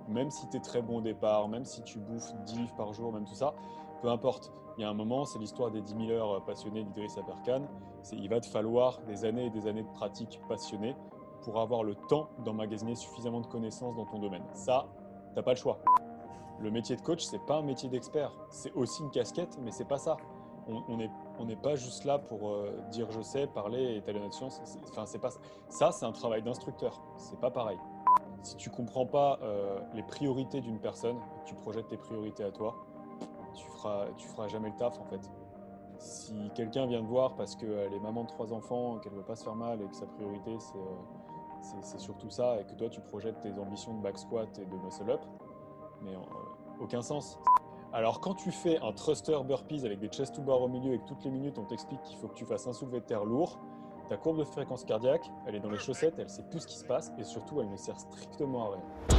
même si tu es très bon au départ, même si tu bouffes 10 livres par jour, même tout ça, peu importe. Il y a un moment, c'est l'histoire des 10 000 heures passionnées d'Idriss Aberkan. Il va te falloir des années et des années de pratique passionnée pour avoir le temps d'emmagasiner suffisamment de connaissances dans ton domaine. Ça, tu n'as pas le choix. Le métier de coach, c'est pas un métier d'expert. C'est aussi une casquette, mais c'est pas ça. On n'est pas juste là pour dire je sais, parler et étaler notre science. Enfin, c'est pas ça. Ça, c'est un travail d'instructeur. C'est pas pareil. Si tu comprends pas les priorités d'une personne, et que tu projettes tes priorités à toi, tu feras jamais le taf en fait. Si quelqu'un vient te voir parce qu'elle est maman de 3 enfants, qu'elle veut pas se faire mal et que sa priorité c'est surtout ça et que toi tu projettes tes ambitions de back squat et de muscle up, mais aucun sens. Alors quand tu fais un thruster burpees avec des chest to bar au milieu et que toutes les minutes on t'explique qu'il faut que tu fasses un soulevé de terre lourd, ta courbe de fréquence cardiaque, elle est dans les chaussettes, elle sait plus ce qui se passe et surtout elle ne sert strictement à rien.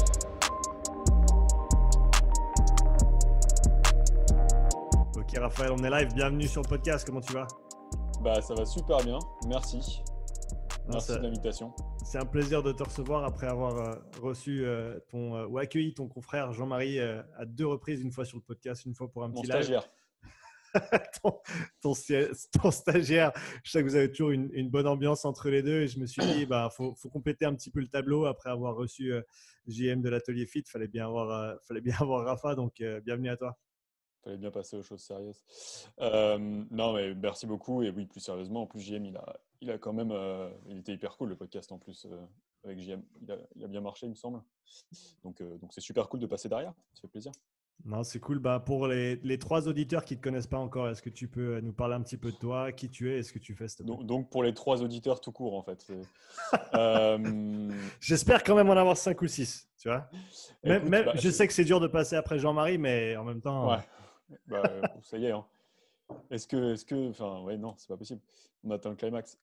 Ok Raphaël, on est live, bienvenue sur le podcast, comment tu vas? Bah ça va super bien, merci. Non, Merci de l'invitation. c'est un plaisir de te recevoir après avoir reçu ou accueilli ton confrère Jean-Marie à 2 reprises, une fois sur le podcast, une fois pour un Mon petit live. stagiaire. ton, ton stagiaire, je sais que vous avez toujours une bonne ambiance entre les deux et je me suis dit, faut compléter un petit peu le tableau après avoir reçu JM de l'Atelier Fit, fallait bien avoir Rafa, donc bienvenue à toi. Fallait bien passer aux choses sérieuses. Non, mais merci beaucoup. Et oui, plus sérieusement, en plus, JM, il a quand même. Il était hyper cool le podcast en plus avec JM. Il a bien marché, il me semble. Donc c'est super cool de passer derrière. Ça fait plaisir. Non, c'est cool. Pour les 3 auditeurs qui ne te connaissent pas encore, est-ce que tu peux nous parler un petit peu de toi, qui tu es et ce que tu fais, s'il te plaît? Donc pour les 3 auditeurs tout court, en fait. Euh, J'espère quand même en avoir 5 ou 6, tu vois. Écoute, bah, Je sais que c'est dur de passer après Jean-Marie, mais en même ouais, temps, bah, ça y est. Hein. Enfin, ouais, non, c'est pas possible. On atteint le climax.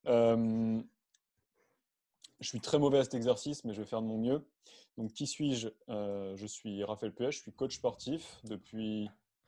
Je suis très mauvais à cet exercice, mais je vais faire de mon mieux. Donc, qui suis-je? Je suis Raphaël Puech, je suis coach sportif depuis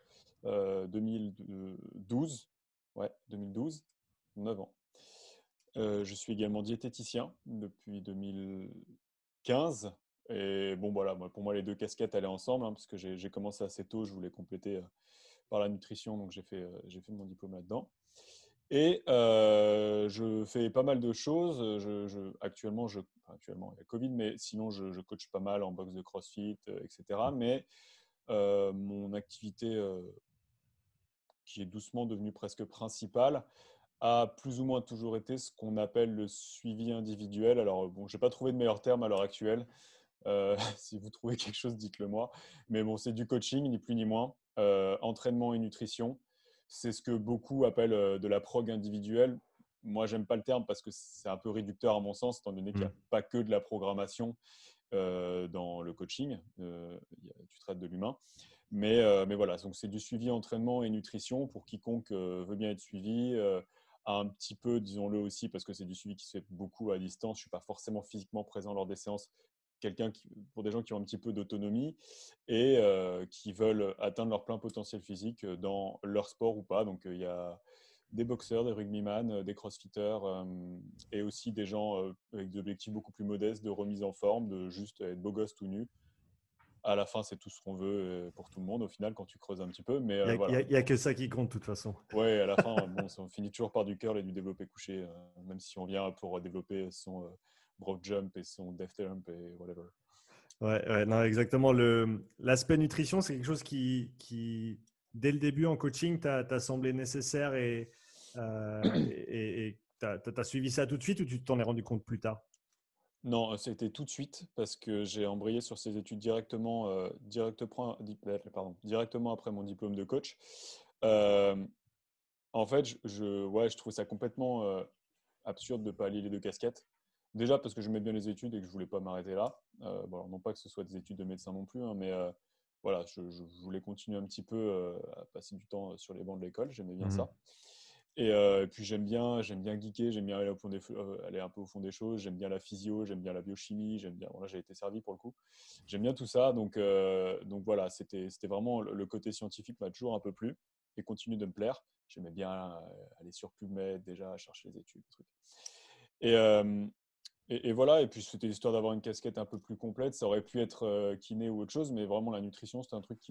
2012. Ouais, 2012, 9 ans. Je suis également diététicien depuis 2015. Et bon, voilà, pour moi, les deux casquettes allaient ensemble, hein, parce que j'ai commencé assez tôt, je voulais compléter par la nutrition, donc j'ai fait mon diplôme là-dedans. Et je fais pas mal de choses. Actuellement, il y a Covid, mais sinon, je coach pas mal en boxe de CrossFit, etc. Mais mon activité, qui est doucement devenue presque principale, a plus ou moins toujours été ce qu'on appelle le suivi individuel. Alors, bon, je n'ai pas trouvé de meilleur terme à l'heure actuelle. Si vous trouvez quelque chose, dites-le moi. Mais bon, c'est du coaching, ni plus ni moins. Entraînement et nutrition. C'est ce que beaucoup appellent de la prog individuelle. Moi, j'aime pas le terme parce que c'est un peu réducteur à mon sens, étant donné qu'il n'y a pas que de la programmation dans le coaching. Tu traites de l'humain. Mais voilà, donc c'est du suivi entraînement et nutrition pour quiconque veut bien être suivi. Un petit peu, disons-le aussi, parce que c'est du suivi qui se fait beaucoup à distance. Je ne suis pas forcément physiquement présent lors des séances. Pour des gens qui ont un petit peu d'autonomie et qui veulent atteindre leur plein potentiel physique dans leur sport ou pas. Donc il y a des boxeurs, des rugbyman, des crossfitters et aussi des gens avec des objectifs beaucoup plus modestes de remise en forme, de juste être beau gosse tout nu. À la fin, c'est tout ce qu'on veut pour tout le monde au final quand tu creuses un petit peu. Mais il voilà. n'y a que ça qui compte de toute façon. Ouais, à la fin, bon, on finit toujours par du curl et du développé couché, même si on vient pour développer son broad jump et son deft jump et whatever. Ouais, non, exactement. L'aspect nutrition, c'est quelque chose dès le début en coaching, t'a semblé nécessaire et t'as suivi ça tout de suite ou tu t'en es rendu compte plus tard? Non, c'était tout de suite parce que j'ai embrayé sur ces études directement après mon diplôme de coach. Euh, En fait, ouais, je trouve ça complètement absurde de ne pas allier les deux casquettes. Déjà parce que je mets bien les études et que je ne voulais pas m'arrêter là. Bon, alors non pas que ce soit des études de médecin non plus, hein, mais voilà, je voulais continuer un petit peu à passer du temps sur les bancs de l'école. J'aimais bien ça. Et puis j'aime bien geeker, j'aime bien aller un peu au fond des choses. J'aime bien la physio, j'aime bien la biochimie, j'aime bien. Bon, là, j'ai été servi pour le coup. J'aime bien tout ça. Donc voilà, c'était vraiment le côté scientifique m'a toujours un peu plu et continue de me plaire. J'aimais bien aller sur PubMed déjà, chercher les études, les trucs. Et Et voilà, et puis c'était histoire d'avoir une casquette un peu plus complète. Ça aurait pu être kiné ou autre chose, mais vraiment la nutrition, c'était un truc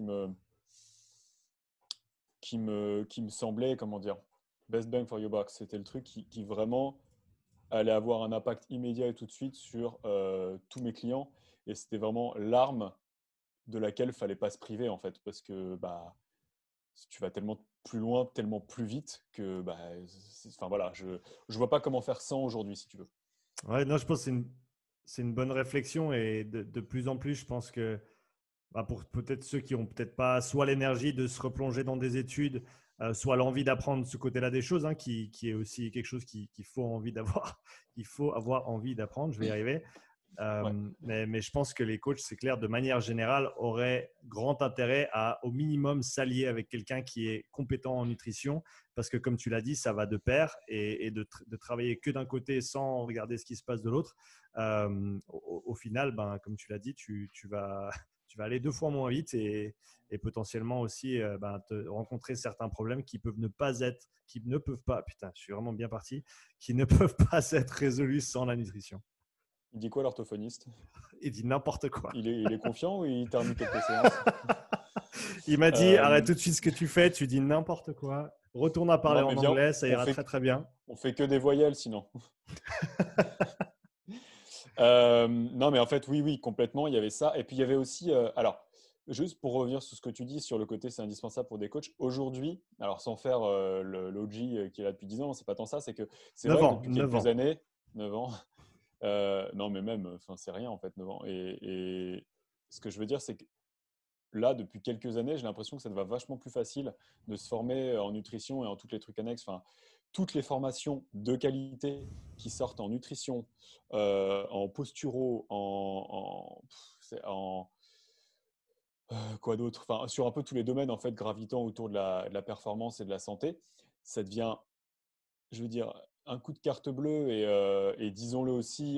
qui me semblait, comment dire, best bang for your buck. C'était le truc qui vraiment allait avoir un impact immédiat et tout de suite sur tous mes clients. Et c'était vraiment l'arme de laquelle il fallait pas se priver, en fait, parce que bah, tu vas tellement plus loin, tellement plus vite que bah, enfin voilà, je vois pas comment faire sans aujourd'hui, si tu veux. Ouais, non, je pense que c'est une bonne réflexion et de plus en plus, je pense que bah, pour peut-être ceux qui ont peut-être pas soit l'énergie de se replonger dans des études, soit l'envie d'apprendre ce côté-là des choses, hein, qui est aussi quelque chose qu'il faut envie d'avoir. Il faut avoir envie d'apprendre, je vais y arriver. Ouais. Mais je pense que les coachs, c'est clair, de manière générale, auraient grand intérêt à, au minimum, s'allier avec quelqu'un qui est compétent en nutrition, parce que, comme tu l'as dit, ça va de pair, et de travailler que d'un côté sans regarder ce qui se passe de l'autre, au final, ben, comme tu l'as dit, tu vas aller 2 fois moins vite et potentiellement aussi ben, te rencontrer certains problèmes qui ne peuvent pas, putain, je suis vraiment bien parti, qui ne peuvent pas être résolus sans la nutrition. Il dit quoi l'orthophoniste? Il dit n'importe quoi. Il est confiant ou il termine quelques séances? Il m'a dit arrête Euh, tout de suite ce que tu fais, tu dis n'importe quoi. Retourne à parler non, mais en viens, anglais, ça on ira fait, très très bien. on fait que des voyelles sinon. Non, mais en fait, oui, oui, complètement, il y avait ça. Et puis, il y avait aussi, alors, juste pour revenir sur ce que tu dis sur le côté, c'est indispensable pour des coachs. Aujourd'hui, alors sans faire l'OG qui est là depuis 10 ans, c'est pas tant ça, c'est que c'est 9 vrai que ans, depuis 9 quelques ans. années, 9 ans, non, mais même, enfin, c'est rien en fait, 9 ans. Et ce que je veux dire, c'est que là, depuis quelques années, j'ai l'impression que ça devient vachement plus facile de se former en nutrition et en tous les trucs annexes. Enfin, toutes les formations de qualité qui sortent en nutrition, en posturo, quoi d'autre, enfin, sur un peu tous les domaines en fait gravitant autour de la performance et de la santé, ça devient, je veux dire, un coup de carte bleue et disons-le aussi,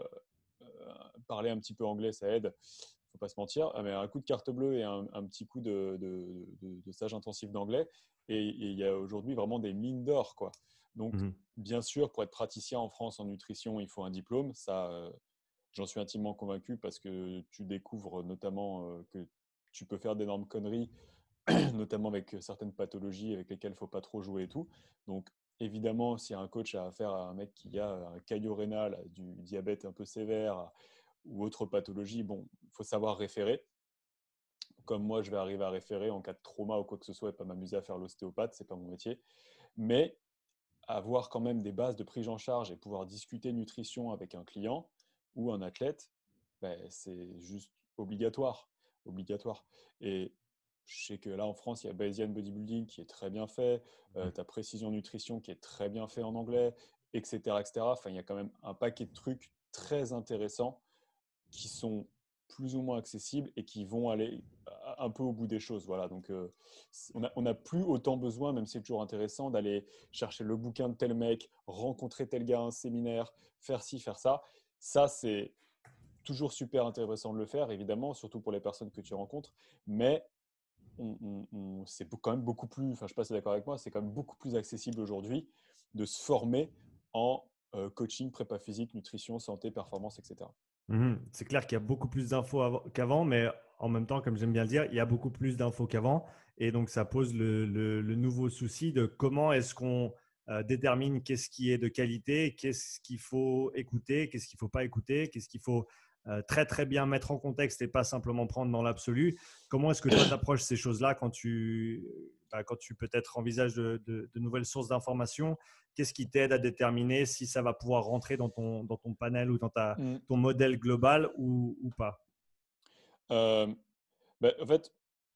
parler un petit peu anglais, ça aide, faut pas se mentir, mais un coup de carte bleue et un petit coup de stage intensif d'anglais, et il y a aujourd'hui vraiment des mines d'or, quoi. Donc, Mhm. bien sûr, pour être praticien en France en nutrition, il faut un diplôme. Ça, j'en suis intimement convaincu parce que tu découvres notamment que tu peux faire d'énormes conneries, notamment avec certaines pathologies avec lesquelles il ne faut pas trop jouer et tout. Donc, évidemment, si un coach a affaire à un mec qui a un caillot rénal, du diabète un peu sévère ou autre pathologie, bon, il faut savoir référer. Comme moi, je vais arriver à référer en cas de trauma ou quoi que ce soit et pas m'amuser à faire l'ostéopathe, c'est pas mon métier. Mais avoir quand même des bases de prise en charge et pouvoir discuter nutrition avec un client ou un athlète, ben, c'est juste obligatoire. Obligatoire. Et je sais que là, en France, il y a Bayesian Bodybuilding qui est très bien fait, tu as Précision Nutrition qui est très bien fait en anglais, etc., etc. Enfin, il y a quand même un paquet de trucs très intéressants qui sont plus ou moins accessibles et qui vont aller un peu au bout des choses. Voilà, donc on n'a plus autant besoin, même si c'est toujours intéressant, d'aller chercher le bouquin de tel mec, rencontrer tel gars à un séminaire, faire ci, faire ça. Ça, c'est toujours super intéressant de le faire, évidemment, surtout pour les personnes que tu rencontres, mais c'est quand même beaucoup plus, enfin je ne sais pas si tu es d'accord avec moi, c'est quand même beaucoup plus accessible aujourd'hui de se former en coaching, prépa physique, nutrition, santé, performance, etc. Mhm. C'est clair qu'il y a beaucoup plus d'infos qu'avant, mais en même temps, comme j'aime bien le dire, il y a beaucoup plus d'infos qu'avant. Et donc, ça pose le nouveau souci de comment est-ce qu'on détermine qu'est-ce qui est de qualité, qu'est-ce qu'il faut écouter, qu'est-ce qu'il ne faut pas écouter, qu'est-ce qu'il faut très, très bien mettre en contexte et pas simplement prendre dans l'absolu. Comment est-ce que toi, tu approches ces choses-là quand tu peut-être envisages de nouvelles sources d'informations? Qu'est-ce qui t'aide à déterminer si ça va pouvoir rentrer dans ton panel ou dans Mm. ton modèle global ou pas? Euh, Ben, en fait,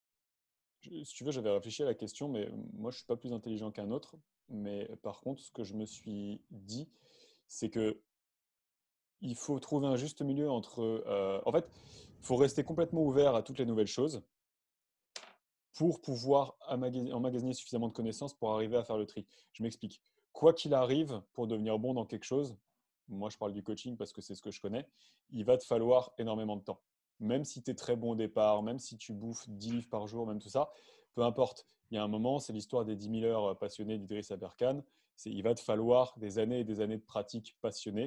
si tu veux, j'avais réfléchi à la question, mais moi, je suis pas plus intelligent qu'un autre. Mais par contre, ce que je me suis dit, c'est que il faut trouver un juste milieu entre. En fait, il faut rester complètement ouvert à toutes les nouvelles choses pour pouvoir emmagasiner suffisamment de connaissances pour arriver à faire le tri. Je m'explique. Quoi qu'il arrive, pour devenir bon dans quelque chose, moi je parle du coaching parce que c'est ce que je connais, il va te falloir énormément de temps. Même si tu es très bon au départ, même si tu bouffes 10 livres par jour, même tout ça, peu importe. Il y a un moment, c'est l'histoire des 10 000 heures passionnées d'Idriss Aberkan. Il va te falloir des années et des années de pratique passionnée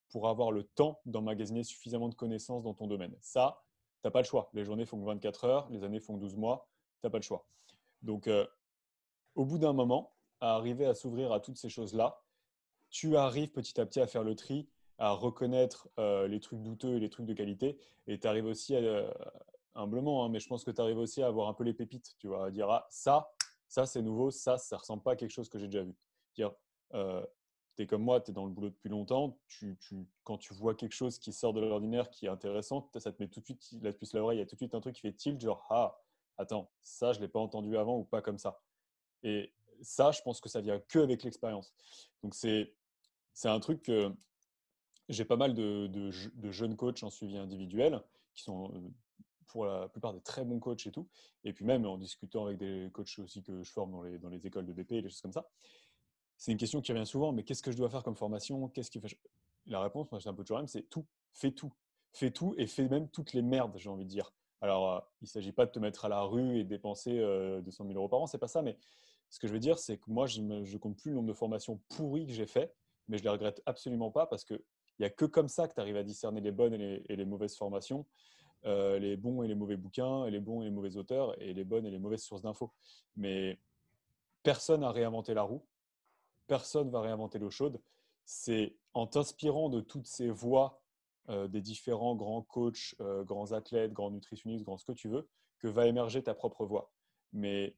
pour avoir le temps d'emmagasiner suffisamment de connaissances dans ton domaine. Ça, tu n'as pas le choix. Les journées font que 24 heures, les années font que 12 mois, tu n'as pas le choix. Donc, au bout d'un moment, à arriver à s'ouvrir à toutes ces choses-là, tu arrives petit à petit à faire le tri, à reconnaître les trucs douteux et les trucs de qualité. Et tu arrives aussi, humblement, hein, mais je pense que tu arrives aussi à avoir un peu les pépites. Tu vas dire, ah, ça c'est nouveau, ça ne ressemble pas à quelque chose que j'ai déjà vu. Dire, tu es comme moi, tu es dans le boulot depuis longtemps. Quand tu vois quelque chose qui sort de l'ordinaire, qui est intéressant, ça te met tout de suite la puce à l'oreille. Il y a tout de suite un truc qui fait tilt, genre, ah, attends, ça, je ne l'ai pas entendu avant ou pas comme ça. Et ça, je pense que ça vient que avec l'expérience. Donc, c'est un truc que j'ai pas mal de jeunes coachs en suivi individuel qui sont pour la plupart des très bons coachs et tout. Et puis même en discutant avec des coachs aussi que je forme dans les écoles de BP et des choses comme ça, c'est une question qui revient souvent, mais qu'est-ce que je dois faire comme formation? Qu'est-ce qui fait... La réponse, moi, c'est un peu toujours la même, c'est tout. Fais tout. Fais tout et fais même toutes les merdes, j'ai envie de dire. Alors, il ne s'agit pas de te mettre à la rue et dépenser 200 000 euros par an, c'est pas ça, mais ce que je veux dire, c'est que moi, je ne compte plus le nombre de formations pourries que j'ai fait, mais je les regrette absolument pas parce qu'il n'y a que comme ça que tu arrives à discerner les bonnes et les mauvaises formations, les bons et les mauvais bouquins, et les bons et les mauvais auteurs, et les bonnes et les mauvaises sources d'infos. Mais personne n'a réinventé la roue. Personne va réinventer l'eau chaude. C'est en t'inspirant de toutes ces voix des différents grands coachs, grands athlètes, grands nutritionnistes, grands ce que tu veux, que va émerger ta propre voix. Mais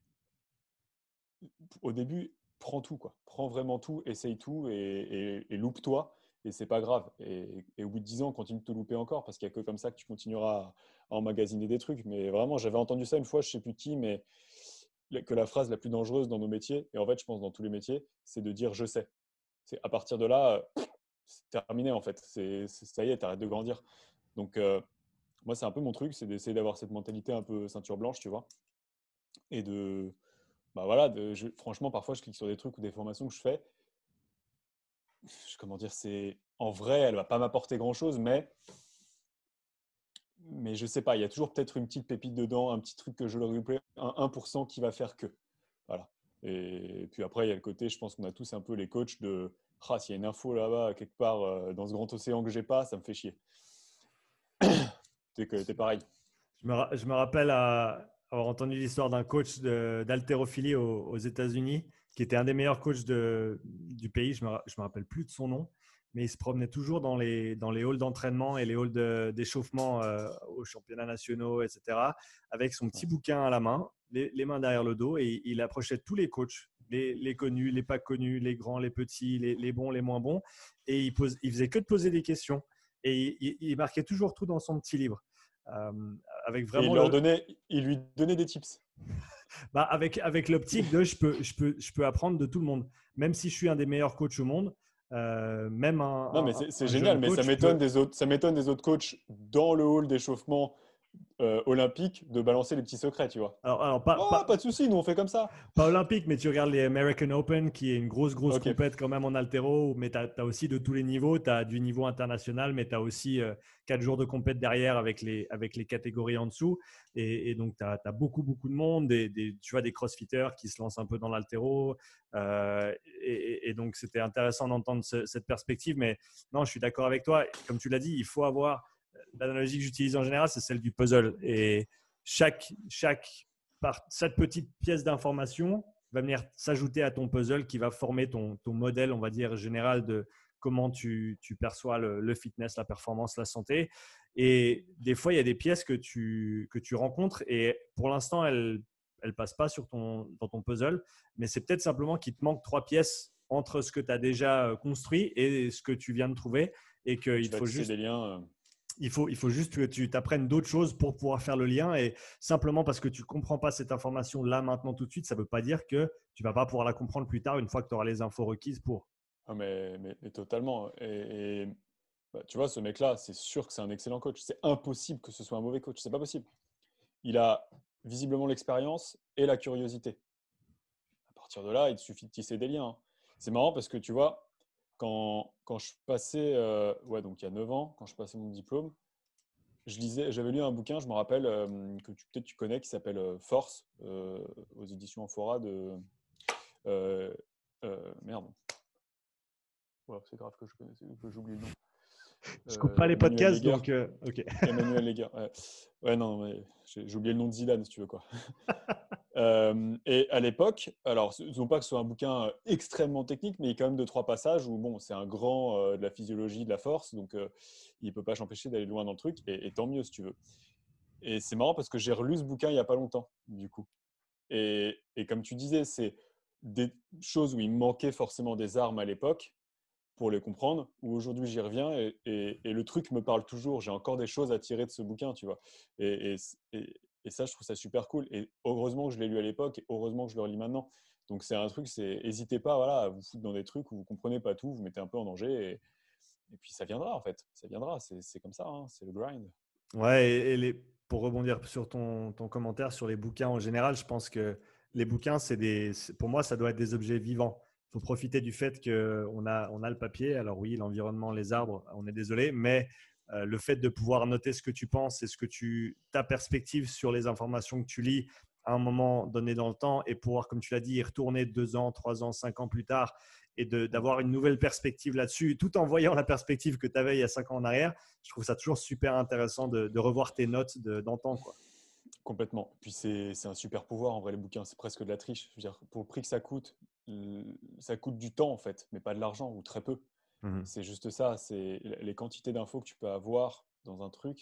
au début, prends tout, quoi. Prends vraiment tout, essaye tout et loupe-toi. Et c'est pas grave. Et au bout de 10 ans, continue de te louper encore parce qu'il n'y a que comme ça que tu continueras à emmagasiner des trucs. Mais vraiment, j'avais entendu ça une fois, je ne sais plus qui, mais que la phrase la plus dangereuse dans nos métiers, et en fait, je pense dans tous les métiers, c'est de dire je sais. C'est à partir de là, c'est terminé en fait. Ça y est, t'arrêtes de grandir. Donc, moi, c'est un peu mon truc, c'est d'essayer d'avoir cette mentalité un peu ceinture blanche, tu vois. Et bah voilà, franchement, parfois, je clique sur des trucs ou des formations que je fais. Comment dire, en vrai, elle va pas m'apporter grand-chose, mais je sais pas, il y a toujours peut-être une petite pépite dedans, un petit truc que je leur replay, un 1% qui va faire que. Voilà. Et puis après, il y a le côté, je pense qu'on a tous un peu les coachs de s'il y a une info là-bas, quelque part dans ce grand océan que j'ai pas, ça me fait chier. T'es pareil. Je me rappelle avoir entendu l'histoire d'un coach d'haltérophilie aux États-Unis, qui était un des meilleurs coachs du pays. Je me rappelle plus de son nom, mais il se promenait toujours dans les halls d'entraînement et les halls d'échauffement aux championnats nationaux, etc., avec son petit bouquin à la main, les mains derrière le dos, et il approchait tous les coachs, les connus, les pas connus, les grands, les petits, les bons, les moins bons, et il faisait que de poser des questions, et il marquait toujours tout dans son petit livre. Euh, avec Et vraiment le, il lui donnait des tips. avec l'optique de je peux apprendre de tout le monde. Même si je suis un des meilleurs coachs au monde, même Non, mais c'est un génial, jeune mais coach ça m'étonne des autres coachs dans le hall d'échauffement olympique de balancer les petits secrets, tu vois. Alors Oh, pas de souci, nous on fait comme ça. pas olympique, mais tu regardes les American Open, qui est une grosse Ok. compète quand même en haltéro, mais tu as aussi de tous les niveaux. Tu as du niveau international, mais tu as aussi 4 jours de compète derrière avec les catégories en dessous. Et donc, tu as beaucoup de monde, tu vois, des crossfitters qui se lancent un peu dans l'haltéro. Et donc, c'était intéressant d'entendre cette perspective. Mais non, je suis d'accord avec toi. Comme tu l'as dit, il faut avoir l'analogie que j'utilise en général, c'est celle du puzzle. Et chaque cette petite pièce d'information va venir s'ajouter à ton puzzle qui va former ton modèle, on va dire, général de comment tu perçois le fitness, la performance, la santé. Et des fois, il y a des pièces que tu rencontres et pour l'instant, elles ne passent pas dans ton puzzle, mais c'est peut-être simplement qu'il te manque 3 pièces entre ce que tu as déjà construit et ce que tu viens de trouver et Tu qu'il vas faut tisser juste des liens. il faut juste que tu t'apprennes d'autres choses pour pouvoir faire le lien. Et simplement parce que tu ne comprends pas cette information là, maintenant, tout de suite, ça ne veut pas dire que tu ne vas pas pouvoir la comprendre plus tard une fois que tu auras les infos requises pour. Ah, mais totalement. Bah, tu vois, ce mec-là, c'est sûr que c'est un excellent coach. C'est impossible que ce soit un mauvais coach. C'est pas possible. Il a visiblement l'expérience et la curiosité. À partir de là, il te suffit de tisser des liens, hein. C'est marrant parce que tu vois, quand je passais, ouais, donc il y a 9 ans, quand je passais mon diplôme, j'avais lu un bouquin, je me rappelle, que peut-être tu connais, qui s'appelle Force, aux éditions Amphora de. Merde. Voilà, c'est grave que j'oublie le nom. Je coupe pas les Emmanuel podcasts, Leger. donc ok. Emmanuel Leger. Ouais. Ouais, non, mais j'ai oublié le nom de Zidane, si tu veux quoi. Et à l'époque, alors, non pas que ce soit un bouquin extrêmement technique, mais il y a quand même 2-3 passages où, bon, c'est un grand de la physiologie, de la force, donc il ne peut pas s'empêcher d'aller loin dans le truc, et tant mieux, si tu veux. Et c'est marrant parce que j'ai relu ce bouquin il n'y a pas longtemps, du coup. Et comme tu disais, c'est des choses où il me manquait forcément des armes à l'époque pour les comprendre, où aujourd'hui j'y reviens et le truc me parle toujours. J'ai encore des choses à tirer de ce bouquin, tu vois. Et, et, et ça, je trouve ça super cool. Et heureusement que je l'ai lu à l'époque et heureusement que je le relis maintenant. Donc c'est un truc, n'hésitez pas voilà, à vous foutre dans des trucs où vous ne comprenez pas tout, vous mettez un peu en danger et puis ça viendra en fait. Ça viendra, c'est comme ça, hein, c'est le grind. Ouais, pour rebondir sur ton commentaire sur les bouquins en général, je pense que les bouquins, pour moi, ça doit être des objets vivants. Il faut profiter du fait qu'on a le papier. Alors oui, l'environnement, les arbres, on est désolé, mais le fait de pouvoir noter ce que tu penses et ta perspective sur les informations que tu lis à un moment donné dans le temps et pouvoir, comme tu l'as dit, y retourner 2 ans, 3 ans, 5 ans plus tard et d'avoir une nouvelle perspective là-dessus, tout en voyant la perspective que tu avais il y a 5 ans en arrière, je trouve ça toujours super intéressant de revoir tes notes d'antan, quoi. Complètement. Puis c'est un super pouvoir en vrai, les bouquins, c'est presque de la triche. Je veux dire, pour le prix que ça coûte du temps en fait, mais pas de l'argent ou très peu. Mhm. C'est juste ça, c'est les quantités d'infos que tu peux avoir dans un truc,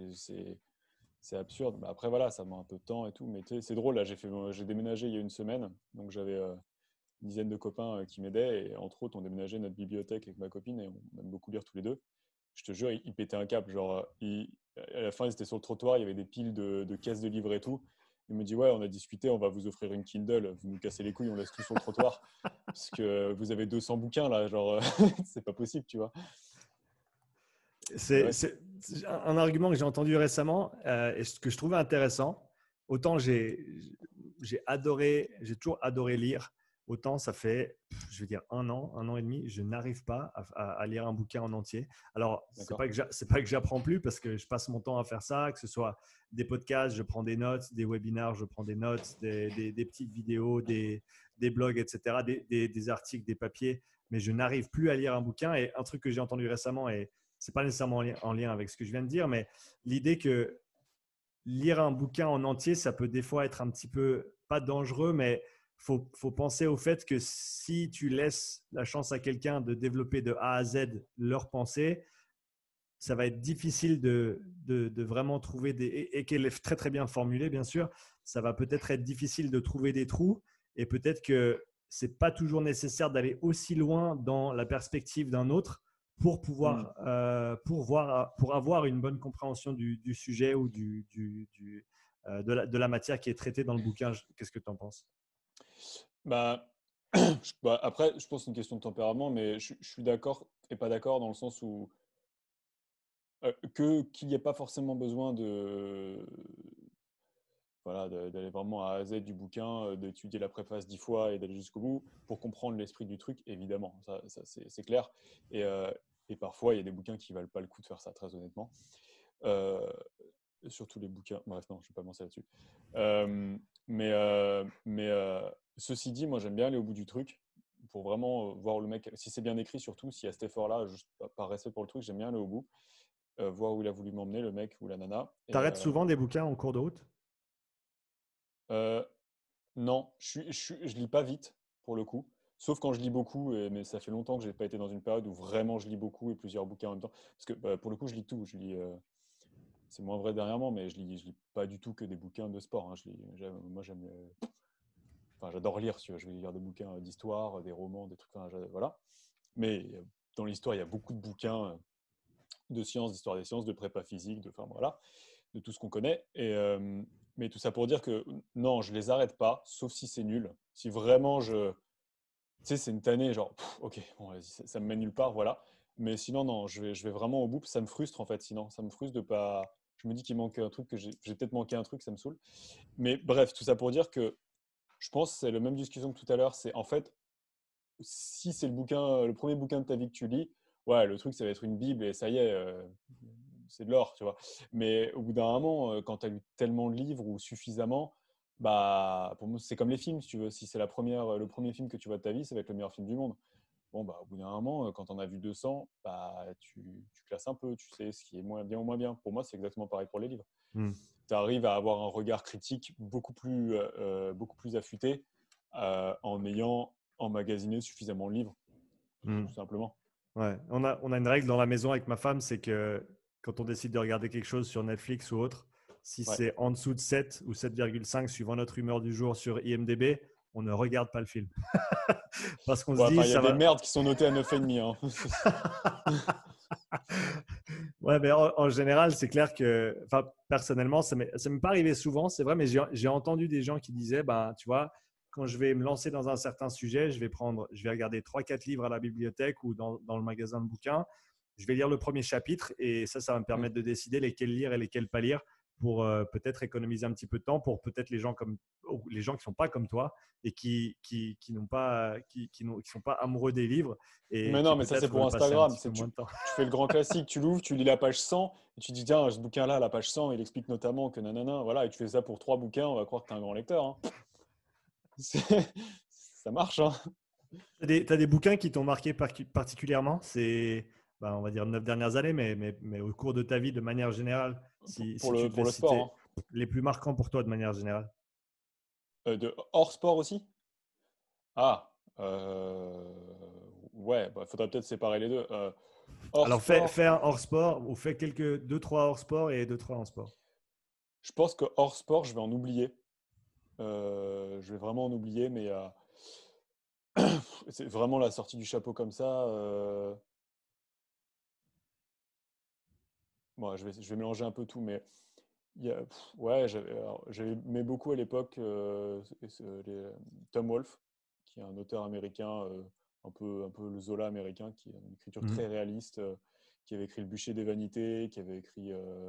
c'est absurde. Bah, après voilà, ça demande un peu de temps et tout, mais tu sais, c'est drôle, là j'ai déménagé il y a une semaine, donc j'avais une dizaine de copains qui m'aidaient, et entre autres on déménageait notre bibliothèque avec ma copine, et on aime beaucoup lire tous les deux. Je te jure, ils pétaient un câble, genre, à la fin ils étaient sur le trottoir, il y avait des piles de caisses de livres et tout. Il me dit ouais, on a discuté, on va vous offrir une Kindle, vous nous cassez les couilles, on laisse tout sur le trottoir, parce que vous avez 200 bouquins là, genre, c'est pas possible, tu vois. Mais ouais, C'est un argument que j'ai entendu récemment et ce que je trouvais intéressant. Autant j'ai toujours adoré lire, autant ça fait, je vais dire, 1 an et demi, je n'arrive pas à lire un bouquin en entier. Alors, d'accord. c'est pas que j'apprends plus parce que je passe mon temps à faire ça, que ce soit des podcasts, je prends des notes, des webinaires, je prends des notes, des petites vidéos, des blogs, etc., des articles, des papiers, mais je n'arrive plus à lire un bouquin. Et un truc que j'ai entendu récemment, et c'est pas nécessairement en lien avec ce que je viens de dire, mais l'idée que lire un bouquin en entier, ça peut des fois être un petit peu, pas dangereux, mais faut penser au fait que si tu laisses la chance à quelqu'un de développer de A à Z leur pensée, ça va être difficile de vraiment trouver et qu'elle est très très bien formulée, bien sûr, ça va peut-être être difficile de trouver des trous et peut-être que c'est pas toujours nécessaire d'aller aussi loin dans la perspective d'un autre pour Hmm. pouvoir pour avoir une bonne compréhension du sujet ou de la matière qui est traitée dans le bouquin. Qu'est-ce que tu en penses? Bah, bah, après, je pense que c'est une question de tempérament, mais je suis d'accord et pas d'accord dans le sens où qu'il n'y ait pas forcément besoin voilà, d'aller vraiment à A à Z du bouquin, d'étudier la préface 10 fois et d'aller jusqu'au bout pour comprendre l'esprit du truc, évidemment, ça c'est clair. Et, euh, et parfois, il y a des bouquins qui valent pas le coup de faire ça, très honnêtement. Euh, Surtout les bouquins. Bref, non, je ne vais pas penser là-dessus. Mais ceci dit, moi, j'aime bien aller au bout du truc pour vraiment voir le mec. Si c'est bien écrit, surtout, s'il y a cet effort-là, juste par respect pour le truc, j'aime bien aller au bout, voir où il a voulu m'emmener, le mec ou la nana. T'arrêtes souvent des bouquins en cours de route? Euh, non, je lis pas vite, pour le coup. Sauf quand je lis beaucoup, mais ça fait longtemps que j'ai pas été dans une période où vraiment je lis beaucoup et plusieurs bouquins en même temps. Parce que pour le coup, je lis tout. C'est moins vrai dernièrement, mais je lis pas du tout que des bouquins de sport, hein. Moi, enfin, j'adore lire, si tu vois. Je vais lire des bouquins d'histoire, des romans, des trucs, enfin, voilà. Mais dans l'histoire, il y a beaucoup de bouquins de sciences, d'histoire des sciences, de prépa physique, enfin voilà, de tout ce qu'on connaît. Mais tout ça pour dire que non, je les arrête pas, sauf si c'est nul. Si vraiment tu sais, c'est une tannée, genre, ok, bon, vas-y, ça me mène nulle part, voilà. Mais sinon, non, je vais vraiment au bout. Ça me frustre, en fait, sinon. Ça me frustre de pas. Je me dis qu'il manque un truc, que j'ai peut-être manqué un truc, ça me saoule. Mais bref, tout ça pour dire que je pense que c'est la même discussion que tout à l'heure. C'est en fait, si c'est le premier bouquin de ta vie que tu lis, ouais, le truc, ça va être une Bible et ça y est, c'est de l'or, tu vois. Mais au bout d'un moment, quand tu as lu tellement de livres ou suffisamment, bah, pour moi, c'est comme les films, si tu veux. Si c'est le premier film que tu vois de ta vie, ça va être le meilleur film du monde. bon, bah, au bout d'un moment, quand on a vu 200, bah, tu classes un peu, tu sais ce qui est moins bien ou moins bien. Pour moi, c'est exactement pareil pour les livres. Hmm. Tu arrives à avoir un regard critique beaucoup plus affûté en ayant emmagasiné suffisamment de livres, Hmm. tout simplement. Ouais. On a une règle dans la maison avec ma femme, c'est que quand on décide de regarder quelque chose sur Netflix ou autre, si Ouais. c'est en dessous de 7 ou 7,5 suivant notre humeur du jour sur IMDb, on ne regarde pas le film. Parce qu'on se Ouais, dit, enfin, il y a ça des va. merdes qui sont notées à 9,5. Hein. Ouais, mais en général, c'est clair que, enfin, personnellement, ça m'est pas arrivé souvent, c'est vrai, mais j'ai entendu des gens qui disaient, ben, tu vois, quand je vais me lancer dans un certain sujet, je vais regarder 3 4 livres à la bibliothèque ou dans le magasin de bouquins, je vais lire le premier chapitre et ça va me Mm. permettre de décider lesquels lire et lesquels pas lire pour peut-être économiser un petit peu de temps pour peut-être les gens qui sont pas comme toi et qui sont pas amoureux des livres et Mais qui non, mais ça, c'est peut-être pour veulent passer un Instagram. petit peu moins de temps. Tu fais le grand classique, tu l'ouvres, tu lis la page 100, et tu dis, tiens, ce bouquin-là, la page 100, il explique notamment que nanana, voilà, et tu fais ça pour 3 bouquins, on va croire que tu es un grand lecteur. Hein. Ça marche, hein. T'as des bouquins qui t'ont marqué particulièrement? On va dire 9 dernières années, mais au cours de ta vie de manière générale, si tu Pour devais le sport. citer Hein. les plus marquants pour toi de manière générale. Hors sport aussi? Ah, ouais, bah, faudrait peut-être séparer les deux. Hors Alors sport, fais un hors sport ou fais deux, trois hors sport et deux, trois en sport. je pense que hors sport, je vais en oublier. Je vais vraiment en oublier, mais c'est vraiment la sortie du chapeau comme ça. Bon, je vais mélanger un peu tout, mais ouais, j'aimais beaucoup à l'époque Tom Wolfe, qui est un auteur américain, un peu le Zola américain, qui a une écriture Mhm. très réaliste, qui avait écrit Le Bûcher des Vanités, qui avait écrit,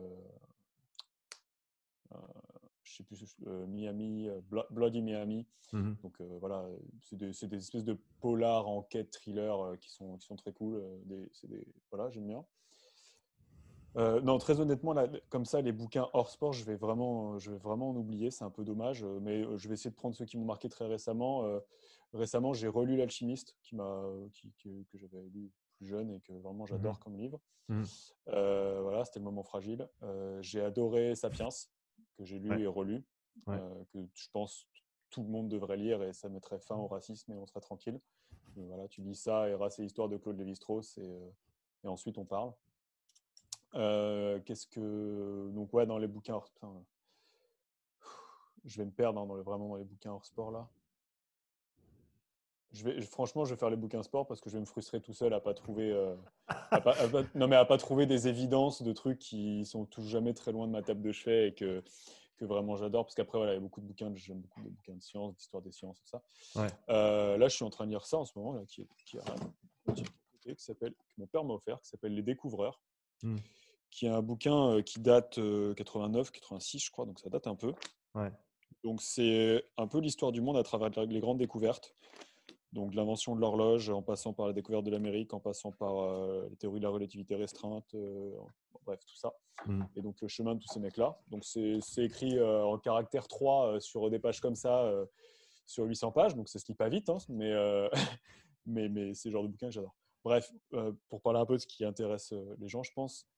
euh, je sais plus, Miami, Bloody Miami. Mhm. Donc voilà, c'est des espèces de polars, enquête, thrillers qui sont très cool. Voilà, j'aime bien. Non, très honnêtement, là, comme ça, les bouquins hors sport, je vais vraiment en oublier. C'est un peu dommage, mais je vais essayer de prendre ceux qui m'ont marqué très récemment. Récemment, j'ai relu L'Alchimiste, que j'avais lu plus jeune et que vraiment Mhm. j'adore comme livre. Mhm. Voilà, c'était le moment fragile. J'ai adoré Sapiens, que j'ai Ouais, lu et relu, ouais. que je pense tout le monde devrait lire et ça mettrait fin au racisme et on serait tranquille. Donc voilà, tu lis ça et Race et Histoire de Claude Lévi-Strauss et ensuite on parle. Qu'est-ce que. Donc, ouais, dans les bouquins hors. Putain, je vais me perdre hein, vraiment dans les bouquins hors sport là. Franchement, je vais faire les bouquins sport parce que je vais me frustrer tout seul à pas trouver. Non, mais à pas trouver des évidences de trucs qui sont tout jamais très loin de ma table de chevet et que vraiment j'adore. Parce qu'après, voilà, il y a beaucoup de bouquins, j'aime beaucoup de bouquins de sciences, d'histoire des sciences, tout ça. Ouais. Là, je suis en train de lire ça en ce moment, là, qui s'appelle, que mon père m'a offert, qui s'appelle Les Découvreurs, Mhm. qui est un bouquin qui date 89, 86, je crois, donc ça date un peu. Ouais. Donc c'est un peu l'histoire du monde à travers les grandes découvertes. Donc de l'invention de l'horloge, en passant par la découverte de l'Amérique, en passant par la théorie de la relativité restreinte, bref, tout ça. Mhm. Et donc le chemin de tous ces mecs-là. Donc c'est écrit en caractère 3 sur des pages comme ça, sur 800 pages. Donc ça se lit pas vite, hein, mais, mais c'est le genre de bouquin que j'adore. Bref, pour parler un peu de ce qui intéresse les gens, je pense,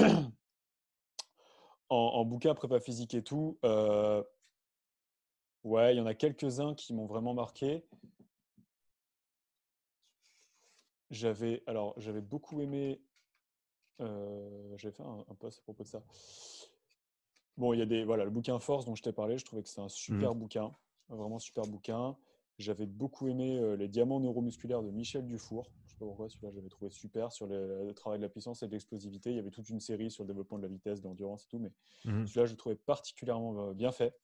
en bouquin prépa physique et tout, ouais, il y en a quelques-uns qui m'ont vraiment marqué. J'avais beaucoup aimé. J'avais fait un post à propos de ça. Bon, il y a voilà, le bouquin Force dont je t'ai parlé, je trouvais que c'est un Mhm. super bouquin, un vraiment super bouquin. J'avais beaucoup aimé Les Diamants neuromusculaires de Michel Dufour. Je sais pas pourquoi, celui-là, j'avais trouvé super sur le travail de la puissance et de l'explosivité. Il y avait toute une série sur le développement de la vitesse, de l'endurance et tout, mais Mhm. celui-là, je le trouvais particulièrement bien fait.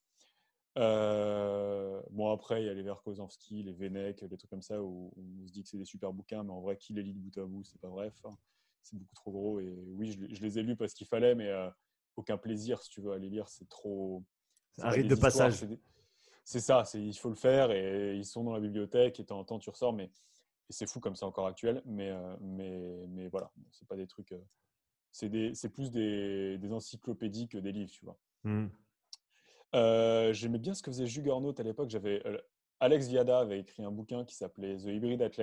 Bon, après, il y a les Verkozanski, les Venec, des trucs comme ça où on se dit que c'est des super bouquins, mais en vrai, qui les lit de bout à bout, c'est pas vrai. Enfin, c'est beaucoup trop gros. Et oui, je les ai lus parce qu'il fallait, mais aucun plaisir, si tu veux, à les lire. C'est trop. C'est C'est un pas rite de des histoires, passage. c'est ça. Il faut le faire et ils sont dans la bibliothèque et de temps en temps, tu ressors. Mais et c'est fou comme c'est encore actuel. Mais voilà, c'est pas des trucs. C'est plus des encyclopédies que des livres, tu vois. Mhm. J'aimais bien ce que faisait Juggernaut à l'époque. Alex Viada avait écrit un bouquin qui s'appelait The Hybrid Athlete.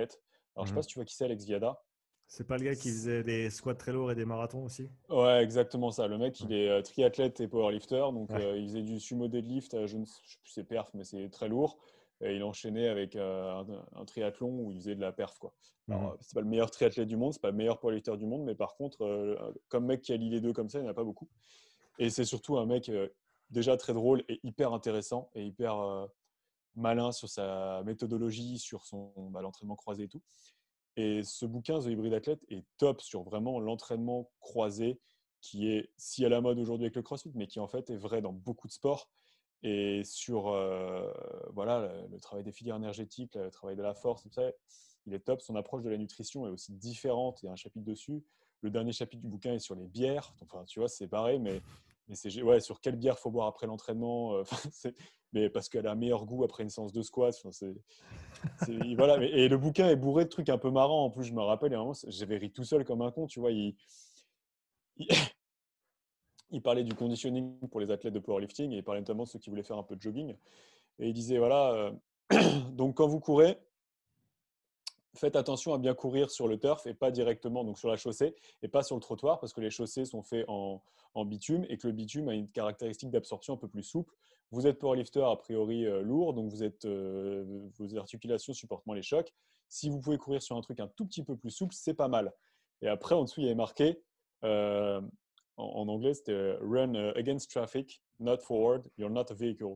Alors, je ne sais pas si tu vois qui c'est, Alex Viada. C'est pas le gars qui faisait des squats très lourds et des marathons aussi? Ouais, exactement ça. Le mec, Ouais. il est triathlète et powerlifter. Donc, Ouais. il faisait du sumo deadlift, je ne sais plus ses perfs, mais c'est très lourd. Et il enchaînait avec un triathlon où il faisait de la perf, quoi. Alors, Mhm. c'est pas le meilleur triathlète du monde, c'est pas le meilleur powerlifter du monde, mais par contre, comme mec qui allie les deux comme ça, il n'y en a pas beaucoup. Et c'est surtout un mec déjà très drôle et hyper intéressant et hyper malin sur sa méthodologie, sur l'entraînement croisé et tout. Et ce bouquin, The Hybrid Athlete, est top sur vraiment l'entraînement croisé, qui est si à la mode aujourd'hui avec le CrossFit, mais qui en fait est vrai dans beaucoup de sports. Et sur voilà, le travail des filières énergétiques, le travail de la force, tout ça, il est top. Son approche de la nutrition est aussi différente. Il y a un chapitre dessus. Le dernier chapitre du bouquin est sur les bières. Enfin, tu vois, c'est pareil, mais c'est ouais, sur quelle bière faut boire après l'entraînement. Mais parce qu'elle a un meilleur goût après une séance de squat. Voilà. Et le bouquin est bourré de trucs un peu marrants. En plus, je me rappelle, à un moment, j'avais ri tout seul comme un con. Tu vois, il, il parlait du conditioning pour les athlètes de powerlifting et il parlait notamment de ceux qui voulaient faire un peu de jogging. Et il disait, voilà, donc quand vous courez, faites attention à bien courir sur le turf et pas directement donc sur la chaussée et pas sur le trottoir parce que les chaussées sont faites en bitume et que le bitume a une caractéristique d'absorption un peu plus souple. Vous êtes powerlifter a priori lourd, donc vos articulations supportent moins les chocs. Si vous pouvez courir sur un truc un tout petit peu plus souple, c'est pas mal. Et après, en dessous, il y avait marqué, euh, en anglais, c'était Run against traffic, not forward, you're not a vehicle.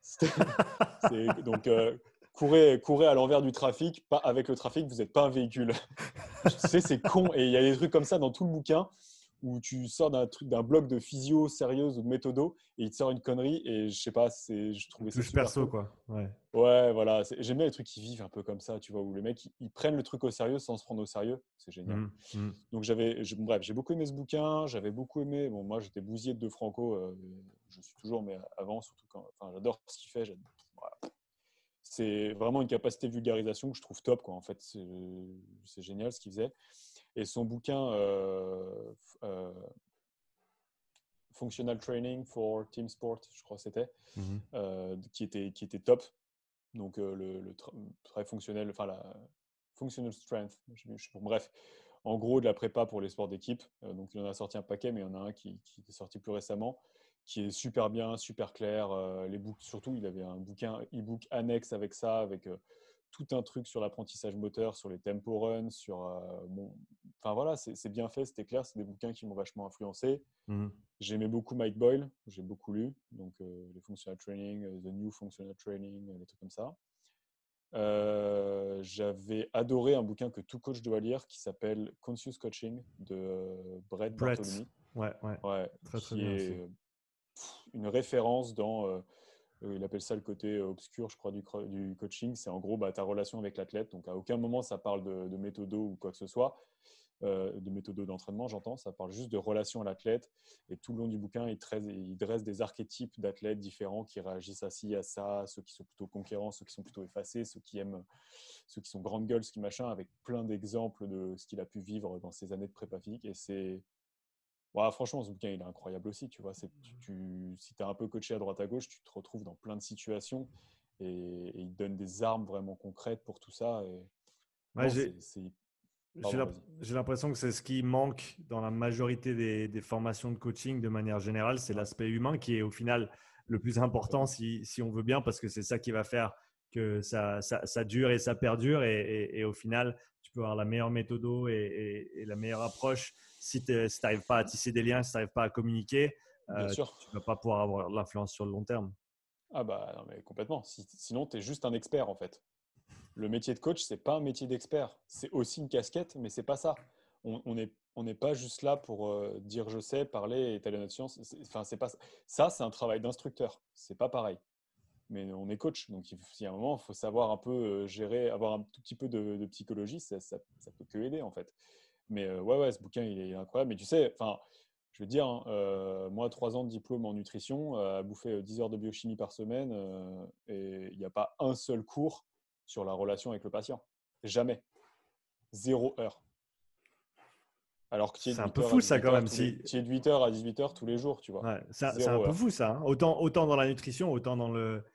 Donc, courez à l'envers du trafic, pas avec le trafic, vous n'êtes pas un véhicule. Tu sais, c'est con. Et il y a des trucs comme ça dans tout le bouquin où tu sors d'un bloc de physio sérieuse ou de méthodo et il te sort une connerie et je sais pas, je Une trouvais ça touche super perso, cool. quoi. Ouais. Ouais, voilà. J'aime bien les trucs qui vivent un peu comme ça, tu vois, où les mecs, ils prennent le truc au sérieux sans se prendre au sérieux. C'est génial. Mhm. Mhm. Donc, bref, j'ai beaucoup aimé ce bouquin. J'avais beaucoup aimé, bon, moi, j'étais bousier de De Franco. Je suis toujours, mais avant, surtout enfin, j'adore ce qu'il fait. Voilà. C'est vraiment une capacité de vulgarisation que je trouve top, quoi. En fait, c'est génial ce qu'il faisait. Et son bouquin euh, Functional Training for Team Sport, je crois que c'était, Mhm. qui était top. Donc le travail fonctionnel, enfin la functional strength. Bref, en gros de la prépa pour les sports d'équipe. Donc il en a sorti un paquet, mais il y en a un qui est sorti plus récemment, qui est super bien, super clair. Les books, surtout, il avait un bouquin e-book annexe avec ça, avec tout un truc sur l'apprentissage moteur, sur les tempo runs, sur enfin voilà, c'est bien fait, c'était clair. C'est des bouquins qui m'ont vachement influencé. Mhm. J'aimais beaucoup Mike Boyle, j'ai beaucoup lu, donc les functional training, the new functional training, les trucs comme ça. J'avais adoré un bouquin que tout coach doit lire qui s'appelle Conscious Coaching de Brett Brett. Bartholomew, Ouais, ouais. ouais, Très, très qui bien aussi. est une référence dans, il appelle ça le côté obscur, je crois, du coaching. C'est en gros ta relation avec l'athlète. Donc à aucun moment ça parle de méthodo ou quoi que ce soit, de méthodo d'entraînement, j'entends. Ça parle juste de relation à l'athlète. Et tout le long du bouquin, il dresse des archétypes d'athlètes différents qui réagissent à ci, à ça, ceux qui sont plutôt conquérants, ceux qui sont plutôt effacés, ceux qui aiment, ceux qui sont grandes gueules, ce qui machin, avec plein d'exemples de ce qu'il a pu vivre dans ses années de prépa physique. Et c'est ouais, franchement, ce bouquin, il est incroyable aussi. Tu vois, si tu es un peu coaché à droite à gauche, tu te retrouves dans plein de situations et il donne des armes vraiment concrètes pour tout ça. Et Ouais, non, c'est. Pardon, vas-y. j'ai l'impression que c'est ce qui manque dans la majorité des formations de coaching de manière générale, c'est Ouais, l'aspect humain qui est au final le plus important complètement. si on veut bien, parce que c'est ça qui va faire que ça dure et ça perdure. Et au final, tu peux avoir la meilleure méthode et la meilleure approche. Si tu n'arrives pas à tisser des liens, si tu n'arrives pas à communiquer, Bien sûr. tu ne vas pas pouvoir avoir l'influence sur le long terme. Ah bah non, mais complètement. Sinon, tu es juste un expert, en fait. Le métier de coach, c'est pas un métier d'expert. C'est aussi une casquette, mais c'est pas ça. On n'est pas juste là pour dire je sais, parler, étaler notre science. Enfin, c'est pas ça. Ça, c'est un travail d'instructeur. C'est pas pareil. Mais on est coach, donc il y a un moment, il faut savoir un peu gérer, avoir un tout petit peu de psychologie, ça peut que aider en fait. Mais ouais, ce bouquin, il est incroyable. Mais tu sais, enfin, je veux dire, hein, moi, 3 ans de diplôme en nutrition, à bouffer 10 heures de biochimie par semaine, et il n'y a pas un seul cours sur la relation avec le patient. Jamais. 0 heure. Alors que tu es C'est de un huit peu heures à fou ça dix-huit quand heures même. tu es de 8 heures à 18 heures tous les jours, tu vois. Ouais, c'est un Zéro peu heure. fou ça, hein. Autant dans la nutrition, autant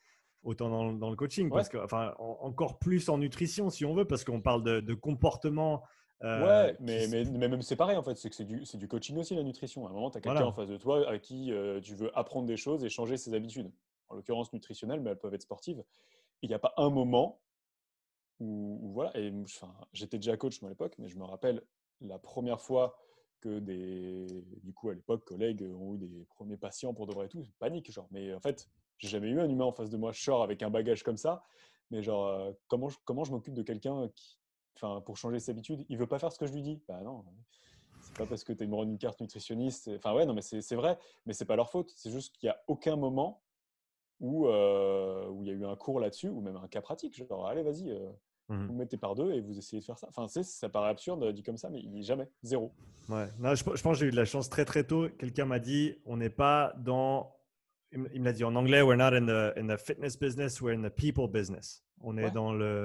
autant dans le coaching, Ouais, parce que, enfin, encore plus en nutrition, si on veut, parce qu'on parle de comportement ouais, qui, mais même c'est pareil en fait, c'est que c'est du coaching aussi la nutrition. À un moment, tu as quelqu'un en voilà. face de toi à qui tu veux apprendre des choses et changer ses habitudes. En l'occurrence nutritionnelles, mais elles peuvent être sportives. Il n'y a pas un moment voilà, et enfin, j'étais déjà coach moi à l'époque, mais je me rappelle la première fois que du coup à l'époque, collègues ont eu des premiers patients pour de vrai et tout, panique, genre, mais en fait, j'ai jamais eu un humain en face de moi, je sors avec un bagage comme ça, mais genre, comment je m'occupe de quelqu'un enfin, pour changer ses habitudes, il veut pas faire ce que je lui dis, bah non, c'est pas parce que tu as une carte nutritionniste, enfin ouais, non, mais c'est vrai, mais c'est pas leur faute, c'est juste qu'il y a aucun moment où il y a eu un cours là-dessus, ou même un cas pratique, genre, allez, vas-y, Mhm. vous mettez par deux et vous essayez de faire ça. Enfin, ça paraît absurde dit comme ça, mais il n'y jamais, zéro. Ouais. Non, je pense que j'ai eu de la chance très très tôt. Quelqu'un m'a dit, on n'est pas dans, il me l'a dit en anglais, we're not in the fitness business, we're in the people business. Ouais,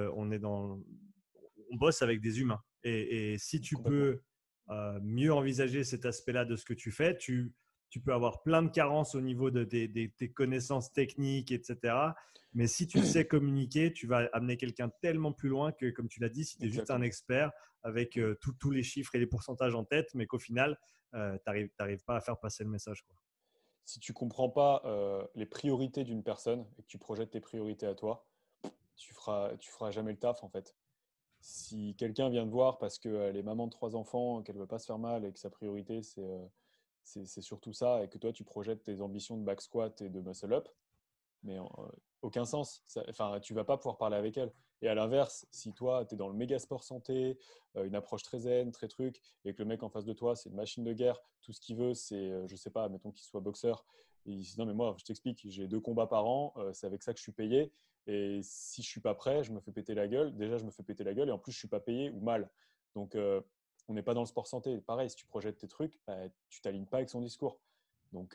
On bosse avec des humains. Et si tu complètement. peux mieux envisager cet aspect-là de ce que tu fais, tu peux avoir plein de carences au niveau de tes connaissances techniques, etc. Mais si tu sais communiquer, tu vas amener quelqu'un tellement plus loin que, comme tu l'as dit, si tu es juste un Exactement. expert avec tous les chiffres et les pourcentages en tête, mais qu'au final, tu n'arrives pas à faire passer le message, quoi. Si tu comprends pas les priorités d'une personne et que tu projettes tes priorités à toi, tu feras jamais le taf en fait. Si quelqu'un vient te voir parce qu'elle est maman de trois enfants, qu'elle veut pas se faire mal et que sa priorité c'est surtout ça et que toi tu projettes tes ambitions de back squat et de muscle up, mais aucun sens. Enfin, tu vas pas pouvoir parler avec elle. Et à l'inverse, si toi, tu es dans le méga sport santé, une approche très zen, très truc, et que le mec en face de toi, c'est une machine de guerre, tout ce qu'il veut, c'est, je sais pas, mettons qu'il soit boxeur, et il dit non, mais moi, je t'explique, j'ai 2 combats par an, c'est avec ça que je suis payé, et si je suis pas prêt, je me fais péter la gueule. Déjà, je me fais péter la gueule, et en plus, je suis pas payé ou mal. Donc, on n'est pas dans le sport santé. Pareil, si tu projettes tes trucs, bah, tu t'alignes pas avec son discours. Donc,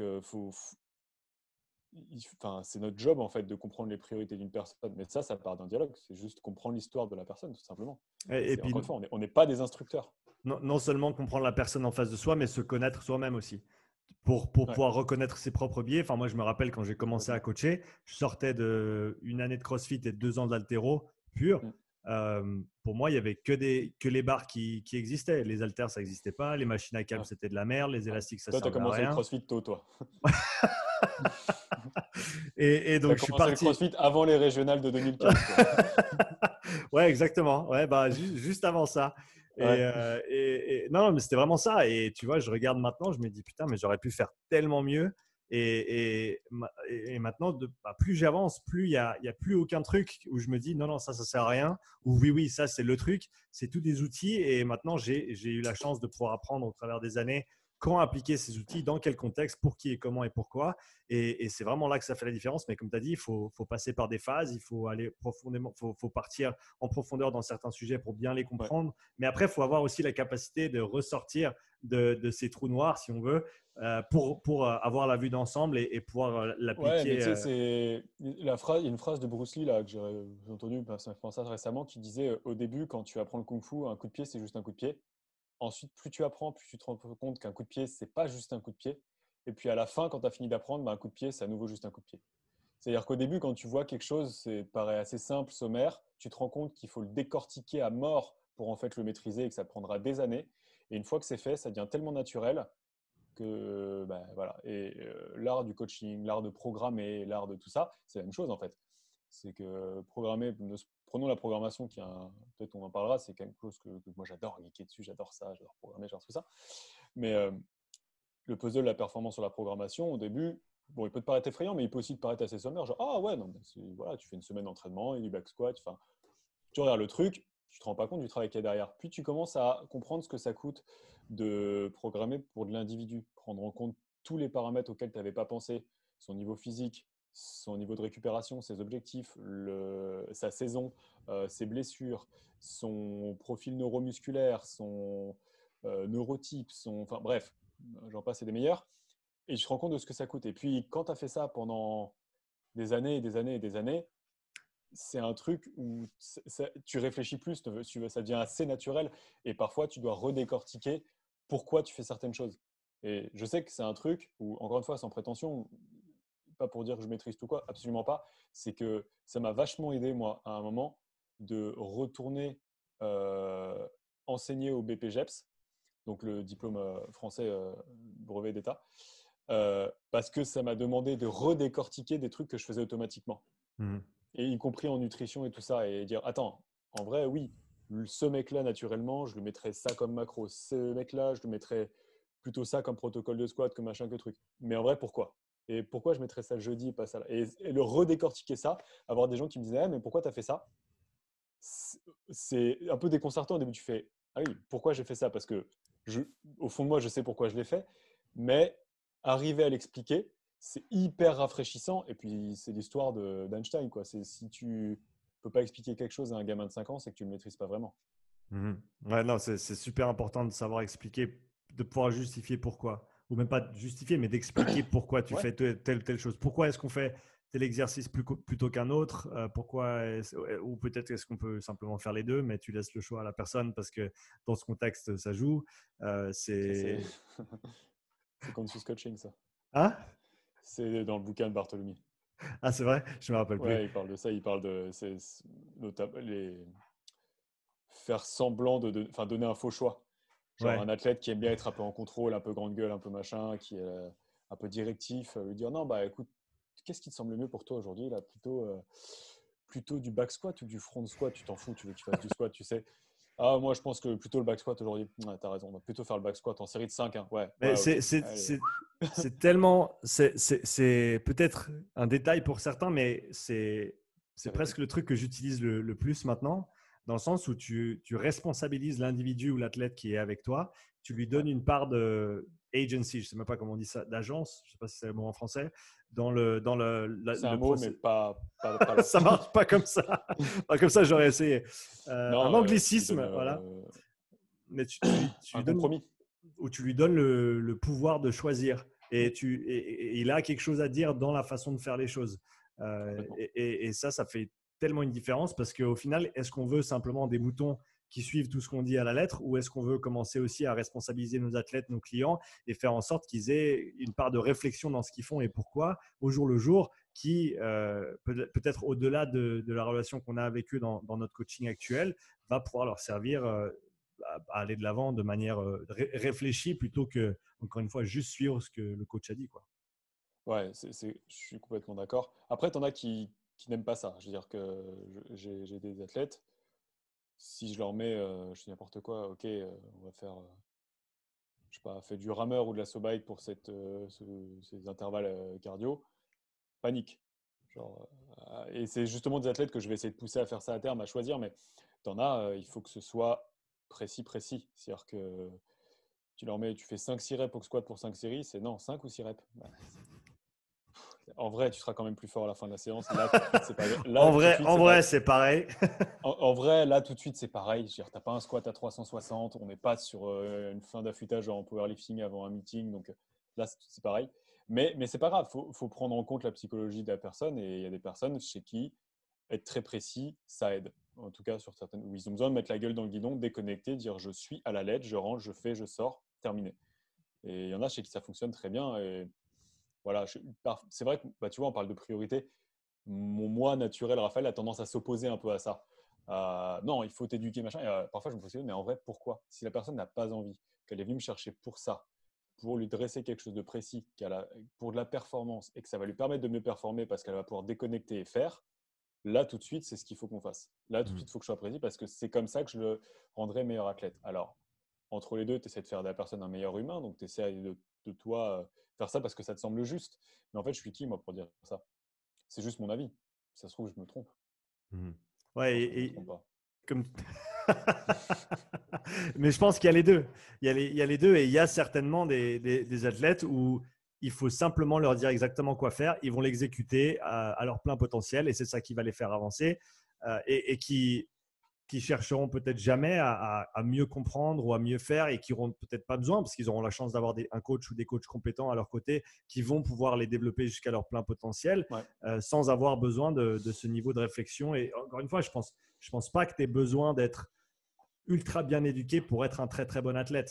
enfin, c'est notre job en fait de comprendre les priorités d'une personne. Mais ça part d'un dialogue. C'est juste comprendre l'histoire de la personne, tout simplement. Et C'est puis, encore une fois, on n'est pas des instructeurs. non seulement comprendre la personne en face de soi, mais se connaître soi-même aussi. Pour Ouais, pouvoir reconnaître ses propres biais. Enfin, moi, je me rappelle quand j'ai commencé à complètement. coacher, je sortais d'une année de CrossFit et de 2 ans d'haltéro pur. Mm. Pour moi, il y avait que les barres qui existaient. Les haltères, ça n'existait pas. Les machines à câbles, Ouais, c'était de la merde. Les ouais. élastiques, ça Toi, tu as servait à commencé le rien. crossfit tôt, toi. Et Tu as donc, je suis commencé le parti. crossfit avant les régionales de 2015, toi. Ouais, exactement. Ouais, bah, juste avant ça. Ouais, Non, mais c'était vraiment ça. Et tu vois, je regarde maintenant, je me dis putain, mais j'aurais pu faire tellement mieux. Et maintenant, bah, plus j'avance, plus il y a plus aucun truc où je me dis non, non, ça sert à rien. Ou oui, oui, ça c'est le truc. C'est tous des outils. Et maintenant, j'ai eu la chance de pouvoir apprendre au travers des années comment appliquer ces outils, dans quel contexte, pour qui et comment et pourquoi. Et c'est vraiment là que ça fait la différence. Mais comme tu as dit, faut passer par des phases, il faut aller profondément, faut partir en profondeur dans certains sujets pour bien les ouais. comprendre. Mais après, il faut avoir aussi la capacité de ressortir de ces trous noirs, si on veut, pour avoir la vue d'ensemble et pouvoir Ouais, mais l'appliquer. tu sais, il y a une phrase de Bruce Lee là, que j'ai entendue, ça m'a fait penser à ça récemment, qui disait au début, quand tu apprends le kung-fu, un coup de pied, c'est juste un coup de pied. Ensuite, plus tu apprends, plus tu te rends compte qu'un coup de pied, c'est pas juste un coup de pied. Et puis à la fin, quand tu as fini d'apprendre, bah, un coup de pied, c'est à nouveau juste un coup de pied. C'est-à-dire qu'au début, quand tu vois quelque chose, c'est paraît assez simple, sommaire, tu te rends compte qu'il faut le décortiquer à mort pour en fait le maîtriser et que ça prendra des années. Et une fois que c'est fait, ça devient tellement naturel que bah, voilà. Et l'art du coaching, l'art de programmer, l'art de tout ça, c'est la même chose en fait. C'est que programmer, prenons la programmation qui peut-être on en parlera, c'est quelque chose que moi j'adore geeker dessus, j'adore ça, j'adore programmer, j'adore tout ça. Mais le puzzle, la performance sur la programmation, au début, bon, il peut te paraître effrayant, mais il peut aussi te paraître assez sommaire. Genre, ah ouais, non, voilà, tu fais une semaine d'entraînement et du back squat. Enfin, tu regardes le truc, tu te rends pas compte du travail qu'il y a derrière. Puis tu commences à comprendre ce que ça coûte de programmer pour de l'individu, prendre en compte tous les paramètres auxquels tu n'avais pas pensé, son niveau physique, son niveau de récupération, ses objectifs, sa saison, ses blessures, son profil neuromusculaire, son neurotype, enfin bref, j'en passe et des meilleurs. Et je te rends compte de ce que ça coûte. Et puis quand tu as fait ça pendant des années et des années et des années, c'est un truc où tu réfléchis plus, ça devient assez naturel et parfois tu dois redécortiquer pourquoi tu fais certaines choses. Et je sais que c'est un truc où, encore une fois, sans prétention, pas pour dire que je maîtrise tout quoi, absolument pas. C'est que ça m'a vachement aidé, moi, à un moment, de retourner enseigner au BPGEPS, donc le diplôme français brevet d'État, parce que ça m'a demandé de redécortiquer des trucs que je faisais automatiquement, et y compris en nutrition et tout ça, et dire, attends, en vrai, oui, ce mec-là, naturellement, je lui mettrais ça comme macro, ce mec-là, je lui mettrais plutôt ça comme protocole de squat, que machin, que truc. Mais en vrai, pourquoi? Et pourquoi je mettrais ça le jeudi et pas ça là? Et le redécortiquer ça, avoir des gens qui me disaient, ah, mais pourquoi tu as fait ça? C'est un peu déconcertant au début. Tu fais, ah oui, pourquoi j'ai fait ça? Parce que au fond de moi, je sais pourquoi je l'ai fait, mais arriver à l'expliquer, c'est hyper rafraîchissant. Et puis, c'est l'histoire d'Einstein, quoi. C'est si tu peux pas expliquer quelque chose à un gamin de 5 ans, c'est que tu ne le maîtrises pas vraiment. Ouais, non, c'est super important de savoir expliquer, de pouvoir justifier pourquoi. Ou même pas justifier, mais d'expliquer pourquoi tu Ouais, fais telle chose. Pourquoi est-ce qu'on fait tel exercice plutôt qu'un autre? Ou peut-être est-ce qu'on peut simplement faire les deux, mais tu laisses le choix à la personne parce que dans ce contexte, ça joue. c'est C'est… c'est Conscious Coaching, ça. Hein? C'est dans le bouquin de Bartholomew. Ah, c'est vrai? Je me rappelle plus. Ouais, il parle de ça. Il parle de faire semblant enfin, donner un faux choix. Genre Ouais. un athlète qui aime bien être un peu en contrôle, un peu grande gueule, un peu machin, qui est un peu directif, lui dire non, bah écoute, qu'est-ce qui te semble mieux pour toi aujourd'hui là, plutôt du back squat ou du front squat? Tu t'en fous, tu veux qu'il fasse du squat, tu sais. Ah, moi je pense que plutôt le back squat aujourd'hui. Ouais, t'as raison, on va plutôt faire le back squat en série de 5, hein. Ouais, Mais ouais, ok. Allez. c'est tellement, c'est peut-être un détail pour certains, mais c'est Vérité. presque le truc que j'utilise le plus maintenant, dans le sens où tu responsabilises l'individu ou l'athlète qui est avec toi, tu lui Ouais. donnes une part de agency, je ne sais même pas comment on dit ça, d'agence, je ne sais pas si c'est le mot en français, C'est un le mot, mais procès. pas là. Ça marche pas comme ça. Pas comme ça, j'aurais essayé. Un Non, tu lui donnes anglicisme, voilà. Mais tu un lui donnes compromis. où tu lui donnes le pouvoir de choisir et il a quelque chose à dire dans la façon de faire les choses. Complètement. Et ça fait tellement une différence parce qu'au final, est-ce qu'on veut simplement des moutons qui suivent tout ce qu'on dit à la lettre ou est-ce qu'on veut commencer aussi à responsabiliser nos athlètes, nos clients et faire en sorte qu'ils aient une part de réflexion dans ce qu'ils font et pourquoi au jour le jour qui, peut-être au-delà de la relation qu'on a avec eux dans notre coaching actuel, va pouvoir leur servir à aller de l'avant de manière réfléchie plutôt que, encore une fois, juste suivre ce que le coach a dit, quoi. Ouais, je suis complètement d'accord. Après, tu en as qui n'aiment pas ça. Je veux dire que j'ai des athlètes, si je leur mets, je dis n'importe quoi, ok, on va faire, je sais pas, fait du rameur ou de la slow bike pour ces intervalles cardio, panique. Genre, et c'est justement des athlètes que je vais essayer de pousser à faire ça à terme, à choisir, mais tu en as, il faut que ce soit précis, précis. C'est-à-dire que tu fais 5-6 reps au squat pour 5 séries, c'est non, 5 ou 6 reps. Bah, en vrai, tu seras quand même plus fort à la fin de la séance. Là, tout de suite, c'est pas. Là, tout de suite, En c'est pas. vrai, c'est pareil. En vrai, là, tout de suite, c'est pareil. Tu n'as pas un squat à 360. On n'est pas sur une fin d'affûtage en powerlifting avant un meeting. Donc là, c'est pareil. Mais c'est pas grave. Faut prendre en compte la psychologie de la personne. Et il y a des personnes chez qui être très précis, ça aide. En tout cas, sur certaines où ils ont besoin de mettre la gueule dans le guidon, déconnecter, dire je suis à la lettre, je rentre, je fais, je sors, terminé. Et il y en a chez qui ça fonctionne très bien. Et voilà, c'est vrai que bah, tu vois, on parle de priorité. Mon moi naturel, Raphaël, a tendance à s'opposer un peu à ça. Non, il faut t'éduquer, machin. Et, parfois, je me pose, mais en vrai, pourquoi? Si la personne n'a pas envie, qu'elle est venue me chercher pour ça, pour lui dresser quelque chose de précis, pour de la performance, et que ça va lui permettre de mieux performer parce qu'elle va pouvoir déconnecter et faire, là, tout de suite, c'est ce qu'il faut qu'on fasse. Là, tout de suite, il faut que je sois précis parce que c'est comme ça que je le rendrai meilleur athlète. Alors, entre les deux, tu essaies de faire de la personne un meilleur humain, donc tu essaies de toi faire ça parce que ça te semble juste. Mais en fait, je suis qui, moi, pour dire ça? C'est juste mon avis. Si ça se trouve, je me trompe. Je Ouais, pense que je me trompe pas. comme… Mais je pense qu'il y a les deux. Il y a les deux et il y a certainement des athlètes où il faut simplement leur dire exactement quoi faire. Ils vont l'exécuter à leur plein potentiel et c'est ça qui va les faire avancer et qui chercheront peut-être jamais à mieux comprendre ou à mieux faire et qui n'auront peut-être pas besoin parce qu'ils auront la chance d'avoir un coach ou des coachs compétents à leur côté qui vont pouvoir les développer jusqu'à leur plein potentiel Ouais. sans avoir besoin de ce niveau de réflexion. Et encore une fois, je pense pas que tu aies besoin d'être ultra bien éduqué pour être un très très bon athlète.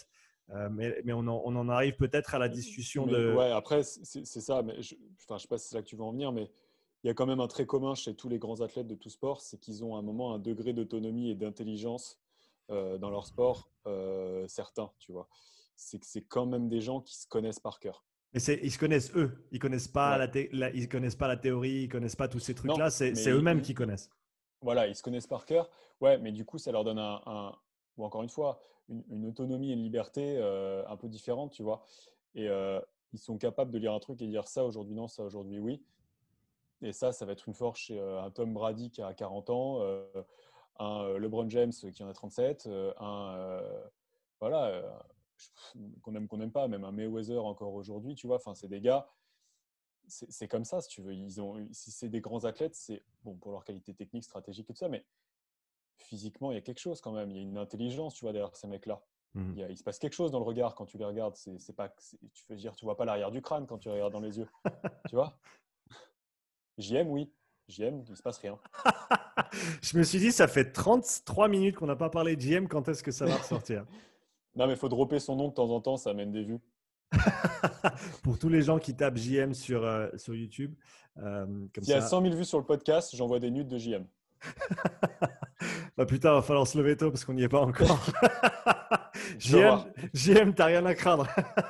Mais on en arrive peut-être à la discussion Mais de… ouais, après, c'est ça. Mais enfin, je sais pas si c'est là que tu veux en venir, mais il y a quand même un trait commun chez tous les grands athlètes de tout sport, c'est qu'ils ont à un moment un degré d'autonomie et d'intelligence dans leur sport certain, tu vois. C'est que c'est quand même des gens qui se connaissent par cœur. Mais ils se connaissent eux. Ils connaissent pas Ouais. ils connaissent pas la théorie, ils connaissent pas tous ces Non, trucs-là. C'est mais eux-mêmes qui connaissent. voilà, ils se connaissent par cœur. Ouais, mais du coup, ça leur donne ou encore une fois, une autonomie et une liberté un peu différente, tu vois. Et ils sont capables de lire un truc et dire ça aujourd'hui non, ça aujourd'hui oui. Et ça va être une force chez un Tom Brady qui a 40 ans, un LeBron James qui en a 37, voilà, qu'on aime pas, même un Mayweather encore aujourd'hui, tu vois. Enfin, c'est des gars, c'est comme ça, si tu veux. Si c'est des grands athlètes, c'est bon pour leur qualité technique, stratégique et tout ça, mais physiquement, il y a quelque chose quand même. Il y a une intelligence, tu vois, derrière ces mecs-là. Mhm. Il se passe quelque chose dans le regard quand tu les regardes. C'est pas, tu veux dire, tu vois pas l'arrière du crâne quand tu regardes dans les yeux, tu vois. JM, oui. JM, il se passe rien. Je me suis dit, ça fait 33 minutes qu'on n'a pas parlé de GM. Quand est-ce que ça va ressortir? Non, mais il faut dropper son nom de temps en temps, ça amène des vues. Pour tous les gens qui tapent JM sur YouTube, comme S'il y a ça. 100 000 vues sur le podcast, j'envoie des nudes de JM. Bah putain, va falloir se lever tôt parce qu'on n'y est pas encore. Tu vas voir. JM, t'as rien à craindre.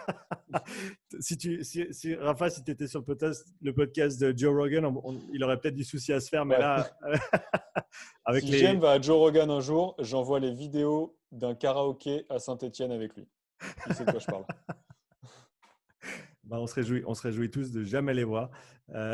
Rafa, si tu étais sur le podcast de Joe Rogan, il aurait peut-être du souci à se faire, mais Ouais. là, avec Si JM les. va à Joe Rogan un jour, j'envoie les vidéos d'un karaoké à Saint-Étienne avec lui. Il sait de quoi je parle. Bah, on se réjouit tous de jamais les voir. Euh,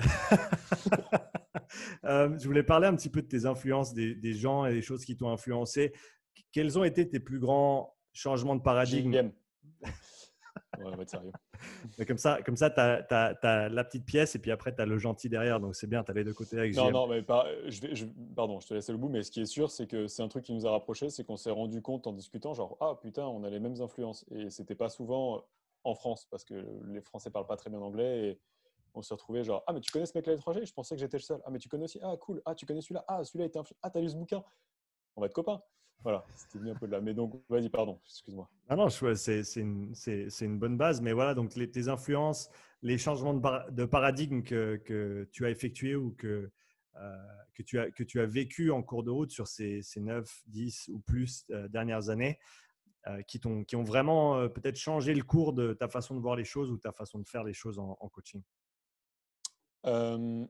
je voulais parler un petit peu de tes influences, des gens et des choses qui t'ont influencé. Quels ont été tes plus grands changements de paradigme? JM. Ouais, on va être sérieux. Mais comme ça tu as la petite pièce et puis après, tu as le gentil derrière. Donc, c'est bien, tu as les deux côtés avec Non, JM. non, mais pardon, je te laisse le bout, mais ce qui est sûr, c'est que c'est un truc qui nous a rapprochés, c'est qu'on s'est rendu compte en discutant, genre, ah putain, on a les mêmes influences. Et c'était pas souvent en France, parce que les Français parlent pas très bien anglais, et on se retrouvait genre, ah mais tu connais ce mec à l'étranger? Je pensais que j'étais le seul. Ah mais tu connais aussi? Ah cool. Ah tu connais celui-là? Ah celui-là était influent. Ah t'as lu ce bouquin? On va être copains. Voilà, c'était venu un peu de là. Mais donc, vas-y, pardon, excuse-moi. Ah non, c'est une bonne base. Mais voilà, donc tes influences, les changements de paradigme que tu as effectués ou que tu as vécu en cours de route sur ces 9, 10 ou plus dernières années, qui ont vraiment peut-être changé le cours de ta façon de voir les choses ou ta façon de faire les choses en coaching. Euh,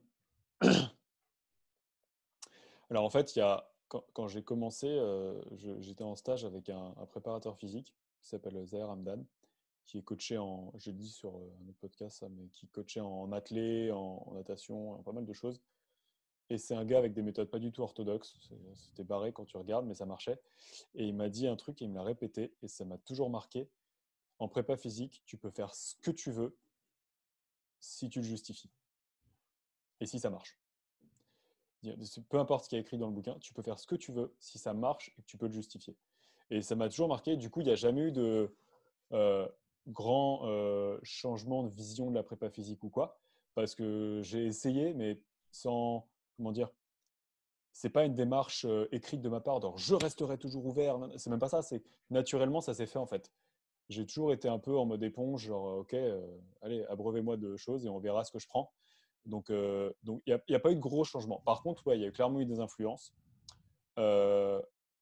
Alors en fait, quand j'ai commencé, j'étais en stage avec un préparateur physique qui s'appelle Zahir Hamdan, qui est coaché j'ai dit sur un autre podcast, ça, mais qui coachait en athlé, en natation, en pas mal de choses. Et c'est un gars avec des méthodes pas du tout orthodoxes. C'était barré quand tu regardes, mais ça marchait. Et il m'a dit un truc et il me l'a répété et ça m'a toujours marqué. En prépa physique, tu peux faire ce que tu veux si tu le justifies et si ça marche. Peu importe ce qui est écrit dans le bouquin, tu peux faire ce que tu veux si ça marche et que tu peux le justifier. Et ça m'a toujours marqué. Du coup, il n'y a jamais eu de euh, grand changement de vision de la prépa physique ou quoi, parce que j'ai essayé, mais sans, comment dire, c'est pas une démarche écrite de ma part, genre je resterai toujours ouvert. C'est même pas ça. C'est naturellement ça s'est fait en fait. J'ai toujours été un peu en mode éponge, genre ok, allez, abreuvez-moi de choses et on verra ce que je prends. Donc il n'y a pas eu de gros changements. Par contre, ouais, il y a clairement eu des influences. Euh,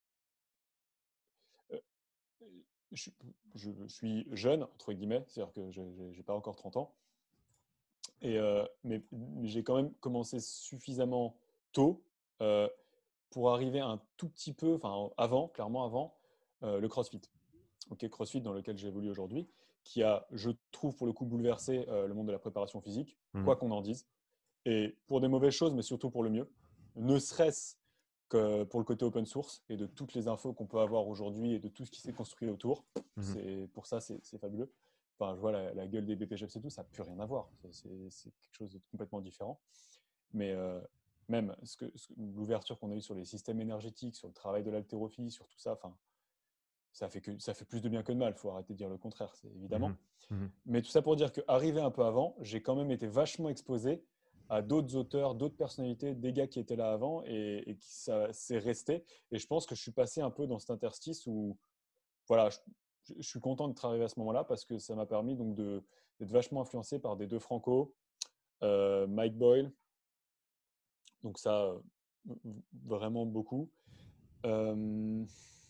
euh, je, je suis jeune, entre guillemets, c'est-à-dire que je n'ai pas encore 30 ans. Mais j'ai quand même commencé suffisamment tôt euh, pour arriver un tout petit peu, enfin avant, clairement avant, le CrossFit. Ok, CrossFit dans lequel j'évolue aujourd'hui, qui a, je trouve, pour le coup, bouleversé le monde de la préparation physique, quoi qu'on en dise. Et pour des mauvaises choses, mais surtout pour le mieux. Ne serait-ce que pour le côté open source et de toutes les infos qu'on peut avoir aujourd'hui et de tout ce qui s'est construit autour. Pour ça, c'est fabuleux. Enfin, je vois la gueule des BPGEPS et tout, ça n'a plus rien à voir. C'est quelque chose de complètement différent. Mais même l'ouverture qu'on a eue sur les systèmes énergétiques, sur le travail de l'haltérophilie, sur tout ça, enfin, ça fait plus de bien que de mal. Il faut arrêter de dire le contraire, c'est évidemment. Mais tout ça pour dire qu'arrivé un peu avant, j'ai quand même été vachement exposé à d'autres auteurs, d'autres personnalités, des gars qui étaient là avant et qui ça s'est resté. Et je pense que je suis passé un peu dans cet interstice où, voilà, je suis content d'être arrivé à ce moment-là parce que ça m'a permis donc d'être vachement influencé par des deux franco, Mike Boyle, donc ça, vraiment beaucoup. Euh,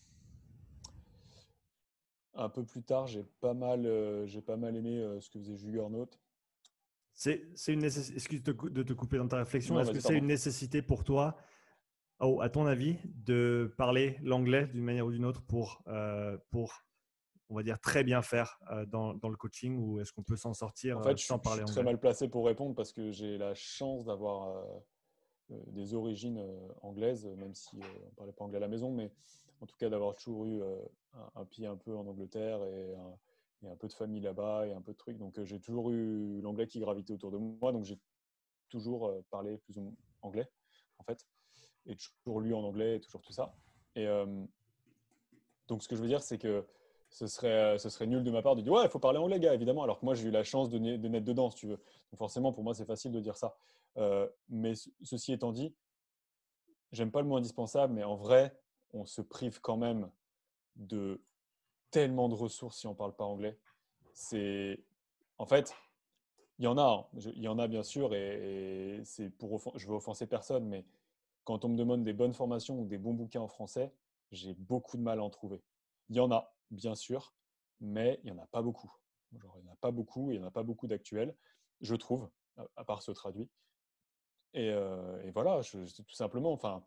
un peu plus tard, j'ai pas mal aimé ce que faisait Juggernaut. C'est une nécessité. Excuse de te couper dans ta réflexion. Non, Est-ce que vas-y, c'est pardon. une nécessité pour toi, à ton avis, de parler l'anglais d'une manière ou d'une autre pour, on va dire, très bien faire dans le coaching, ou est-ce qu'on peut s'en sortir En fait, sans je parler suis très anglais? mal placé pour répondre parce que j'ai la chance d'avoir des origines anglaises, même si on ne parlait pas anglais à la maison, mais en tout cas d'avoir toujours eu un pied un peu en Angleterre et un peu de famille là-bas et un peu de trucs. Donc j'ai toujours eu l'anglais qui gravitait autour de moi, donc j'ai toujours parlé plus ou moins anglais, en fait, et toujours lu en anglais et toujours tout ça. Et donc ce que je veux dire, c'est que ce serait nul de ma part de dire ouais, il faut parler anglais, gars, évidemment, alors que moi j'ai eu la chance de naître dedans, si tu veux. Donc forcément, pour moi, c'est facile de dire ça. Mais ceci étant dit, j'aime pas le mot indispensable, mais en vrai, on se prive quand même de tellement de ressources si on parle pas anglais. C'est, en fait, il y en a, hein. Il y en a bien sûr, et c'est je veux offenser personne, mais quand on me demande des bonnes formations ou des bons bouquins en français, j'ai beaucoup de mal à en trouver. Il y en a, bien sûr, mais il n'y en a pas beaucoup. Genre, il n'y en a pas beaucoup, il n'y en a pas beaucoup d'actuels, je trouve, à part ceux traduits. Et voilà, tout simplement, enfin,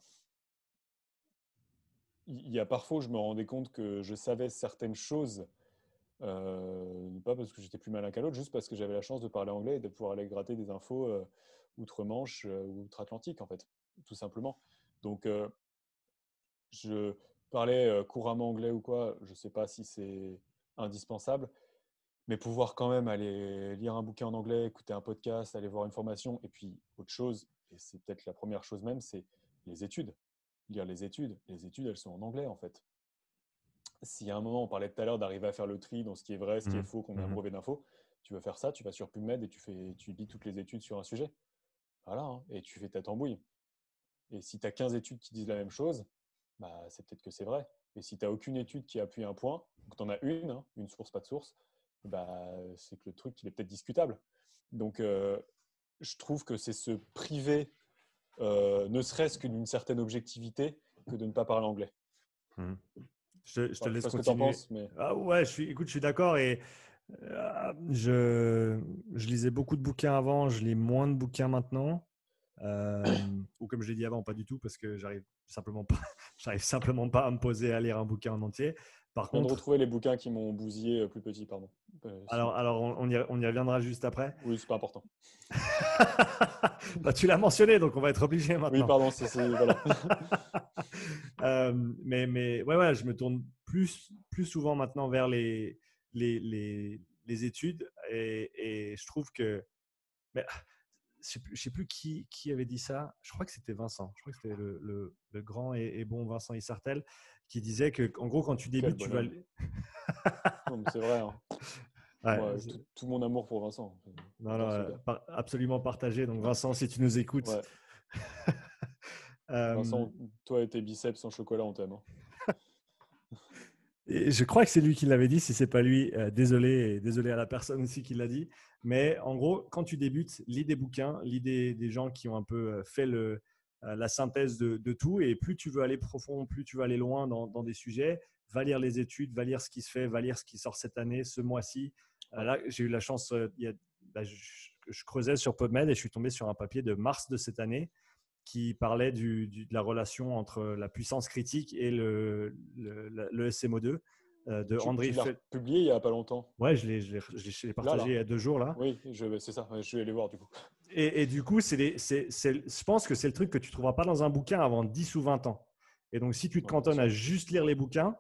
il y a parfois où je me rendais compte que je savais certaines choses, pas parce que j'étais plus malin qu'à l'autre, juste parce que j'avais la chance de parler anglais et de pouvoir aller gratter des infos outre-Manche ou outre-Atlantique, en fait, tout simplement. Donc, je parlais couramment anglais ou quoi, je ne sais pas si c'est indispensable, mais pouvoir quand même aller lire un bouquin en anglais, écouter un podcast, aller voir une formation, et puis autre chose, et c'est peut-être la première chose même, c'est les études. Lire les études. Les études, elles sont en anglais, en fait. Si à un moment, on parlait tout à l'heure d'arriver à faire le tri dans ce qui est vrai, ce qui est Mhm. faux, qu'on ait un Mhm. brevet d'info, tu veux faire ça, tu vas sur PubMed et tu lis toutes les études sur un sujet. Voilà, hein, et tu fais ta tambouille. Et si tu as 15 études qui disent la même chose, bah, c'est peut-être que c'est vrai. Et si tu n'as aucune étude qui appuie un point, donc tu en as une, hein, une source, pas de source, bah, c'est que le truc, il est peut-être discutable. Donc, je trouve que c'est se priver, ne serait-ce que d'une certaine objectivité, que de ne pas parler anglais. Mhm. Je te Enfin, je sais laisse pas ce que tu en continuer. penses, mais Ah ouais, écoute, je suis d'accord. Et je lisais beaucoup de bouquins avant, je lis moins de bouquins maintenant. Ou comme je l'ai dit avant, pas du tout, parce que j'arrive simplement pas à me poser à lire un bouquin en entier. Par je viens de contre, retrouver les bouquins qui m'ont bousillé plus petit, pardon. alors on y reviendra juste après. Oui, c'est pas important. Bah, tu l'as mentionné, donc on va être obligé Oui, maintenant. pardon, voilà. Ouais, je me tourne plus souvent maintenant vers les études, et je trouve que, mais, je sais plus qui avait dit ça. Je crois que c'était Vincent. Je crois que c'était le grand et bon Vincent Isartel qui disait que, en gros, quand tu Quel débutes, tu vas. bonhomme. Non, mais c'est vrai, hein. Ouais, Moi, tout mon amour pour Vincent. non, non, J'adore ce gars. absolument partagé. Donc, Vincent, si tu nous écoutes. Ouais. euh, Vincent, toi et tes biceps en chocolat, on t'aime, hein. Et je crois que c'est lui qui l'avait dit. Si c'est pas lui, désolé, et désolé à la personne aussi qui l'a dit. Mais en gros, quand tu débutes, lis des bouquins, lis des gens qui ont un peu fait la synthèse de tout. Et plus tu veux aller profond, plus tu veux aller loin dans des sujets, va lire les études, va lire ce qui se fait, va lire ce qui sort cette année, ce mois-ci. Ouais. Là, j'ai eu la chance, je creusais sur PubMed et je suis tombé sur un papier de mars de cette année qui parlait de la relation entre la puissance critique et le SMO2 de André Tu l'as Fel. republié il y a pas longtemps. Ouais, je l'ai Là, partagé il là. y a 2 jours là. Oui, c'est ça. Ouais, je vais aller voir du coup. Et du coup, je pense que c'est le truc que tu ne trouveras pas dans un bouquin avant 10 ou 20 ans. Et donc, si tu te Ouais, bien cantonnes à sûr. juste lire les bouquins,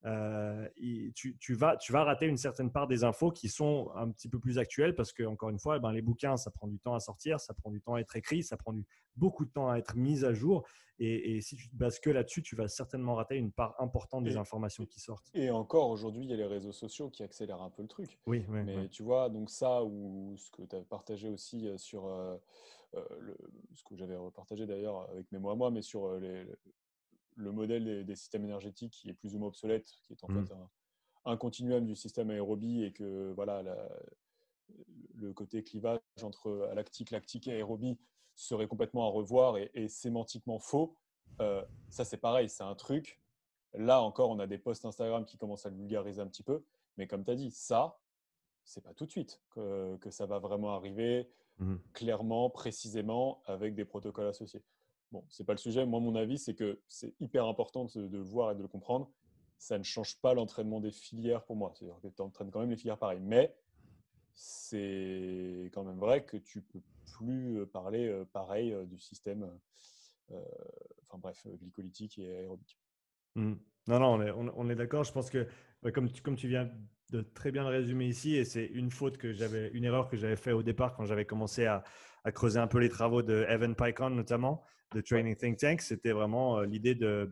tu vas rater une certaine part des infos qui sont un petit peu plus actuelles parce que, encore une fois, les bouquins, ça prend du temps à sortir, ça prend du temps à être écrit, ça prend beaucoup de temps à être mis à jour. Et si tu te bases que là-dessus, tu vas certainement rater une part importante des Et, informations qui sortent. et encore aujourd'hui, il y a les réseaux sociaux qui accélèrent un peu le truc. Oui, oui, oui. Mais tu vois, donc ça, ou ce que tu as partagé aussi sur ce que j'avais repartagé d'ailleurs avec mes mots à moi, mais sur le modèle des systèmes énergétiques qui est plus ou moins obsolète, qui est en Mm. fait un continuum du système aérobie et que voilà, le côté clivage entre lactique et aérobie serait complètement à revoir et sémantiquement faux, ça c'est pareil, c'est un truc. Là encore, on a des posts Instagram qui commencent à le vulgariser un petit peu, mais comme tu as dit, ça, c'est pas tout de suite que ça va vraiment arriver Mhm. clairement, précisément, avec des protocoles associés. Bon, c'est pas le sujet. Moi, mon avis, c'est que c'est hyper important de le voir et de le comprendre. Ça ne change pas l'entraînement des filières pour moi. C'est-à-dire que tu entraînes quand même les filières pareil. Mais c'est quand même vrai que tu peux plus parler pareil du système, enfin bref, glycolytique et aérobique. Mhm. Non, non, on est d'accord. Je pense que, comme tu viens de très bien le résumer ici, et c'est une erreur que j'avais fait au départ quand j'avais commencé à creuser un peu les travaux de Evan Pycon, notamment, de Ouais. Training Think Tank, c'était vraiment l'idée de,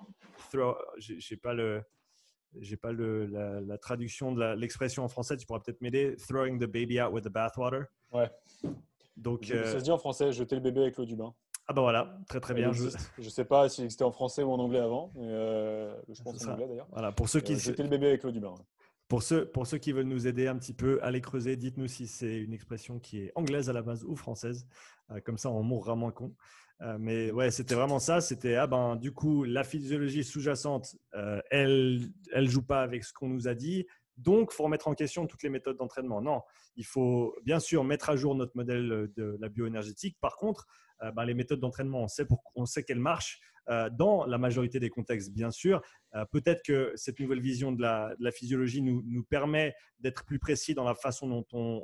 j'ai pas la traduction de l'expression en français, tu pourras peut-être m'aider, throwing the baby out with the bathwater. Ouais. Donc, Ça se dit en français, jeter le bébé avec l'eau du bain. ah bah voilà, très très Elle bien. existe. Je ne sais pas s'il existait en français ou en anglais avant, mais je Ce pense en sera, anglais d'ailleurs. voilà, Jeter le bébé avec l'eau du bain. pour ceux qui veulent nous aider un petit peu à les creuser, dites-nous si c'est une expression qui est anglaise à la base ou française. Comme ça, on mourra moins con. Mais ouais, c'était vraiment ça. C'était, du coup, la physiologie sous-jacente, elle joue pas avec ce qu'on nous a dit. Donc, il faut remettre en question toutes les méthodes d'entraînement. Non, il faut bien sûr mettre à jour notre modèle de la bioénergétique. Par contre, les méthodes d'entraînement, on sait qu'elles marchent dans la majorité des contextes, bien sûr. Peut-être que cette nouvelle vision de la physiologie nous permet d'être plus précis dans la façon dont on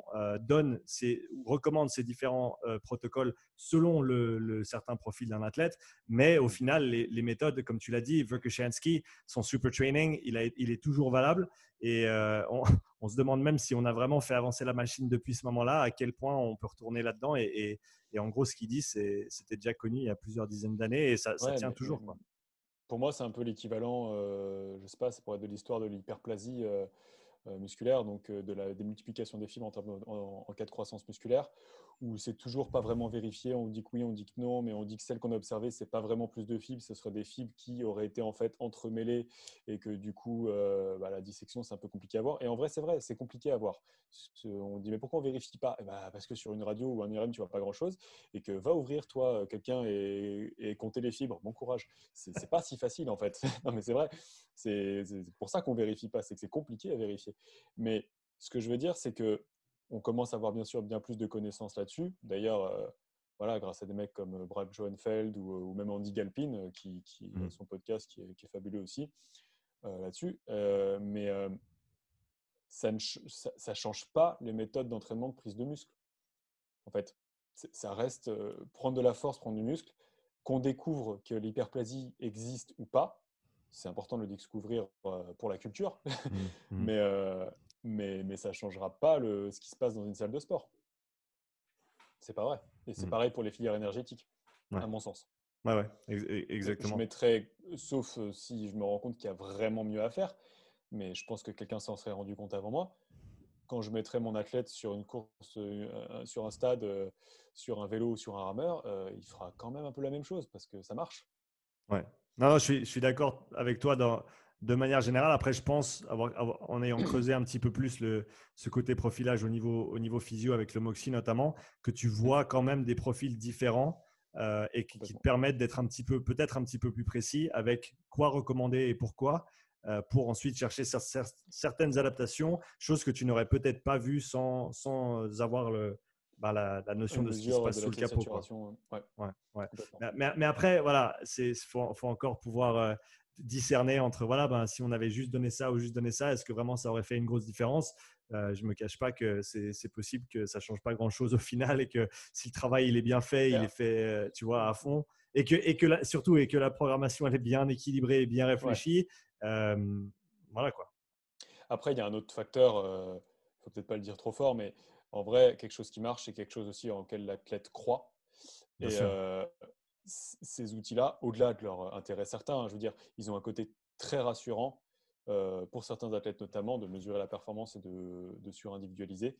recommande ces différents protocoles selon le certain profil d'un athlète. Mais au final, les méthodes, comme tu l'as dit, Verkhoshansky, son super training, il est toujours valable. Et on se demande même si on a vraiment fait avancer la machine depuis ce moment-là, à quel point on peut retourner là-dedans. Et en gros, ce qu'il dit, c'était déjà connu il y a plusieurs dizaines d'années et ça Ouais, tient toujours, quoi. pour moi, c'est un peu l'équivalent, je ne sais pas, c'est pour être de l'histoire de l'hyperplasie musculaire, donc de la démultiplication des fibres en cas de croissance musculaire, où c'est toujours pas vraiment vérifié. On dit que oui, on dit que non, mais on dit que celle qu'on a observée, c'est pas vraiment plus de fibres, ce seraient des fibres qui auraient été en fait entremêlées et que du coup, la dissection, c'est un peu compliqué à voir. Et en vrai, c'est compliqué à voir. On dit mais pourquoi on vérifie pas? Eh ben, parce que sur une radio ou un IRM, tu vois pas grand-chose et que va ouvrir toi quelqu'un et compter les fibres. Bon courage. C'est pas si facile en fait. Non mais c'est vrai. C'est pour ça qu'on vérifie pas, c'est que c'est compliqué à vérifier. Mais ce que je veux dire, c'est que on commence à avoir bien sûr bien plus de connaissances là-dessus. D'ailleurs, voilà, grâce à des mecs comme Brad Schoenfeld ou même Andy Galpin, qui a son podcast qui est fabuleux aussi là-dessus. Mais ça ne change pas les méthodes d'entraînement de prise de muscle. En fait, ça reste prendre de la force, prendre du muscle, qu'on découvre que l'hyperplasie existe ou pas. C'est important de le découvrir pour la culture, Mmh, mmh. mais, mais ça ne changera pas ce qui se passe dans une salle de sport. C'est pas vrai. Et c'est Mmh. pareil pour les filières énergétiques, Ouais, à mon sens. ouais, ouais, Je exactement. mettrais, sauf si je me rends compte qu'il y a vraiment mieux à faire, mais je pense que quelqu'un s'en serait rendu compte avant moi. Quand je mettrais mon athlète sur une course, sur un stade, sur un vélo ou sur un rameur, il fera quand même un peu la même chose parce que ça marche. Ouais. Non, non, je suis d'accord avec toi de manière générale. Après, je pense, en ayant creusé un petit peu plus ce côté profilage au niveau physio avec le Moxie notamment, que tu Mmh, vois quand même des profils différents et qui te complètement. permettent d'être peut-être un petit peu plus précis avec quoi recommander et pourquoi, pour ensuite chercher certaines adaptations, choses que tu n'aurais peut-être pas vues sans avoir la notion Une de ce qui se mesure passe de sous le l'acide de capot, quoi. saturation, ouais, Ouais, ouais. complètement. Mais après, voilà, faut encore pouvoir discerner entre, voilà, si on avait juste donné ça ou juste donné ça, est-ce que vraiment ça aurait fait une grosse différence? Je ne me cache pas que c'est possible que ça ne change pas grand-chose au final et que si le travail il est bien fait, il est fait, tu vois, à fond surtout, et que la programmation elle est bien équilibrée et bien Ouais. réfléchie. euh, voilà quoi. Après, il y a un autre facteur, il ne faut peut-être pas le dire trop fort, mais en vrai, quelque chose qui marche, c'est quelque chose aussi en lequel l'athlète croit. Bien Et sûr. ces outils-là, au-delà de leur intérêt certain, hein, je veux dire, ils ont un côté très rassurant pour certains athlètes notamment de mesurer la performance et de surindividualiser.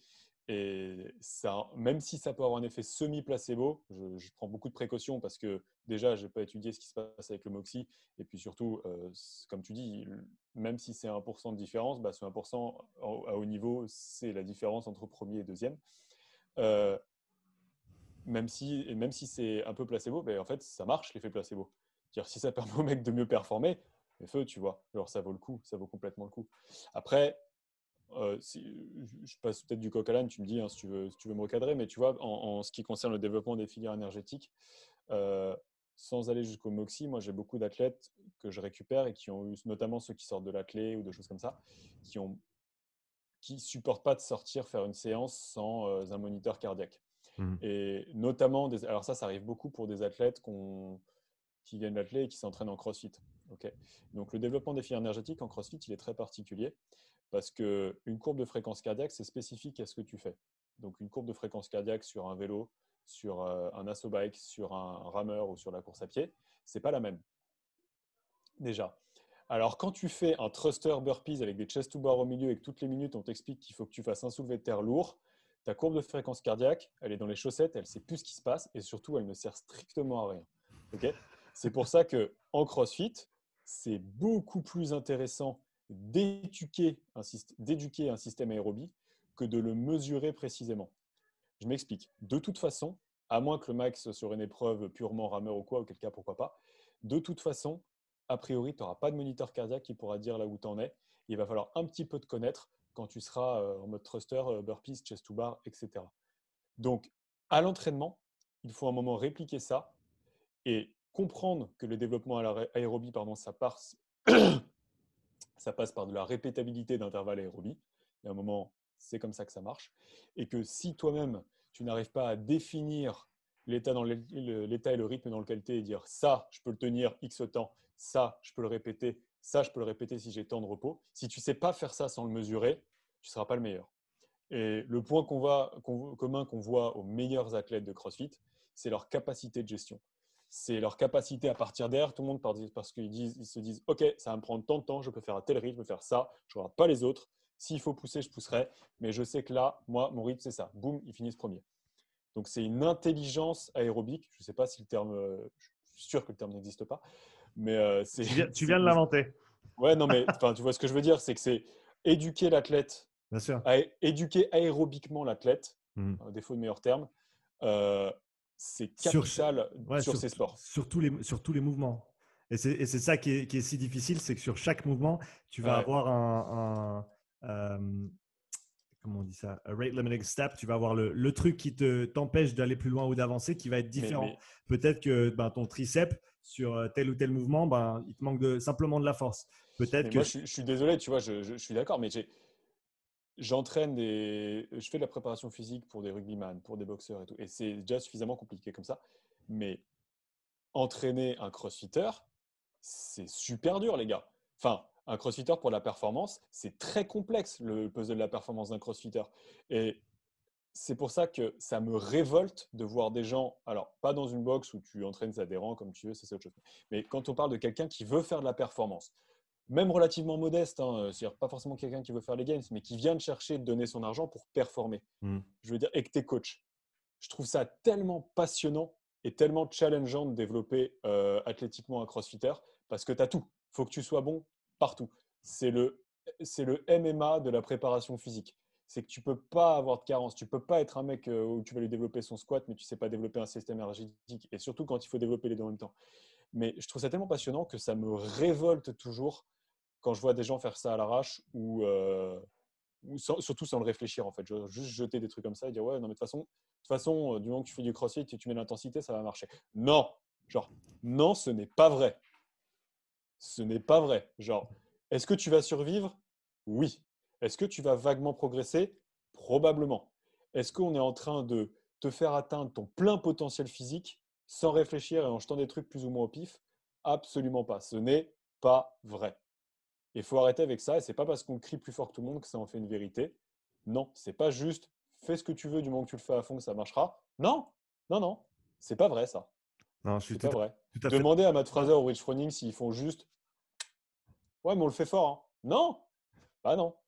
Et ça, même si ça peut avoir un effet semi-placebo, je prends beaucoup de précautions parce que déjà, je n'ai pas étudié ce qui se passe avec le Moxie. Et puis surtout, comme tu dis, même si c'est 1% de différence, bah, ce 1% à haut niveau, c'est la différence entre premier et deuxième. Euh, même si c'est un peu placebo, ben, en fait, ça marche l'effet placebo. C'est-à-dire, si ça permet au mec de mieux performer, mais feu, tu vois, alors ça vaut le coup, ça vaut complètement le coup. Après, je passe peut-être du coq à l'âne, tu me dis hein, si tu veux me recadrer, mais tu vois, en ce qui concerne le développement des filières énergétiques, euh, sans aller jusqu'au Moxie, moi j'ai beaucoup d'athlètes que je récupère et qui ont eu, notamment ceux qui sortent de l'athlé ou de choses comme ça, qui supportent pas de sortir faire une séance sans un moniteur cardiaque. Mhm. Et notamment, alors ça arrive beaucoup pour des athlètes qui viennent d'athlé et qui s'entraînent en crossfit. Okay. Donc le développement des filières énergétiques en crossfit, il est très particulier parce qu'une courbe de fréquence cardiaque, c'est spécifique à ce que tu fais. Donc une courbe de fréquence cardiaque sur un vélo, sur un assaut bike, sur un rameur ou sur la course à pied, c'est pas la même, déjà. Alors quand tu fais un thruster burpees avec des chest to bar au milieu et que toutes les minutes on t'explique qu'il faut que tu fasses un soulevé de terre lourd, ta courbe de fréquence cardiaque, elle est dans les chaussettes, elle ne sait plus ce qui se passe et surtout elle ne sert strictement à rien. Okay, c'est pour ça qu'en CrossFit, c'est beaucoup plus intéressant d'éduquer un système aérobie que de le mesurer précisément. Je m'explique. De toute façon, à moins que le max sur une épreuve purement rameur ou quoi, auquel cas pourquoi pas, de toute façon, a priori, tu n'auras pas de moniteur cardiaque qui pourra dire là où tu en es. Il va falloir un petit peu te connaître quand tu seras en mode thruster, burpees, chest to bar, etc. Donc, à l'entraînement, il faut un moment répliquer ça et comprendre que le développement aérobie, pardon, ça passe par de la répétabilité d'intervalles aérobie. Il y a un moment, c'est comme ça que ça marche. Et que si toi-même, tu n'arrives pas à définir l'état et le rythme dans lequel tu es et dire ça, je peux le tenir X temps, ça, je peux le répéter, ça, je peux le répéter si j'ai tant de repos. Si tu ne sais pas faire ça sans le mesurer, tu ne seras pas le meilleur. Et le point commun qu'on voit aux meilleurs athlètes de CrossFit, c'est leur capacité de gestion. C'est leur capacité à partir d'air. Tout le monde parce ils se disent ok, ça va me prendre tant de temps, je peux faire à tel rythme, je peux faire ça, je ne regarde pas les autres. S'il faut pousser, je pousserai. Mais je sais que là, moi, mon rythme, c'est ça. Boum, ils finissent premier. Donc, c'est une intelligence aérobique. Je ne sais pas si le terme, je suis sûr que le terme n'existe pas, mais Tu viens de l'inventer, ouais, non, mais tu vois ce que je veux dire, c'est que c'est éduquer l'athlète bien sûr. à éduquer aérobiquement l'athlète, Mhm. à défaut de meilleur terme, euh, c'est Sur, capital ouais, sur ces sports. sur tous les mouvements. Et c'est ça qui est si difficile, c'est que sur chaque mouvement, tu vas Ouais. avoir comment on dit ça, a rate limiting step, tu vas avoir le truc qui t'empêche d'aller plus loin ou d'avancer qui va être Mais, différent. mais, Peut-être que ben, ton triceps, sur tel ou tel mouvement, ben, il te manque simplement de la force. Peut-être mais que… moi, je suis désolé, tu vois, je suis d'accord, mais je fais de la préparation physique pour des rugbyman, pour des boxeurs et tout, et c'est déjà suffisamment compliqué comme ça. Mais entraîner un crossfitter, c'est super dur, les gars. Enfin, un crossfitter pour la performance, c'est très complexe, le puzzle de la performance d'un crossfitter. Et c'est pour ça que ça me révolte de voir des gens, alors pas dans une box où tu entraînes tes adhérents comme tu veux, c'est autre chose. Mais quand on parle de quelqu'un qui veut faire de la performance, même relativement modeste, hein, c'est-à-dire pas forcément quelqu'un qui veut faire les games, mais qui vient de chercher de donner son argent pour performer. Hmm. Je veux dire, et que tu es coach. Je trouve ça tellement passionnant et tellement challengeant de développer athlétiquement un crossfitter parce que tu as tout. Il faut que tu sois bon partout. C'est le MMA de la préparation physique. C'est que tu ne peux pas avoir de carence. Tu ne peux pas être un mec où tu vas lui développer son squat, mais tu ne sais pas développer un système énergétique. Et surtout quand il faut développer les deux en même temps. Mais je trouve ça tellement passionnant que ça me révolte toujours quand je vois des gens faire ça à l'arrache ou surtout sans le réfléchir en fait. Juste jeter des trucs comme ça et dire ouais, non, mais de toute façon du moment que tu fais du crossfit et tu mets l'intensité, ça va marcher. Non, genre, non, ce n'est pas vrai. Ce n'est pas vrai. Genre, est-ce que tu vas survivre? Oui. Est-ce que tu vas vaguement progresser? Probablement. Est-ce qu'on est en train de te faire atteindre ton plein potentiel physique sans réfléchir et en jetant des trucs plus ou moins au pif? Absolument pas. Ce n'est pas vrai. Il faut arrêter avec ça. Et c'est pas parce qu'on crie plus fort que tout le monde que ça en fait une vérité. Non, c'est pas juste fais ce que tu veux du moment que tu le fais à fond que ça marchera. Non, non, non, c'est pas vrai ça. Non, je suis C'est pas vrai. tout à fait… Demandez à Matt Fraser ou Rich Froning s'ils font juste ouais, mais on le fait fort. Hein. Non, bah non.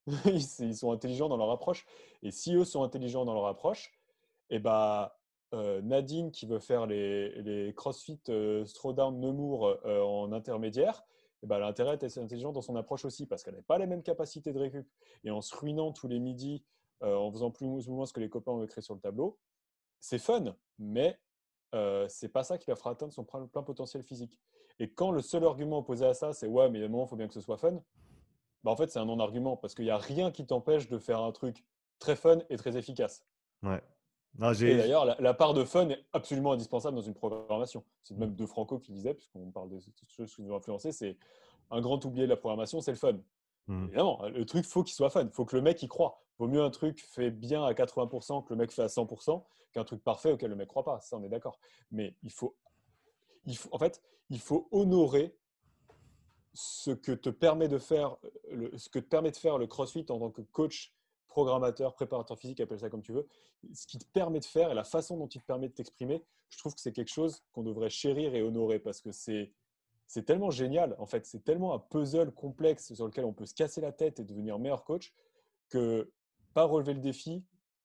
Ils sont intelligents dans leur approche. Et si eux sont intelligents dans leur approche, et bah, Nadine qui veut faire les CrossFit Throwdown Nemours en intermédiaire, et bah, elle a intérêt à être intelligente dans son approche aussi parce qu'elle n'a pas les mêmes capacités de récup. Et en se ruinant tous les midis, en faisant plus ou moins ce que les copains ont écrit sur le tableau, c'est fun, mais c'est pas ça qui la fera atteindre son plein potentiel physique. Et quand le seul argument opposé à ça, c'est ouais, mais à un moment, il faut bien que ce soit fun, bah, en fait, c'est un non-argument parce qu'il n'y a rien qui t'empêche de faire un truc très fun et très efficace. Ouais. Non, Et d'ailleurs, la part de fun est absolument indispensable dans une programmation. C'est même De Franco qui disait, puisqu'on parle de choses qui nous ont influencé, c'est un grand oublié de la programmation, c'est le fun. Mm. Évidemment, le truc, faut qu'il soit fun. Il faut que le mec y croit. Vaut mieux un truc fait bien à 80% que le mec fait à 100% qu'un truc parfait auquel le mec ne croit pas. Ça, on est d'accord. Mais en fait, il faut honorer ce que te permet de faire ce que te permet de faire le CrossFit en tant que coach, programmateur, préparateur physique, appelle ça comme tu veux, ce qui te permet de faire et la façon dont il te permet de t'exprimer, je trouve que c'est quelque chose qu'on devrait chérir et honorer parce que c'est tellement génial. En fait, c'est tellement un puzzle complexe sur lequel on peut se casser la tête et devenir meilleur coach que pas relever le défi,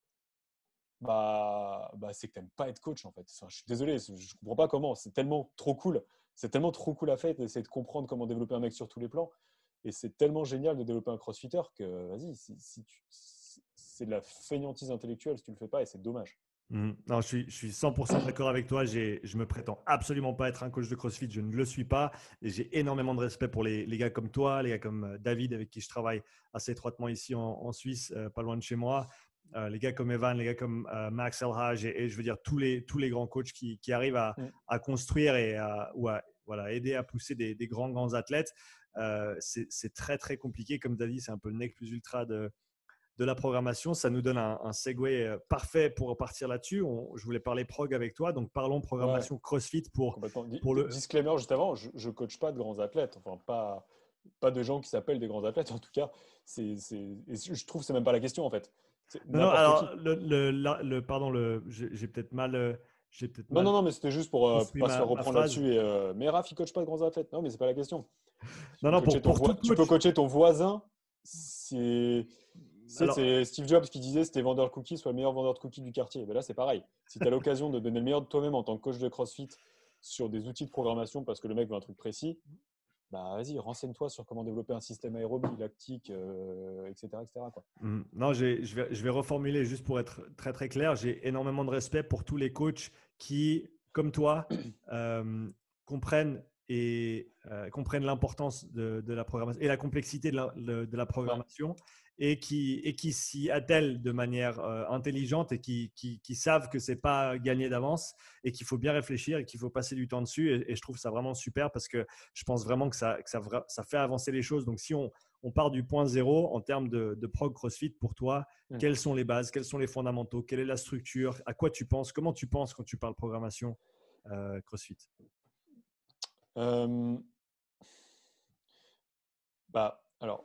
c'est que tu n'aimes pas être coach en fait. Enfin, je suis désolé, je ne comprends pas comment. C'est tellement trop cool. C'est tellement trop cool à faire d'essayer de comprendre comment développer un mec sur tous les plans. Et c'est tellement génial de développer un crossfitter que, vas-y, c'est de la fainéantise intellectuelle si tu ne le fais pas et c'est dommage. Non, je suis 100% d'accord avec toi. Je me prétends absolument pas être un coach de CrossFit. Je ne le suis pas. Et j'ai énormément de respect pour les gars comme toi, les gars comme David, avec qui je travaille assez étroitement ici en Suisse, pas loin de chez moi. Les gars comme Evan, les gars comme Max Elhaj et je veux dire tous les grands coachs qui arrivent Mm. à construire et voilà, aider à pousser des grands athlètes. C'est très, très compliqué. Comme tu as dit, c'est un peu le nec plus ultra de la programmation. Ça nous donne un segue parfait pour partir là-dessus. Je voulais parler prog avec toi. Donc, parlons Ouais, programmation CrossFit complètement. pour le… Disclaimer juste avant, je ne coach pas de grands athlètes. Enfin, pas de gens qui s'appellent des grands athlètes en tout cas. Et je trouve que c'est même pas la question en fait. C'est Non, non, n'importe qui. alors, pardon, j'ai peut-être mal, Non, non, non, mais c'était juste pour construit pas se faire ma reprendre phrase. là-dessus. Mais Raph, il coach pas de grands athlètes. Non, mais c'est pas la question. Non, non, pour tout Tu peux coach. coacher ton voisin. Alors, C'est Steve Jobs qui disait c'était vendeur de cookies, soit le meilleur vendeur de cookies du quartier. Ben là, c'est pareil. Si tu as l'occasion de donner le meilleur de toi-même en tant que coach de CrossFit sur des outils de programmation parce que le mec veut un truc précis, bah vas-y, renseigne-toi sur comment développer un système aérobie, lactique, etc., etc., quoi. Non, je vais reformuler juste pour être très très clair. J'ai énormément de respect pour tous les coachs qui, comme toi, comprennent comprennent l'importance de la programmation et la complexité de la Ouais. programmation et qui s'y attellent de manière intelligente et qui savent que c'est pas gagné d'avance et qu'il faut bien réfléchir et qu'il faut passer du temps dessus. Et je trouve ça vraiment super parce que je pense vraiment que ça fait avancer les choses. Donc, si on part du point zéro en termes de prog CrossFit pour toi. Mm. Quelles sont les bases? Quels sont les fondamentaux? Quelle est la structure? À quoi tu penses? Comment tu penses quand tu parles programmation CrossFit? Euh, alors,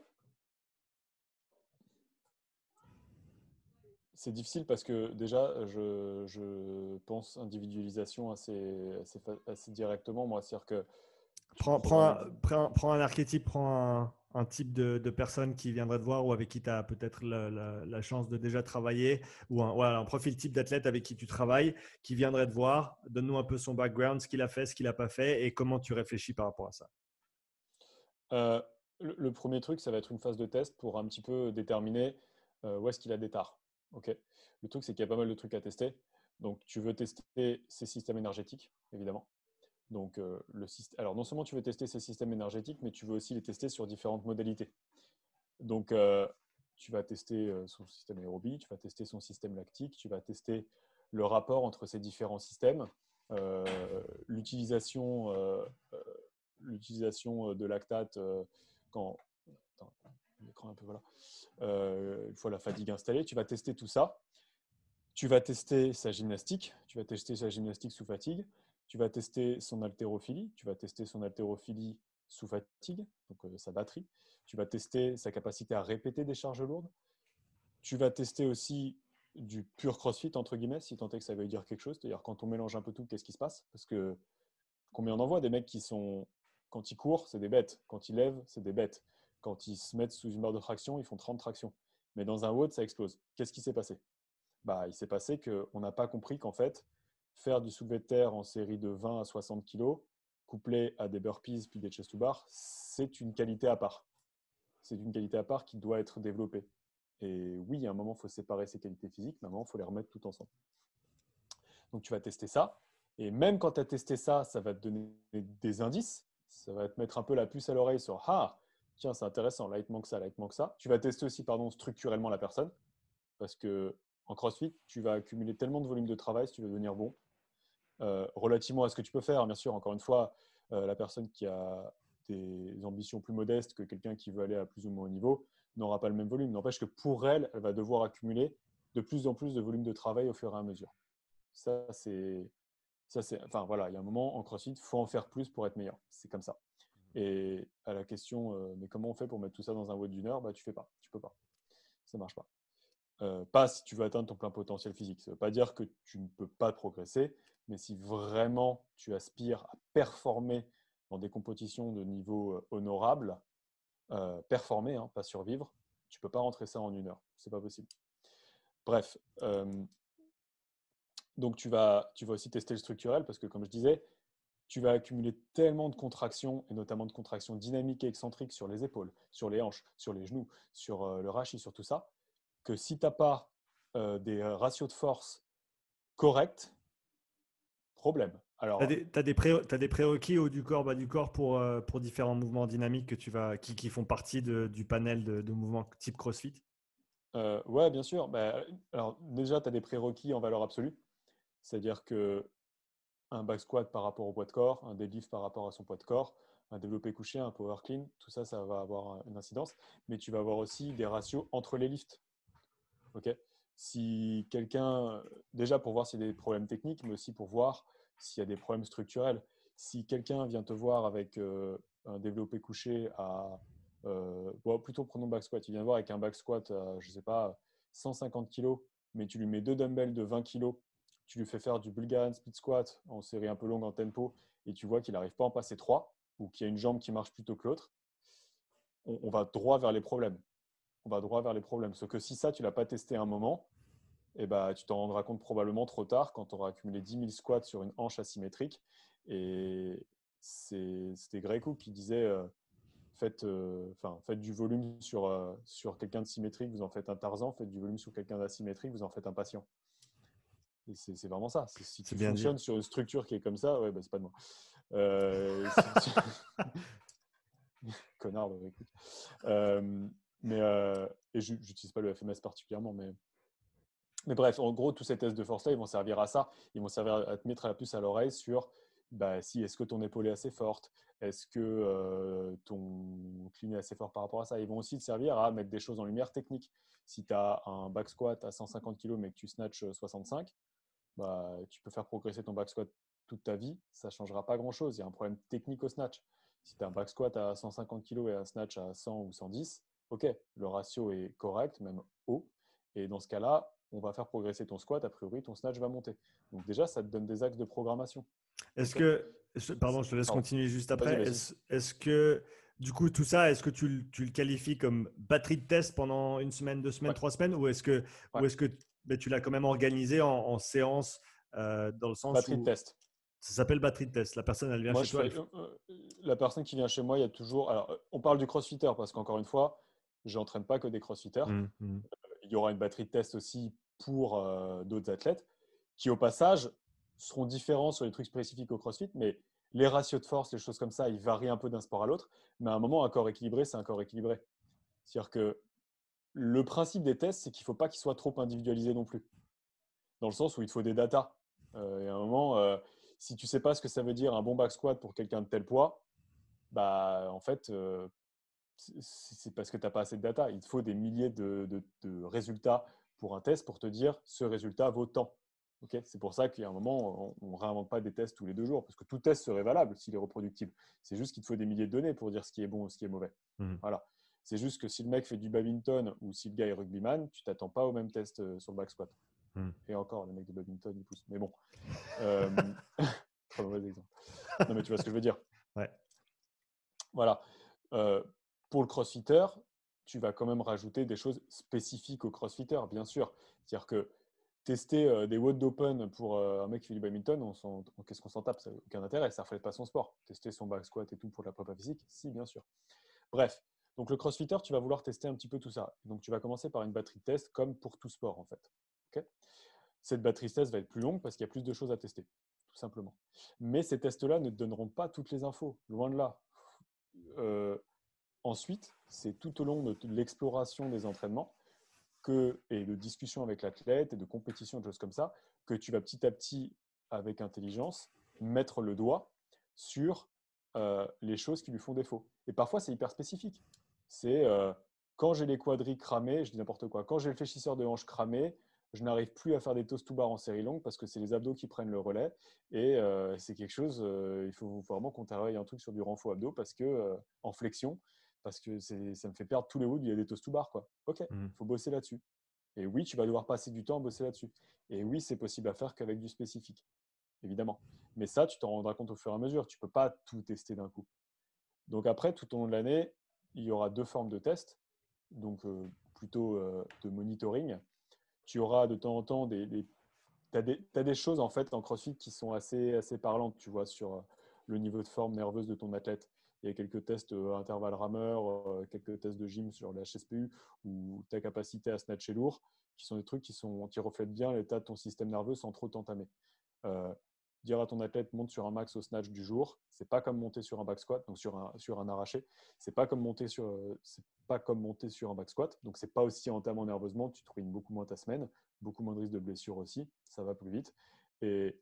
c'est difficile parce que déjà, je pense individualisation assez directement, moi. C'est-à-dire que tu prends un exemple. Prends un archétype, prends un type de personne qui viendrait te voir ou avec qui tu as peut-être la chance de déjà travailler ou voilà, un profil type d'athlète avec qui tu travailles qui viendrait te voir. Donne-nous un peu son background, ce qu'il a fait, ce qu'il n'a pas fait et comment tu réfléchis par rapport à ça. Euh, le premier truc, ça va être une phase de test pour un petit peu déterminer où est-ce qu'il a des tares. Ok. Le truc, c'est qu'il y a pas mal de trucs à tester. Donc, tu veux tester ses systèmes énergétiques, évidemment. Donc, alors, non seulement tu veux tester ces systèmes énergétiques, mais tu veux aussi les tester sur différentes modalités. Donc, tu vas tester son système aérobie, tu vas tester son système lactique, tu vas tester le rapport entre ces différents systèmes, euh, l'utilisation de lactate quand… Attends, l'écran un peu, voilà. Une fois la fatigue installée, tu vas tester tout ça. Tu vas tester sa gymnastique, tu vas tester sa gymnastique sous fatigue, tu vas tester son haltérophilie, tu vas tester son haltérophilie sous fatigue, donc sa batterie. Tu vas tester sa capacité à répéter des charges lourdes. Tu vas tester aussi du pur crossfit, entre guillemets, si tant est que ça veut dire quelque chose. C'est-à-dire quand on mélange un peu tout, qu'est-ce qui se passe? Parce que combien on en voit des mecs qui sont, quand ils courent, c'est des bêtes. Quand ils lèvent, c'est des bêtes. quand ils se mettent sous une barre de traction, ils font 30 tractions. Mais dans un WOD, ça explose. Qu'est-ce qui s'est passé? Il s'est passé qu'on n'a pas compris qu'en fait, faire du soulevé de terre en série de 20 à 60 kg, couplé à des burpees puis des chest to bar, c'est une qualité à part. C'est une qualité à part qui doit être développée. Et oui, à un moment, il faut séparer ces qualités physiques, mais à un moment, il faut les remettre tout ensemble. Donc, tu vas tester ça. Et même quand tu as testé ça, ça va te donner des indices. Ça va te mettre un peu la puce à l'oreille sur « Ah, tiens, c'est intéressant, là, il te manque ça, là, il te manque ça. » Tu vas tester aussi, structurellement la personne. Parce que en CrossFit, tu vas accumuler tellement de volume de travail si tu veux devenir bon. Relativement à ce que tu peux faire, bien sûr, encore une fois, la personne qui a des ambitions plus modestes que quelqu'un qui veut aller à plus ou moins haut niveau n'aura pas le même volume. N'empêche que pour elle, elle va devoir accumuler de plus en plus de volume de travail au fur et à mesure. Enfin voilà, il y a un moment en CrossFit, il faut en faire plus pour être meilleur. C'est comme ça. Et à la question, mais comment on fait pour mettre tout ça dans un WOD d'une heure, tu fais pas, tu peux pas, ça marche pas. Pas si tu veux atteindre ton plein potentiel physique. Ça ne veut pas dire que tu ne peux pas progresser, mais si vraiment tu aspires à performer dans des compétitions de niveau honorable, performer, hein, pas survivre, tu ne peux pas rentrer ça en une heure. Ce n'est pas possible. Bref, donc tu vas aussi tester le structurel parce que, comme je disais, tu vas accumuler tellement de contractions, et notamment de contractions dynamiques et excentriques sur les épaules, sur les hanches, sur les genoux, sur le rachis, sur tout ça, que si tu n'as pas des ratios de force corrects, problème. Alors, Tu as des prérequis haut du corps, bas du corps pour différents mouvements dynamiques qui font partie du panel de mouvements type CrossFit? ouais, bien sûr. Alors, déjà, tu as des prérequis en valeur absolue. C'est-à-dire que un back squat par rapport au poids de corps, un deadlift par rapport à son poids de corps, un développé couché, un power clean, tout ça, ça va avoir une incidence. Mais tu vas avoir aussi des ratios entre les lifts. Ok. Si quelqu'un, déjà pour voir s'il y a des problèmes techniques, mais aussi pour voir s'il y a des problèmes structurels. Si quelqu'un vient te voir avec un développé couché à, plutôt prenons back squat, il vient te voir avec un back squat à, je sais pas, 150 kg, mais tu lui mets deux dumbbells de 20 kg, tu lui fais faire du Bulgarian split squat en série un peu longue en tempo, et tu vois qu'il n'arrive pas à en passer 3, ou qu'il y a une jambe qui marche plutôt que l'autre, on va droit vers les problèmes. On va droit vers les problèmes. Sauf que si ça, tu ne l'as pas testé à un moment, tu t'en rendras compte probablement trop tard quand tu auras accumulé 10 000 squats sur une hanche asymétrique. Et c'était Greco qui disait faites du volume sur quelqu'un de symétrique, vous en faites un Tarzan, faites du volume sur quelqu'un d'asymétrique, vous en faites un patient. Et c'est vraiment ça. Si tu fonctionnes sur une structure qui est comme ça, ouais, c'est pas de moi. Connard, écoute. Et j'utilise pas le FMS particulièrement, mais bref, en gros, tous ces tests de force-là, ils vont servir à ça. Ils vont servir à te mettre la puce à l'oreille sur si est-ce que ton épaule est assez forte, est-ce que ton clean est assez fort par rapport à ça. Ils vont aussi te servir à mettre des choses en lumière technique. Si tu as un back squat à 150 kg mais que tu snatches 65, tu peux faire progresser ton back squat toute ta vie, ça ne changera pas grand-chose. Il y a un problème technique au snatch. Si tu as un back squat à 150 kg et un snatch à 100 ou 110, ok, le ratio est correct, même haut. Et dans ce cas-là, on va faire progresser ton squat, a priori, ton snatch va monter. Donc déjà, ça te donne des axes de programmation. Est-ce que, pardon, je te laisse continuer juste après. Vas-y. Est-ce que, du coup, tout ça, est-ce que tu le qualifies comme batterie de test pendant une semaine, 2 semaines, 3 semaines, ou est-ce que tu l'as quand même organisé en séance dans le sens batterie où de test. Ça s'appelle batterie de test. La personne, elle vient chez toi. La personne qui vient chez moi, il y a toujours. Alors, on parle du crossfitter parce qu'encore une fois, je n'entraîne pas que des crossfitters. Il y aura une batterie de test aussi pour d'autres athlètes qui, au passage, seront différents sur les trucs spécifiques au crossfit, mais les ratios de force, les choses comme ça, ils varient un peu d'un sport à l'autre. Mais à un moment, un corps équilibré, c'est un corps équilibré. C'est-à-dire que le principe des tests, c'est qu'il ne faut pas qu'ils soient trop individualisés non plus. Dans le sens où il te faut des datas. Et à un moment, si tu ne sais pas ce que ça veut dire un bon back squat pour quelqu'un de tel poids, en fait, c'est parce que tu n'as pas assez de data. Il te faut des milliers de résultats pour un test pour te dire ce résultat vaut tant. Okay, c'est pour ça qu'il y a un moment, on ne réinvente pas des tests tous les 2 jours, parce que tout test serait valable s'il est reproductible. C'est juste qu'il te faut des milliers de données pour dire ce qui est bon ou ce qui est mauvais. Voilà. C'est juste que si le mec fait du badminton ou si le gars est rugbyman, tu ne t'attends pas au même test sur le back squat. Et encore, le mec de badminton, il pousse. Mais bon. Très mauvais exemple. Non, mais tu vois ce que je veux dire. Ouais. Voilà. pour le crossfitter, tu vas quand même rajouter des choses spécifiques au crossfitter, bien sûr. C'est-à-dire que tester des WOD d'open pour un mec qui fait du badminton, qu'est-ce qu'on s'en tape? Ça n'a aucun intérêt, ça ne reflète pas son sport. Tester son back squat et tout pour la prépa physique, si, bien sûr. Bref, donc le crossfitter, tu vas vouloir tester un petit peu tout ça. Donc tu vas commencer par une batterie de test comme pour tout sport en fait. Okay, cette batterie de test va être plus longue parce qu'il y a plus de choses à tester, tout simplement. Mais ces tests-là ne te donneront pas toutes les infos, loin de là. Ensuite, c'est tout au long de l'exploration des entraînements et de discussion avec l'athlète et de compétition, de choses comme ça, que tu vas petit à petit, avec intelligence, mettre le doigt sur les choses qui lui font défaut. Et parfois, c'est hyper spécifique. C'est quand j'ai les quadris cramés, je dis n'importe quoi, quand j'ai le fléchisseur de hanche cramé, je n'arrive plus à faire des toes to bar en série longue parce que c'est les abdos qui prennent le relais. Et c'est quelque chose, il faut vraiment qu'on travaille un truc sur du renfort abdos parce que en flexion, parce que ça me fait perdre tous les woods, il y a des toes to bar, quoi. Ok, il faut bosser là-dessus. Et oui, tu vas devoir passer du temps à bosser là-dessus. Et oui, c'est possible à faire qu'avec du spécifique, évidemment. Mais ça, tu t'en rendras compte au fur et à mesure. Tu ne peux pas tout tester d'un coup. Donc après, tout au long de l'année, il y aura deux formes de tests, donc plutôt de monitoring. Tu auras de temps en temps t'as des choses en fait en CrossFit qui sont assez parlantes, tu vois, sur le niveau de forme nerveuse de ton athlète. Il y a quelques tests intervalles rameur, quelques tests de gym sur la HSPU ou ta capacité à snatcher lourd, qui sont des trucs qui reflètent bien l'état de ton système nerveux sans trop t'entamer. Euh, Dire à ton athlète monte sur un max au snatch du jour, c'est pas comme monter sur un back squat, donc sur un arraché, c'est pas comme monter sur un back squat, donc c'est pas aussi entamant nerveusement, tu ruines beaucoup moins ta semaine, beaucoup moins de risque de blessure aussi, ça va plus vite. Et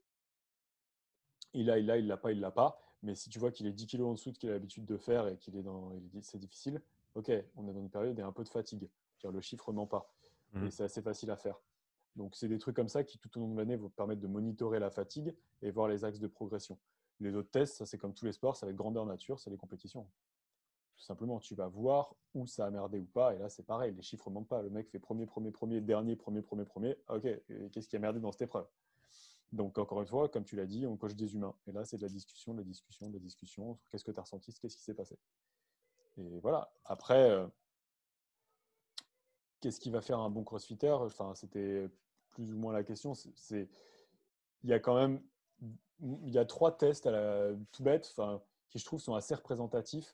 il l'a pas. Mais si tu vois qu'il est 10 kilos en dessous de ce qu'il a l'habitude de faire et c'est difficile, ok, on est dans une période et un peu de fatigue. Le chiffre ment pas. Et c'est assez facile à faire. Donc, c'est des trucs comme ça qui, tout au long de l'année, vont permettre de monitorer la fatigue et voir les axes de progression. Les autres tests, ça c'est comme tous les sports, ça va être grandeur nature, c'est les compétitions. Tout simplement, tu vas voir où ça a merdé ou pas. Et là, c'est pareil, les chiffres ne mentent pas. Le mec fait premier, dernier, premier. Ok, qu'est-ce qui a merdé dans cette épreuve? Donc, encore une fois, comme tu l'as dit, on coche des humains. Et là, c'est de la discussion, de la discussion, de la discussion. Qu'est-ce que tu as ressenti? Qu'est-ce qui s'est passé? Et voilà. Après, qu'est-ce qui va faire un bon crossfitter? Enfin, c'était plus ou moins la question. Il y a quand même il y a trois tests tout bête, enfin, qui je trouve sont assez représentatifs.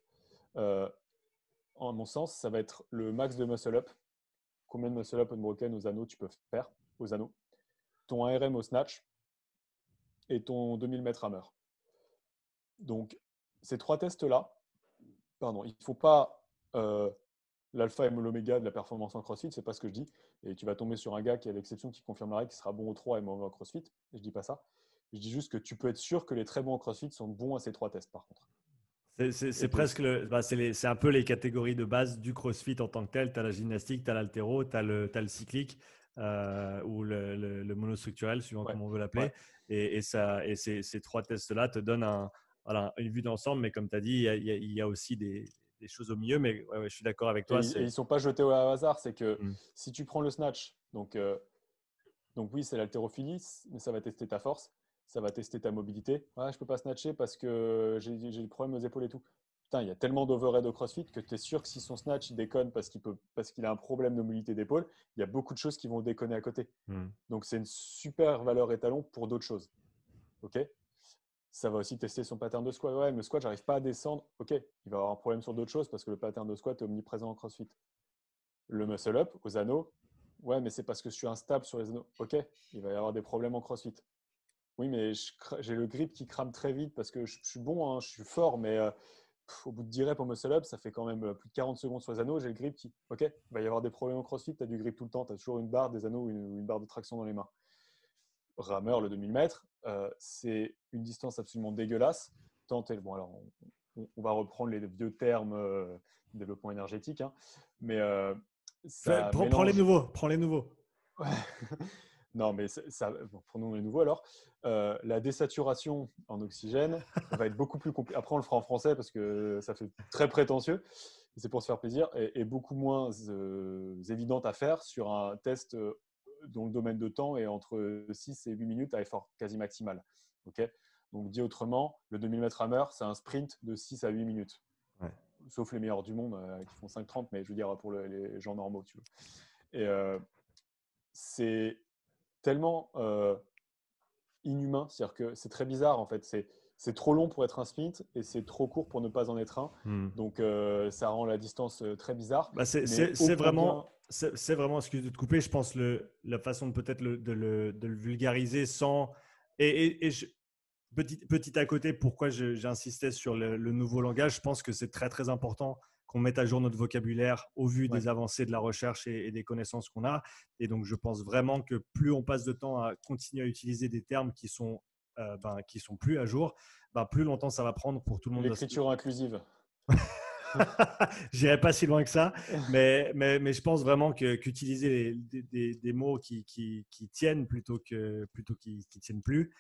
En mon sens, ça va être le max de muscle up. Combien de muscle up unbroken aux anneaux tu peux faire aux anneaux? Ton ARM au snatch et ton 2000 mètres hammer. Donc, ces trois tests-là, pardon, il ne faut pas l'alpha et l'oméga de la performance en crossfit, c'est pas ce que je dis. Et tu vas tomber sur un gars qui, à l'exception, qui confirme la règle, qui sera bon aux 3 et mauvais en crossfit. Et je dis pas ça. Je dis juste que tu peux être sûr que les très bons en crossfit sont bons à ces trois tests, par contre. C'est presque c'est un peu les catégories de base du CrossFit en tant que tel. Tu as la gymnastique, tu as l'haltéro, tu as le cyclique ou le monostructurel, suivant Ouais, comment on veut l'appeler. ouais. Et ces trois tests-là te donnent voilà, une vue d'ensemble. Mais comme tu as dit, il y a aussi des choses au milieu. Mais ouais, je suis d'accord avec Et toi. ils ne sont pas jetés au hasard. C'est que Mm. si tu prends le snatch, donc oui, c'est l'haltérophilie, mais ça va tester ta force, ça va tester ta mobilité. Ouais, je ne peux pas snatcher parce que j'ai des problèmes aux épaules et tout. Putain, il y a tellement d'overhead au CrossFit que tu es sûr que si son snatch il déconne parce qu'il a un problème de mobilité d'épaule, il y a beaucoup de choses qui vont déconner à côté. Mm. Donc c'est une super valeur étalon pour d'autres choses. Ok, ça va aussi tester son pattern de squat. Ouais, mais le squat, j'arrive pas à descendre. Ok, il va avoir un problème sur d'autres choses parce que le pattern de squat est omniprésent en CrossFit. Le muscle up aux anneaux, ouais, mais c'est parce que je suis instable sur les anneaux. Ok, il va y avoir des problèmes en CrossFit. Oui, mais j'ai le grip qui crame très vite parce que je suis bon, hein, je suis fort, mais au bout de 10 reps en muscle up, ça fait quand même plus de 40 secondes sur les anneaux. J'ai le grip qui. Ok, il va y avoir des problèmes en CrossFit. Tu as du grip tout le temps, tu as toujours une barre, des anneaux ou une barre de traction dans les mains. Rameur, le 2000 mètres, c'est une distance absolument dégueulasse. Bon, alors, on va reprendre les vieux termes développement énergétique, hein, mais ça Prends les mélange. nouveaux. Prends les nouveaux. Non, mais bon, prenons les nouveaux alors. La désaturation en oxygène va être beaucoup plus compliquée. Après, on le fera en français parce que ça fait très prétentieux. C'est pour se faire plaisir et beaucoup moins évidente à faire sur un test dont le domaine de temps est entre 6 et 8 minutes à effort quasi maximal. Okay, donc, dit autrement, le 2000 mètres hammer, c'est un sprint de 6 à 8 minutes. Ouais. sauf les meilleurs du monde qui font 5,30, mais je veux dire pour les gens normaux, tu vois. Et c'est tellement inhumain, c'est-à-dire que c'est très bizarre en fait. C'est trop long pour être un sprint et c'est trop court pour ne pas en être un. Hmm. Donc ça rend la distance très bizarre. Bah, Mais ô combien. c'est vraiment, excuse de te couper, je pense la façon de peut-être de le vulgariser sans. Petit à côté, pourquoi j'insistais sur le nouveau langage, je pense que c'est très très important qu'on mette à jour notre vocabulaire au vu Ouais. des avancées de la recherche et des connaissances qu'on a. Et donc, je pense vraiment que plus on passe de temps à continuer à utiliser des termes qui sont plus à jour, plus longtemps ça va prendre pour tout le monde. L'écriture inclusive. J'irai pas si loin que ça, mais je pense vraiment qu'utiliser des mots qui tiennent plutôt qu'ils tiennent plus,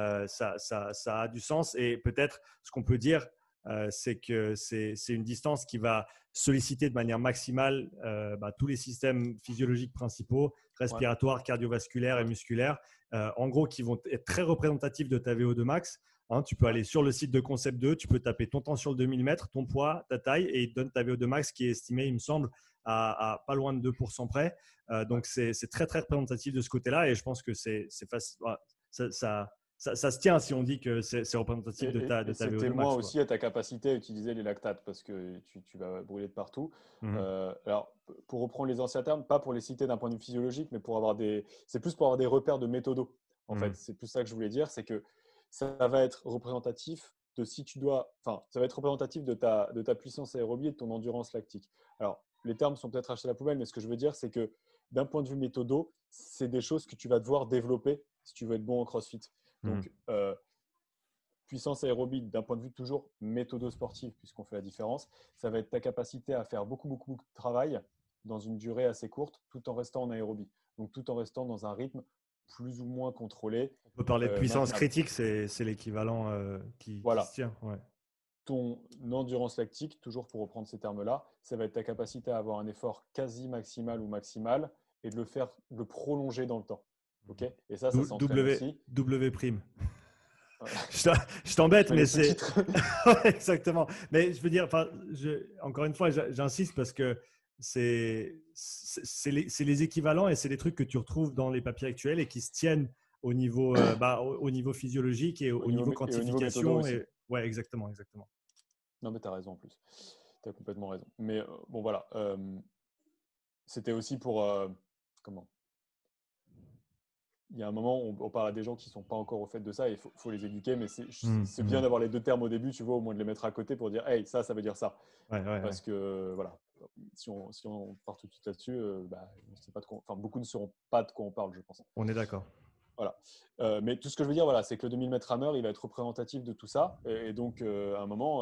ça a du sens. Et peut-être ce qu'on peut dire, c'est que c'est une distance qui va solliciter de manière maximale tous les systèmes physiologiques principaux, Ouais. respiratoires, cardiovasculaires et musculaires, en gros qui vont être très représentatifs de ta VO2 max. Hein, tu peux Ouais. aller sur le site de Concept 2, tu peux taper ton temps sur le 2000 mètres, ton poids, ta taille, et il te donne ta VO2 max qui est estimée, il me semble, à pas loin de 2% près. Donc, c'est très, très représentatif de ce côté-là. Et je pense que c'est facile. Voilà, ça se tient si on dit que c'est représentatif de ta C'est VO2 témoin max, quoi. aussi à ta capacité à utiliser les lactates parce que tu vas brûler de partout. Mhm. Alors, pour reprendre les anciens termes, pas pour les citer d'un point de vue physiologique, mais c'est plus pour avoir des repères de méthodo. En fait, Mhm. c'est plus ça que je voulais dire, c'est que ça va être représentatif de si tu dois, enfin, ça va être représentatif de ta puissance aérobie et de ton endurance lactique. Alors, les termes sont peut-être achetés à la poubelle, mais ce que je veux dire, c'est que d'un point de vue méthodo, c'est des choses que tu vas devoir développer si tu veux être bon en CrossFit. Mhm. Donc, puissance aérobie, d'un point de vue toujours méthodo-sportif, puisqu'on fait la différence, ça va être ta capacité à faire beaucoup, beaucoup, beaucoup de travail dans une durée assez courte, tout en restant en aérobie. Donc, tout en restant dans un rythme plus ou moins contrôlé, On peut parler de puissance maintenable. critique, c'est l'équivalent qui se Voilà. tient. Ouais. Ton endurance lactique, toujours pour reprendre ces termes-là, ça va être ta capacité à avoir un effort quasi maximal ou maximal et de le prolonger dans le temps. Okay, et ça s'entraîne aussi. W prime. Ouais. Je t'embête, Je mets mais les c'est sous-titres. exactement. Mais je veux dire, encore une fois, j'insiste parce que c'est les équivalents et c'est des trucs que tu retrouves dans les papiers actuels et qui se tiennent au niveau, au niveau physiologique et au niveau Et au niveau méthodo quantification. aussi. Ouais, exactement, exactement. Non, mais tu as raison en plus. Tu as complètement raison. Mais bon, voilà. C'était aussi pour. Comment Il y a un moment où on parle à des gens qui ne sont pas encore au fait de ça et il faut les éduquer, mais c'est bien d'avoir les deux termes au début, tu vois, au moins de les mettre à côté pour dire, hey, ça veut dire ça. Ouais, ouais, ouais. Parce que, voilà, si on part tout de suite là-dessus, on sait pas de quoi, enfin, beaucoup ne sauront pas de quoi on parle, je pense. On est d'accord. Voilà. Mais tout ce que je veux dire, voilà, c'est que le 2000 mètres rameur, il va être représentatif de tout ça. Et donc, à un moment,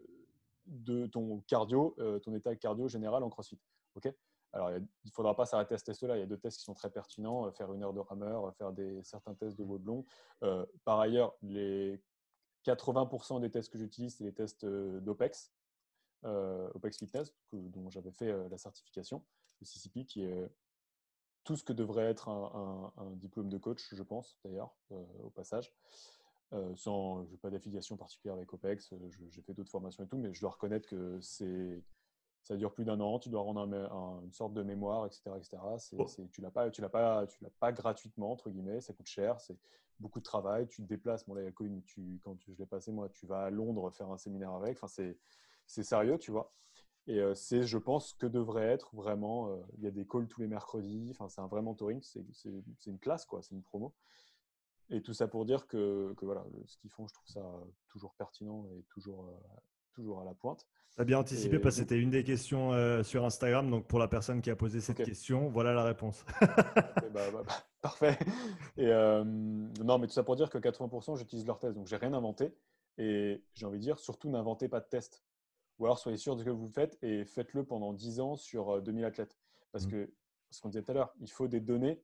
de ton cardio, ton état cardio général en CrossFit. OK. Alors, il ne faudra pas s'arrêter à ce test-là. Il y a deux tests qui sont très pertinents. Faire 1 heure de rameur, faire certains tests de WOD long. Par ailleurs, les 80% des tests que j'utilise, c'est les tests d'OPEX, OPEX Fitness, dont j'avais fait la certification, le CCP, qui est tout ce que devrait être un diplôme de coach, je pense, d'ailleurs, au passage. Je n'ai pas d'affiliation particulière avec OPEX, j'ai fait d'autres formations et tout, mais je dois reconnaître que ça dure plus d'1 an, tu dois rendre une sorte de mémoire, etc. etc. Oh. Tu l'as pas gratuitement, entre guillemets, ça coûte cher, c'est beaucoup de travail, tu te déplaces. Bon, là, quand je l'ai passé, moi, tu vas à Londres faire un séminaire avec, enfin, c'est sérieux, tu vois. Et c'est, je pense, que devrait être vraiment. Il y a des calls tous les mercredis. Enfin, c'est un vrai mentoring. C'est une classe, quoi. C'est une promo. Et tout ça pour dire que voilà, ce qu'ils font, je trouve ça toujours pertinent et toujours à la pointe. Tu as bien anticipé Et parce que donc, c'était une des questions sur Instagram. Donc, pour la personne qui a posé cette ok, question, voilà la réponse. ok, parfait. Et non, mais tout ça pour dire que 80%, j'utilise leur test. Donc, j'ai rien inventé. Et j'ai envie de dire, surtout, n'inventez pas de test. Ou alors, soyez sûr de ce que vous faites et faites-le pendant 10 ans sur 2000 athlètes. Parce que, ce qu'on disait tout à l'heure, il faut des données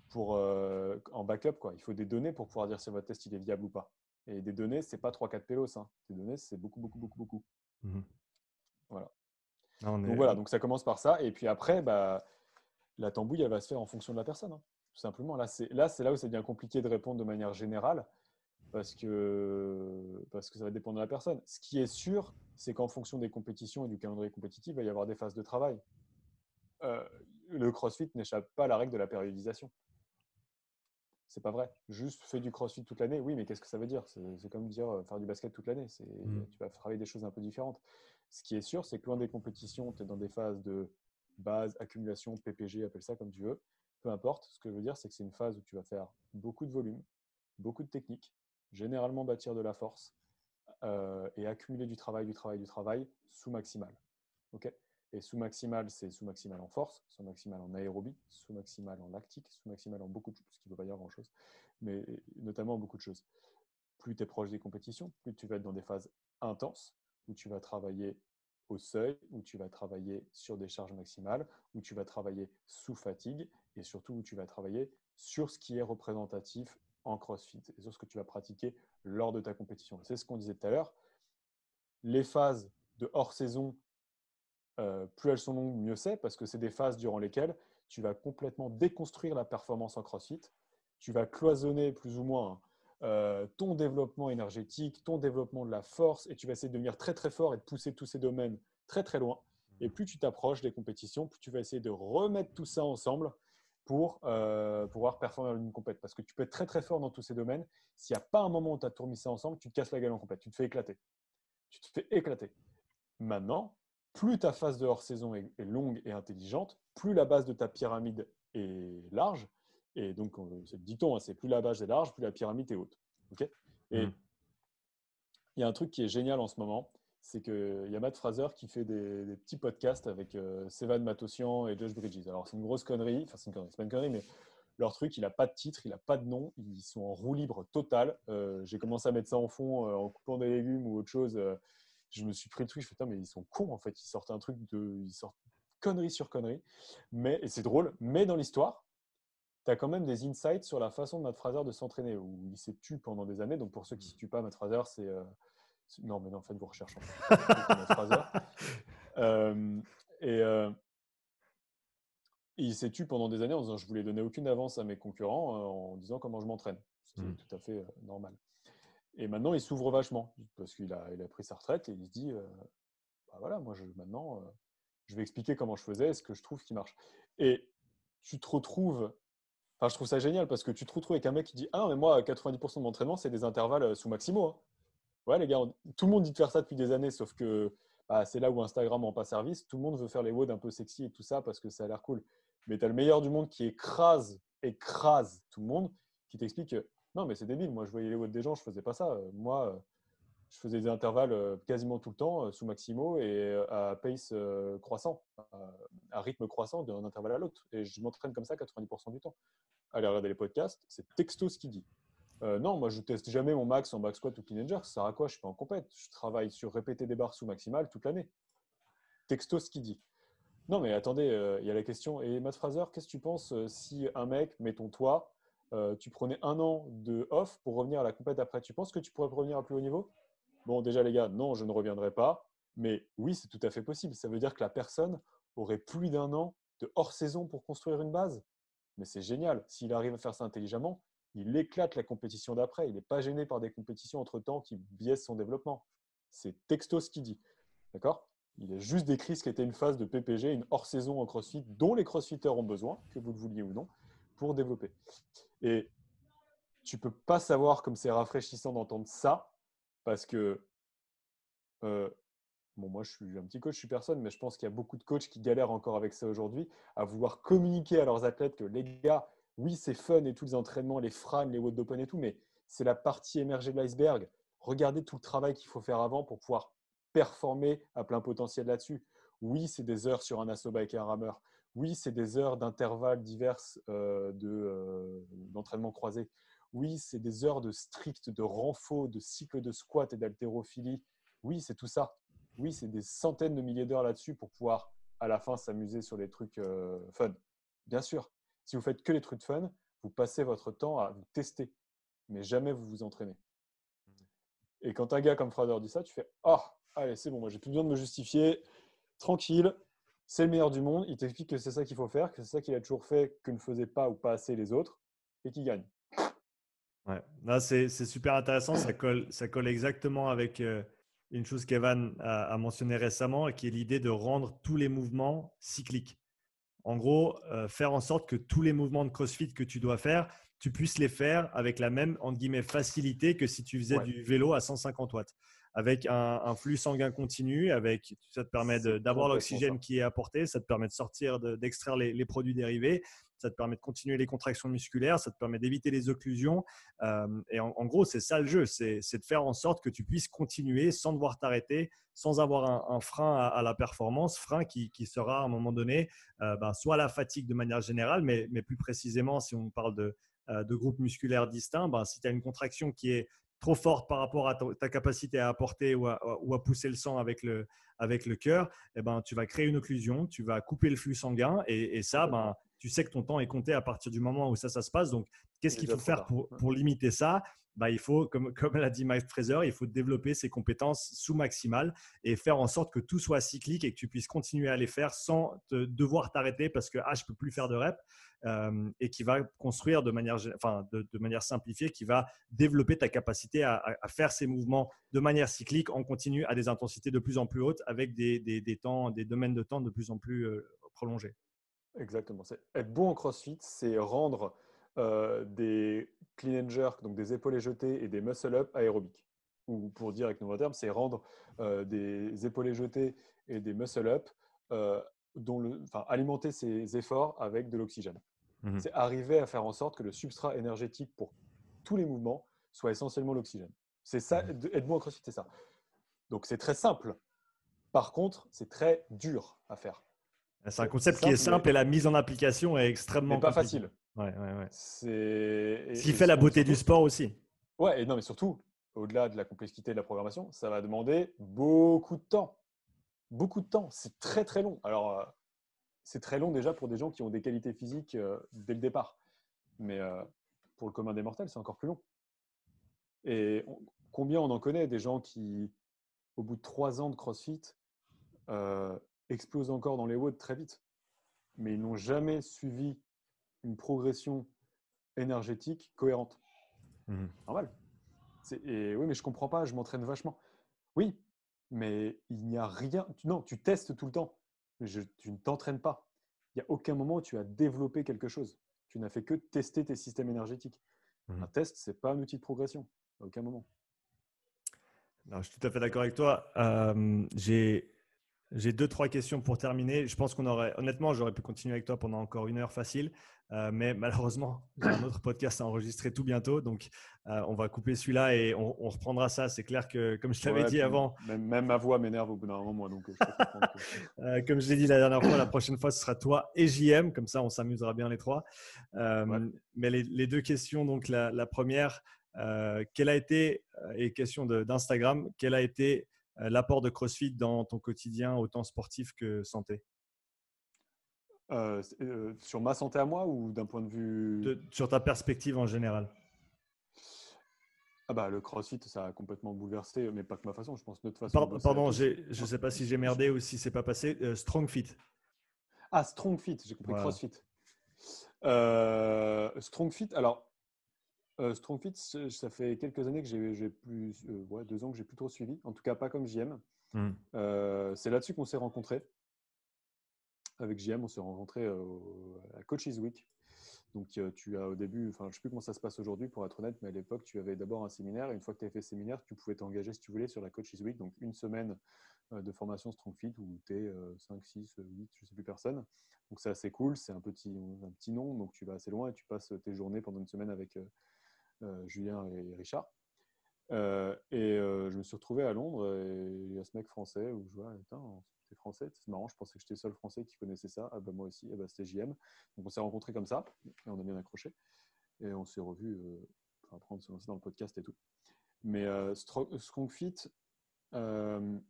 en backup, quoi. Il faut des données pour pouvoir dire si votre test il est viable ou pas. Et des données, c'est pas 3-4 pélos. Hein. Des données, c'est beaucoup, beaucoup, beaucoup, beaucoup. Mhm. Voilà. Ah, Donc voilà, donc ça commence par ça. Et puis après, la tambouille, elle va se faire en fonction de la personne. Hein. Tout simplement. Là où c'est bien compliqué de répondre de manière générale parce que ça va dépendre de la personne. Ce qui est sûr, c'est qu'en fonction des compétitions et du calendrier compétitif, il va y avoir des phases de travail. Le CrossFit n'échappe pas à la règle de la périodisation. C'est pas vrai. Juste fais du CrossFit toute l'année. Oui, mais qu'est-ce que ça veut dire? C'est comme dire faire du basket toute l'année. Tu vas travailler des choses un peu différentes. Ce qui est sûr, c'est que loin des compétitions, tu es dans des phases de base, accumulation, PPG, appelle ça comme tu veux. Peu importe. Ce que je veux dire, c'est que c'est une phase où tu vas faire beaucoup de volume, beaucoup de technique, généralement bâtir de la force et accumuler du travail sous maximal. Okay, et sous maximal, c'est sous maximal en force, sous maximal en aérobie, sous maximal en lactique, sous maximal en beaucoup de choses, parce qu'il ne peut pas y avoir grand-chose, mais notamment en beaucoup de choses. Plus tu es proche des compétitions, plus tu vas être dans des phases intenses, où tu vas travailler au seuil, où tu vas travailler sur des charges maximales, où tu vas travailler sous fatigue, et surtout où tu vas travailler sur ce qui est représentatif en CrossFit, et sur ce que tu vas pratiquer lors de ta compétition. C'est ce qu'on disait tout à l'heure. Les phases de hors-saison, plus elles sont longues, mieux c'est, parce que c'est des phases durant lesquelles tu vas complètement déconstruire la performance en CrossFit. Tu vas cloisonner plus ou moins ton développement énergétique, ton développement de la force, et tu vas essayer de devenir très très fort et de pousser tous ces domaines très très loin. Et plus tu t'approches des compétitions, plus tu vas essayer de remettre tout ça ensemble pour pouvoir performer dans une compète. Parce que tu peux être très très fort dans tous ces domaines. S'il n'y a pas un moment où tu as tout remis ça ensemble, tu te casses la gueule en compète, tu te fais éclater. Tu te fais éclater. Maintenant, plus ta phase de hors-saison est longue et intelligente, plus la base de ta pyramide est large. Et donc, dit-on, hein, c'est plus la base est large, plus la pyramide est haute. Okay, et il y a un truc qui est génial en ce moment, c'est qu'il y a Matt Fraser qui fait des petits podcasts avec Sevan Matossian et Josh Bridges. Alors, c'est une grosse connerie. Enfin, c'est pas une connerie, mais leur truc, il n'a pas de titre, il n'a pas de nom. Ils sont en roue libre totale. J'ai commencé à mettre ça en fond en coupant des légumes ou autre chose. Je me suis pris le truc, je fais, mais ils sont cons en fait, ils sortent un truc ils sortent connerie sur connerie, et c'est drôle, mais dans l'histoire, tu as quand même des insights sur la façon de Matt Fraser de s'entraîner, où il s'est tué pendant des années, donc pour ceux qui ne se tuent pas, Matt Fraser, non, mais non, faites vos recherches en fait. Matt Fraser. Il s'est tué pendant des années en disant je voulais donner aucune avance à mes concurrents en disant comment je m'entraîne, ce qui est tout à fait normal. Et maintenant, il s'ouvre vachement parce qu'il a pris sa retraite et il se dit voilà, moi, maintenant, je vais expliquer comment je faisais et ce que je trouve qui marche. Et tu te retrouves, enfin, je trouve ça génial parce que tu te retrouves avec un mec qui dit ah non, mais moi, 90% de mon entraînement, c'est des intervalles sous maximaux. Hein. Ouais, les gars, tout le monde dit de faire ça depuis des années, sauf que c'est là où Instagram rend pas service. Tout le monde veut faire les WOD un peu sexy et tout ça parce que ça a l'air cool. Mais tu as le meilleur du monde qui écrase tout le monde, qui t'explique que non, mais c'est débile. Moi, je voyais les WOD des gens, je faisais pas ça. Moi, je faisais des intervalles quasiment tout le temps, sous maximaux et à pace croissant, à rythme croissant d'un intervalle à l'autre. Et je m'entraîne comme ça 90% du temps. Allez regarder les podcasts, c'est texto ce qu'il dit. Non, moi je teste jamais mon max en back squat ou clean and jerk. Ça sert à quoi? Je suis pas en compète. Je travaille sur répéter des barres sous maximal toute l'année. Texto ce qu'il dit. Non, mais attendez, il y a la question. Et Matt Fraser, qu'est-ce que tu penses si un mec, mettons toi, tu prenais un an de off pour revenir à la compète après? Tu penses que tu pourrais revenir à plus haut niveau? Bon, déjà, les gars, non, je ne reviendrai pas. Mais oui, c'est tout à fait possible. Ça veut dire que la personne aurait plus d'un an de hors-saison pour construire une base. Mais c'est génial. S'il arrive à faire ça intelligemment, il éclate la compétition d'après. Il n'est pas gêné par des compétitions entre-temps qui biaisent son développement. C'est texto ce qu'il dit. D'accord? Il a juste décrit ce qu'était une phase de PPG, une hors-saison en CrossFit, dont les CrossFitters ont besoin, que vous le vouliez ou non, pour développer. Et tu ne peux pas savoir comme c'est rafraîchissant d'entendre ça, parce que bon, moi, je suis un petit coach, je suis personne, mais je pense qu'il y a beaucoup de coachs qui galèrent encore avec ça aujourd'hui, à vouloir communiquer à leurs athlètes que les gars, oui, c'est fun et tous les entraînements, les franes, les WOD open et tout, mais c'est la partie émergée de l'iceberg. Regardez tout le travail qu'il faut faire avant pour pouvoir performer à plein potentiel là-dessus. Oui, c'est des heures sur un assaut bike et un rameur. Oui, c'est des heures d'intervalles divers d'entraînement croisé. Oui, c'est des heures de strict, de renfort, de cycle de squat et d'haltérophilie. Oui, c'est tout ça. Oui, c'est des centaines de milliers d'heures là-dessus pour pouvoir, à la fin, s'amuser sur les trucs fun. Bien sûr, si vous faites que les trucs fun, vous passez votre temps à vous tester, mais jamais vous vous entraînez. Et quand un gars comme Fraser dit ça, tu fais « Ah, allez, c'est bon, moi, j'ai plus besoin de me justifier. Tranquille, c'est le meilleur du monde. Il t'explique que c'est ça qu'il faut faire, que c'est ça qu'il a toujours fait, que ne faisaient pas ou pas assez les autres, et qu'il gagne. » Ouais. Là, c'est super intéressant. Ça colle exactement avec une chose qu'Evan a mentionné récemment, qui est l'idée de rendre tous les mouvements cycliques. En gros, faire en sorte que tous les mouvements de CrossFit que tu dois faire, tu puisses les faire avec la même, entre guillemets, facilité que si tu faisais Ouais, du vélo à 150 watts. Avec un flux sanguin continu, ça te permet c'est d'avoir complètement l'oxygène ça. qui est apporté, ça te permet de sortir, d'extraire les produits dérivés, ça te permet de continuer les contractions musculaires, ça te permet d'éviter les occlusions. Et en gros, c'est ça le jeu, c'est de faire en sorte que tu puisses continuer sans devoir t'arrêter, sans avoir un frein à la performance, frein qui sera à un moment donné soit la fatigue de manière générale, mais plus précisément, si on parle de groupes musculaires distincts, si tu as une contraction qui est trop forte par rapport à ta capacité à apporter ou à pousser le sang avec le cœur, tu vas créer une occlusion, tu vas couper le flux sanguin et ça, Complètement. tu sais que ton temps est compté à partir du moment où ça se passe. Donc, qu'est-ce Il est qu'il déjà faut trop faire tard. Ouais. pour limiter ça? Il faut, comme l'a dit Mike Fraser, il faut développer ses compétences sous-maximales et faire en sorte que tout soit cyclique et que tu puisses continuer à les faire sans devoir t'arrêter parce que je ne peux plus faire de reps. Et qui va construire de manière simplifiée, qui va développer ta capacité à faire ces mouvements de manière cyclique en continu à des intensités de plus en plus hautes avec des domaines de temps de plus en plus prolongés. Exactement. Être bon en CrossFit, c'est rendre des clean and jerk, donc des épaules jetées et des muscle up aérobiques. Ou pour dire avec nos termes, c'est rendre des épaules jetées et des muscle up, alimenter ces efforts avec de l'oxygène. Mhm. C'est arriver à faire en sorte que le substrat énergétique pour tous les mouvements soit essentiellement l'oxygène. C'est ça, être bon en CrossFit, c'est ça. Donc c'est très simple. Par contre, c'est très dur à faire. C'est un C'est concept qui est simple, simple et la mise en application est mais extrêmement pas compliquée. facile. Ouais, ouais, ouais. C'est Ce qui fait la beauté du surtout, sport aussi. ouais, et non, mais surtout, au-delà de la complexité de la programmation, ça va demander beaucoup de temps. Beaucoup de temps. C'est très très long. Alors, c'est très long déjà pour des gens qui ont des qualités physiques dès le départ. Mais pour le commun des mortels, c'est encore plus long. Et combien on en connaît des gens qui, au bout de 3 ans de CrossFit, euh, explosent encore dans les watts très vite, mais ils n'ont jamais suivi une progression énergétique cohérente. Mhm. Normal. Et oui, mais je comprends pas, je m'entraîne vachement. Oui, mais il n'y a rien. Non, tu testes tout le temps, mais tu ne t'entraînes pas. Il n'y a aucun moment où tu as développé quelque chose. Tu n'as fait que tester tes systèmes énergétiques. Un Mhm. test, ce n'est pas un outil de progression. À aucun moment. Non, je suis tout à fait d'accord avec toi. J'ai deux, trois questions pour terminer. Je pense honnêtement, j'aurais pu continuer avec toi pendant encore 1 heure facile. Mais malheureusement, j'ai un autre podcast à enregistrer tout bientôt. Donc, on va couper celui-là et on reprendra ça. C'est clair que, comme je t'avais Ouais, dit puis avant, même ma voix m'énerve au bout d'un moment, moi, donc je peux comprendre que. comme je l'ai dit la dernière fois, la prochaine fois, ce sera toi et JM. Comme ça, on s'amusera bien les trois. Ouais. Mais les deux questions, donc la première, quelle a été, et question d'Instagram, quel a été l'apport de CrossFit dans ton quotidien, autant sportif que santé? Sur ma santé à moi ou d'un point de vue. Sur ta perspective en général. Ah bah, le CrossFit, ça a complètement bouleversé, mais pas que ma façon, je pense notre façon de bosser à Pardon, tous. je ne sais pas si j'ai merdé ou si c'est pas passé. Strong Fit. Ah, Strong Fit, j'ai compris Voilà. CrossFit. Strong Fit, alors, Strong Fit, ça fait quelques années que j'ai plus, ouais, 2 ans que j'ai plus trop suivi, en tout cas pas comme JM. Hmm. C'est là-dessus qu'on s'est rencontrés. Avec JM, on s'est rencontrés à Coaches Week. Donc, tu as au début, enfin, je ne sais plus comment ça se passe aujourd'hui pour être honnête, mais à l'époque, tu avais d'abord un séminaire. Et une fois que tu avais fait le séminaire, tu pouvais t'engager si tu voulais sur la Coaches Week. Donc, une semaine de formation Strong Fit où tu es 5, 6, 8, je ne sais plus personne. Donc, c'est assez cool. C'est un petit nom. Donc, tu vas assez loin et tu passes tes journées pendant une semaine avec Julien et Richard. Je me suis retrouvé à Londres et il y a ce mec français où je vois, attends, t'es français, c'est marrant, je pensais que j'étais le seul français qui connaissait ça. Ah bah moi aussi, ah bah c'était JM. Donc on s'est rencontrés comme ça et on a bien accroché. Et on s'est revus, après on s'est lancé dans le podcast et tout. Mais Strong Fit, euh,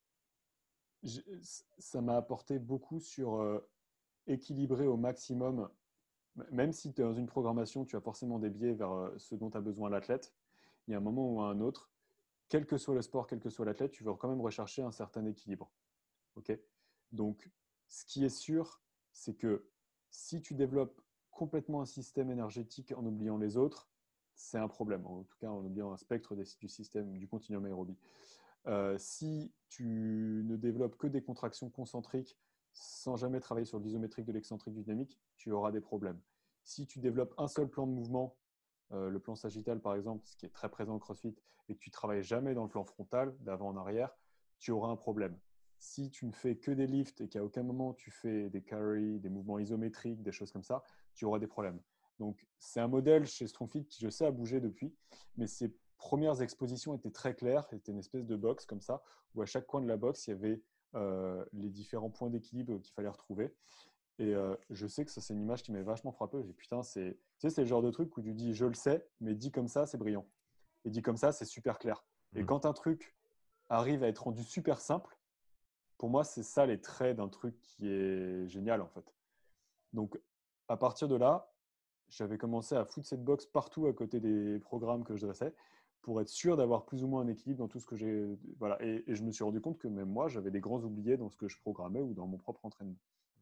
ça m'a apporté beaucoup sur équilibrer au maximum, même si tu es dans une programmation, tu as forcément des biais vers ce dont a besoin l'athlète. Il y a un moment ou un autre, quel que soit le sport, quel que soit l'athlète, tu veux quand même rechercher un certain équilibre. Okay. Donc, ce qui est sûr, c'est que si tu développes complètement un système énergétique en oubliant les autres, c'est un problème. En tout cas, en oubliant un spectre du système du continuum aérobie. Si tu ne développes que des contractions concentriques sans jamais travailler sur l'isométrique de l'excentrique du dynamique, tu auras des problèmes. Si tu développes un seul plan de mouvement, le plan sagittal par exemple, ce qui est très présent au CrossFit, et que tu ne travailles jamais dans le plan frontal, d'avant en arrière, tu auras un problème. Si tu ne fais que des lifts et qu'à aucun moment tu fais des carry, des mouvements isométriques, des choses comme ça, tu auras des problèmes. Donc, c'est un modèle chez StrongFit qui, je sais, a bougé depuis, mais ses premières expositions étaient très claires. C'était une espèce de box comme ça, où à chaque coin de la box, il y avait les différents points d'équilibre qu'il fallait retrouver. Et je sais que ça, c'est une image qui m'avait vachement frappé. J'ai putain, tu sais, c'est le genre de truc où tu dis je le sais, mais dit comme ça, c'est brillant. Et dit comme ça, c'est super clair. Et quand un truc arrive à être rendu super simple, pour moi, c'est ça les traits d'un truc qui est génial en fait. Donc, à partir de là, j'avais commencé à foutre cette box partout à côté des programmes que je dressais pour être sûr d'avoir plus ou moins un équilibre dans tout ce que j'ai. Voilà. Et je me suis rendu compte que même moi, j'avais des grands oubliés dans ce que je programmais ou dans mon propre entraînement.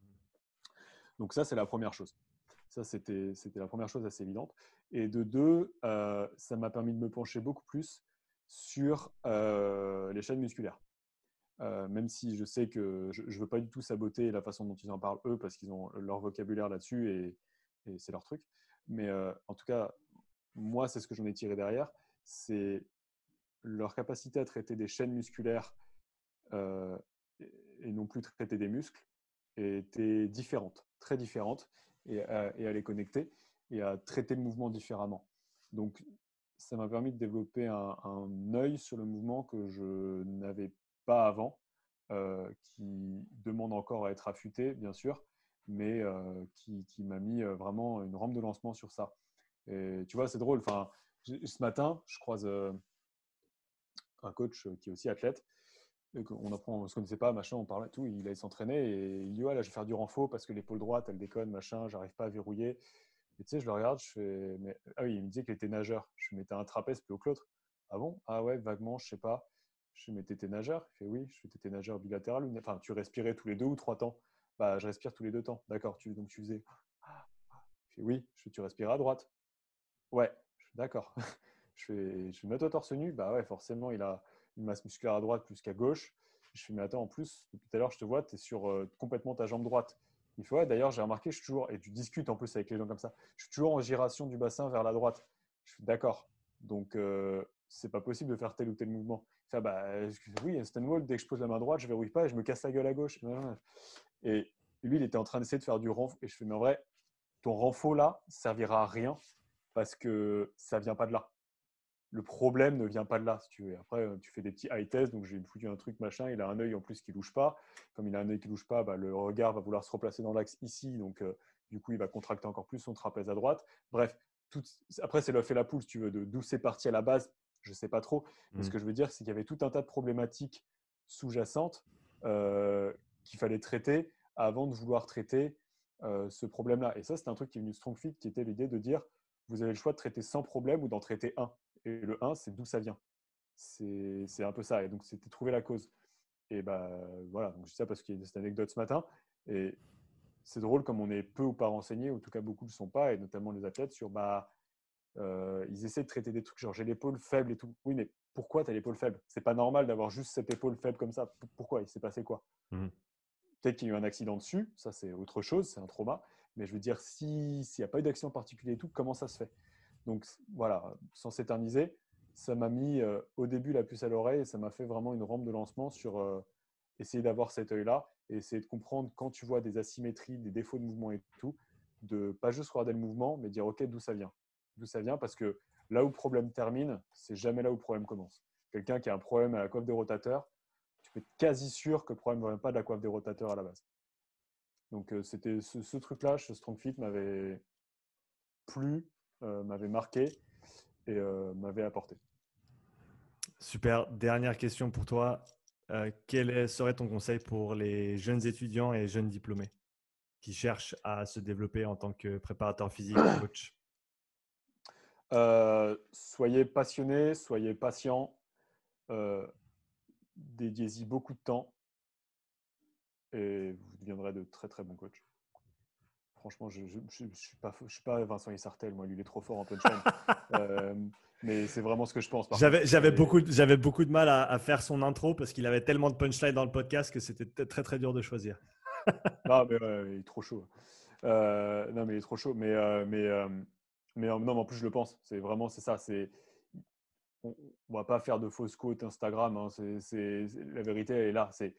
Donc, ça, c'est la première chose. Ça, c'était la première chose assez évidente. Et de deux, ça m'a permis de me pencher beaucoup plus sur les chaînes musculaires. Même si je sais que je ne veux pas du tout saboter la façon dont ils en parlent eux, parce qu'ils ont leur vocabulaire là-dessus et c'est leur truc. Mais en tout cas, moi, c'est ce que j'en ai tiré derrière, c'est leur capacité à traiter des chaînes musculaires euh, et non plus traiter des muscles était différente, très différente, et à les connecter et à traiter le mouvement différemment. Donc, ça m'a permis de développer un œil sur le mouvement que je n'avais pas avant, qui demande encore à être affûté, bien sûr, mais qui m'a mis vraiment une rampe de lancement sur ça. Et tu vois, c'est drôle. Enfin, ce matin, je croise un coach qui est aussi athlète. On apprend, on ne se connaissait pas, machin, on parlait, tout. Il allait s'entraîner et il dit ouais, là, je vais faire du renfort parce que l'épaule droite, elle déconne, machin, j'arrive pas à verrouiller. Et tu sais, je le regarde, je fais, mais ah oui, il me disait qu'il était nageur. Je lui mettais un trapèze plus haut que l'autre. Ah bon? Ah ouais, vaguement, je sais pas. Je lui mais t'étais nageur? Il fait oui, je t'étais nageur bilatéral. Enfin, tu respirais tous les 2 ou 3 temps. Bah, je respire tous les 2 temps. D'accord, donc tu faisais. Il fait oui, tu respirais à droite. Ouais, d'accord. Je fais mets-toi torse nu. Bah ouais, forcément, il a une masse musculaire à droite plus qu'à gauche. Je fais mais attends, en plus, depuis tout à l'heure, je te vois, tu es sur complètement ta jambe droite. Il fait ouais, d'ailleurs, j'ai remarqué, je suis toujours, et tu discutes en plus avec les gens comme ça, je suis toujours en giration du bassin vers la droite. Je suis d'accord. Donc, c'est pas possible de faire tel ou tel mouvement. Il fait, bah, oui, Stonewall, dès que je pose la main droite, je verrouille pas et je me casse la gueule à gauche. Et lui, il était en train d'essayer de faire du renfort. Et je fais, mais en vrai, ton renfort là servira à rien parce que ça vient pas de là. Le problème ne vient pas de là, si tu veux. Après, tu fais des petits high tests, donc j'ai foutu un truc machin. Il a un œil en plus qui ne louche pas. Comme il a un œil qui ne louche pas, bah, le regard va vouloir se replacer dans l'axe ici, donc du coup, il va contracter encore plus son trapèze à droite. Bref, après, c'est l'œuf et la poule, si tu veux, d'où c'est parti à la base, je ne sais pas trop. Mais ce que je veux dire, c'est qu'il y avait tout un tas de problématiques sous-jacentes qu'il fallait traiter avant de vouloir traiter ce problème-là. Et ça, c'est un truc qui est venu de StrongFit, qui était l'idée de dire, vous avez le choix de traiter sans problème ou d'en traiter un. Et le 1, c'est d'où ça vient. C'est un peu ça. Et donc, c'était trouver la cause. Et bah voilà, donc je dis ça parce qu'il y a cette anecdote ce matin. Et c'est drôle comme on est peu ou pas renseigné, en tout cas beaucoup ne le sont pas, et notamment les athlètes, sur ils essaient de traiter des trucs genre j'ai l'épaule faible et tout. Oui, mais pourquoi tu as l'épaule faible? C'est pas normal d'avoir juste cette épaule faible comme ça. Pourquoi? Il s'est passé quoi? Peut-être qu'il y a eu un accident dessus, ça c'est autre chose, c'est un trauma. Mais je veux dire, s'il n'y a pas eu d'accident particulier et tout, comment ça se fait? Donc voilà, sans s'éterniser, ça m'a mis au début la puce à l'oreille et ça m'a fait vraiment une rampe de lancement sur essayer d'avoir cet œil-là et essayer de comprendre quand tu vois des asymétries, des défauts de mouvement et tout, de pas juste regarder le mouvement, mais dire ok, d'où ça vient? D'où ça vient? Parce que là où le problème termine, c'est jamais là où le problème commence. Quelqu'un qui a un problème à la coiffe des rotateurs, tu peux être quasi sûr que le problème ne vient pas de la coiffe des rotateurs à la base. Donc c'était ce truc-là, ce StrongFit m'avait plu, m'avait marqué et m'avait apporté. Super. Dernière question pour toi. Quel serait ton conseil pour les jeunes étudiants et jeunes diplômés qui cherchent à se développer en tant que préparateur physique, coach? Soyez passionnés, soyez patients, dédiez-y beaucoup de temps et vous deviendrez de très très bons coachs. Franchement, je suis pas Vincent Issartel, moi, lui, il est trop fort en punchline. Mais c'est vraiment ce que je pense. Par contre. J'avais beaucoup de mal à faire son intro parce qu'il avait tellement de punchlines dans le podcast que c'était très, très dur de choisir. Non, mais il est trop chaud. Non, mais il est trop chaud. Non, mais en plus, je le pense. C'est ça. On ne va pas faire de fausses quotes Instagram. Hein. La vérité, elle est là. C'est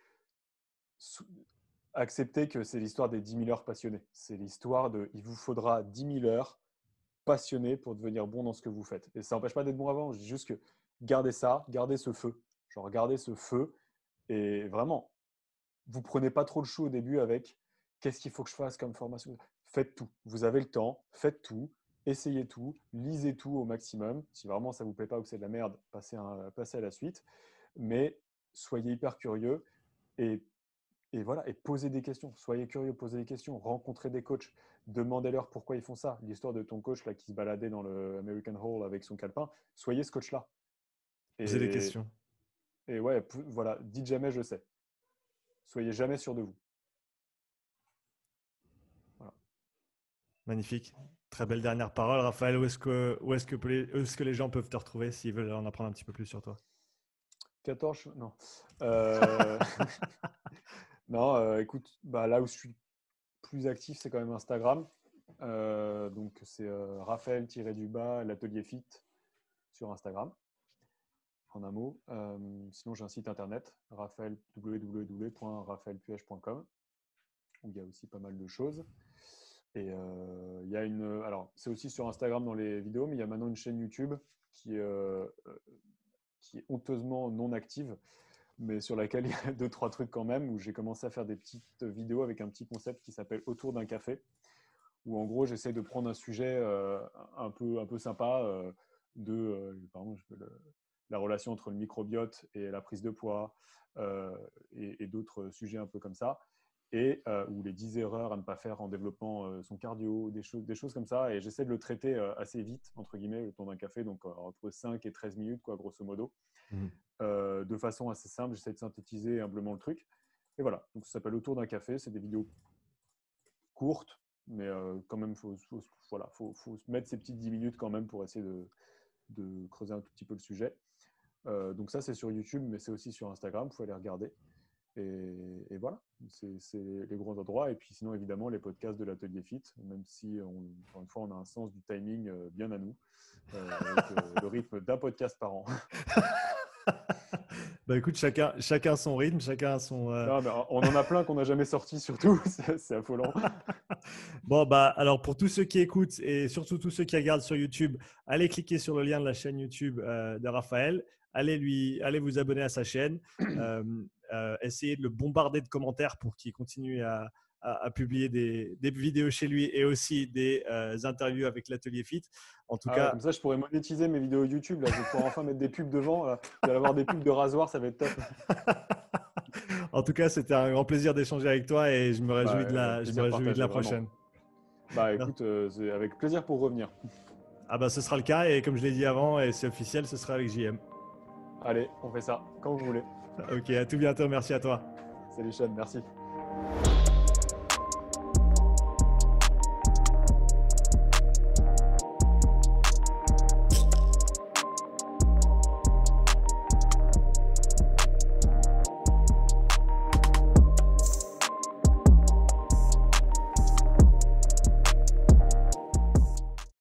accepter que c'est l'histoire des 10 000 heures passionnées. C'est l'histoire de il vous faudra 10 000 heures passionnées pour devenir bon dans ce que vous faites. Et ça n'empêche pas d'être bon avant. Je dis juste que gardez ça, gardez ce feu. Genre, gardez ce feu. Et vraiment, vous ne prenez pas trop le chou au début avec qu'est-ce qu'il faut que je fasse comme formation. Faites tout. Vous avez le temps, faites tout, essayez tout, lisez tout au maximum. Si vraiment ça ne vous plaît pas ou que c'est de la merde, passez à la suite. Mais soyez hyper curieux et voilà, et posez des questions. Soyez curieux, posez des questions, rencontrez des coachs, demandez-leur pourquoi ils font ça. L'histoire de ton coach là, qui se baladait dans le American Hall avec son calepin, soyez ce coach-là. Posez des questions. Et ouais, voilà, dites jamais je sais. Soyez jamais sûr de vous. Voilà. Magnifique. Très belle dernière parole. Raphaël, où est-ce que les gens peuvent te retrouver s'ils veulent en apprendre un petit peu plus sur toi? 14, non. Non, écoute, là où je suis plus actif, c'est quand même Instagram. Donc, c'est Raphaël-du-bas, l'atelier fit sur Instagram, en un mot. Sinon, j'ai un site internet, www.raphaelpuech.com, où il y a aussi pas mal de choses. Et il y a alors, c'est aussi sur Instagram dans les vidéos, mais il y a maintenant une chaîne YouTube qui est honteusement non active, mais sur laquelle il y a 2-3 trucs quand même, où j'ai commencé à faire des petites vidéos avec un petit concept qui s'appelle Autour d'un café, où en gros j'essaie de prendre un sujet un peu sympa par exemple, la relation entre le microbiote et la prise de poids et d'autres sujets un peu comme ça, et ou les 10 erreurs à ne pas faire en développant son cardio, des choses comme ça, et j'essaie de le traiter assez vite, entre guillemets, le temps d'un café, donc entre 5 et 13 minutes, quoi, grosso modo. De façon assez simple, j'essaie de synthétiser humblement le truc. Et voilà, donc ça s'appelle Autour d'un café, c'est des vidéos courtes, mais quand même, faut se mettre ces petites 10 minutes quand même pour essayer de creuser un tout petit peu le sujet. Donc ça, c'est sur YouTube, mais c'est aussi sur Instagram, il faut aller regarder. Et voilà, c'est les gros endroits. Et puis sinon, évidemment, les podcasts de l'Atelier Fit, même si, encore une fois, on a un sens du timing bien à nous, avec le rythme d'un podcast par an. Écoute, chacun son rythme, chacun son… Non, mais on en a plein qu'on n'a jamais sorti, surtout. C'est affolant. Bon, alors pour tous ceux qui écoutent et surtout tous ceux qui regardent sur YouTube, allez cliquer sur le lien de la chaîne YouTube de Raphaël. Allez vous abonner à sa chaîne. Essayez de le bombarder de commentaires pour qu'il continue à publier des vidéos chez lui et aussi des interviews avec l'Atelier Fit. En tout cas, comme ça, je pourrais monétiser mes vidéos YouTube. Là, je vais pouvoir enfin mettre des pubs devant. Vous allez avoir des pubs de rasoir, ça va être top. En tout cas, c'était un grand plaisir d'échanger avec toi et je me réjouis de la prochaine. Écoute, c'est avec plaisir pour revenir. Ce sera le cas et comme je l'ai dit avant et c'est officiel, ce sera avec JM. Allez, on fait ça quand vous voulez. Ok, à tout bientôt. Merci à toi. Salut Sean, merci.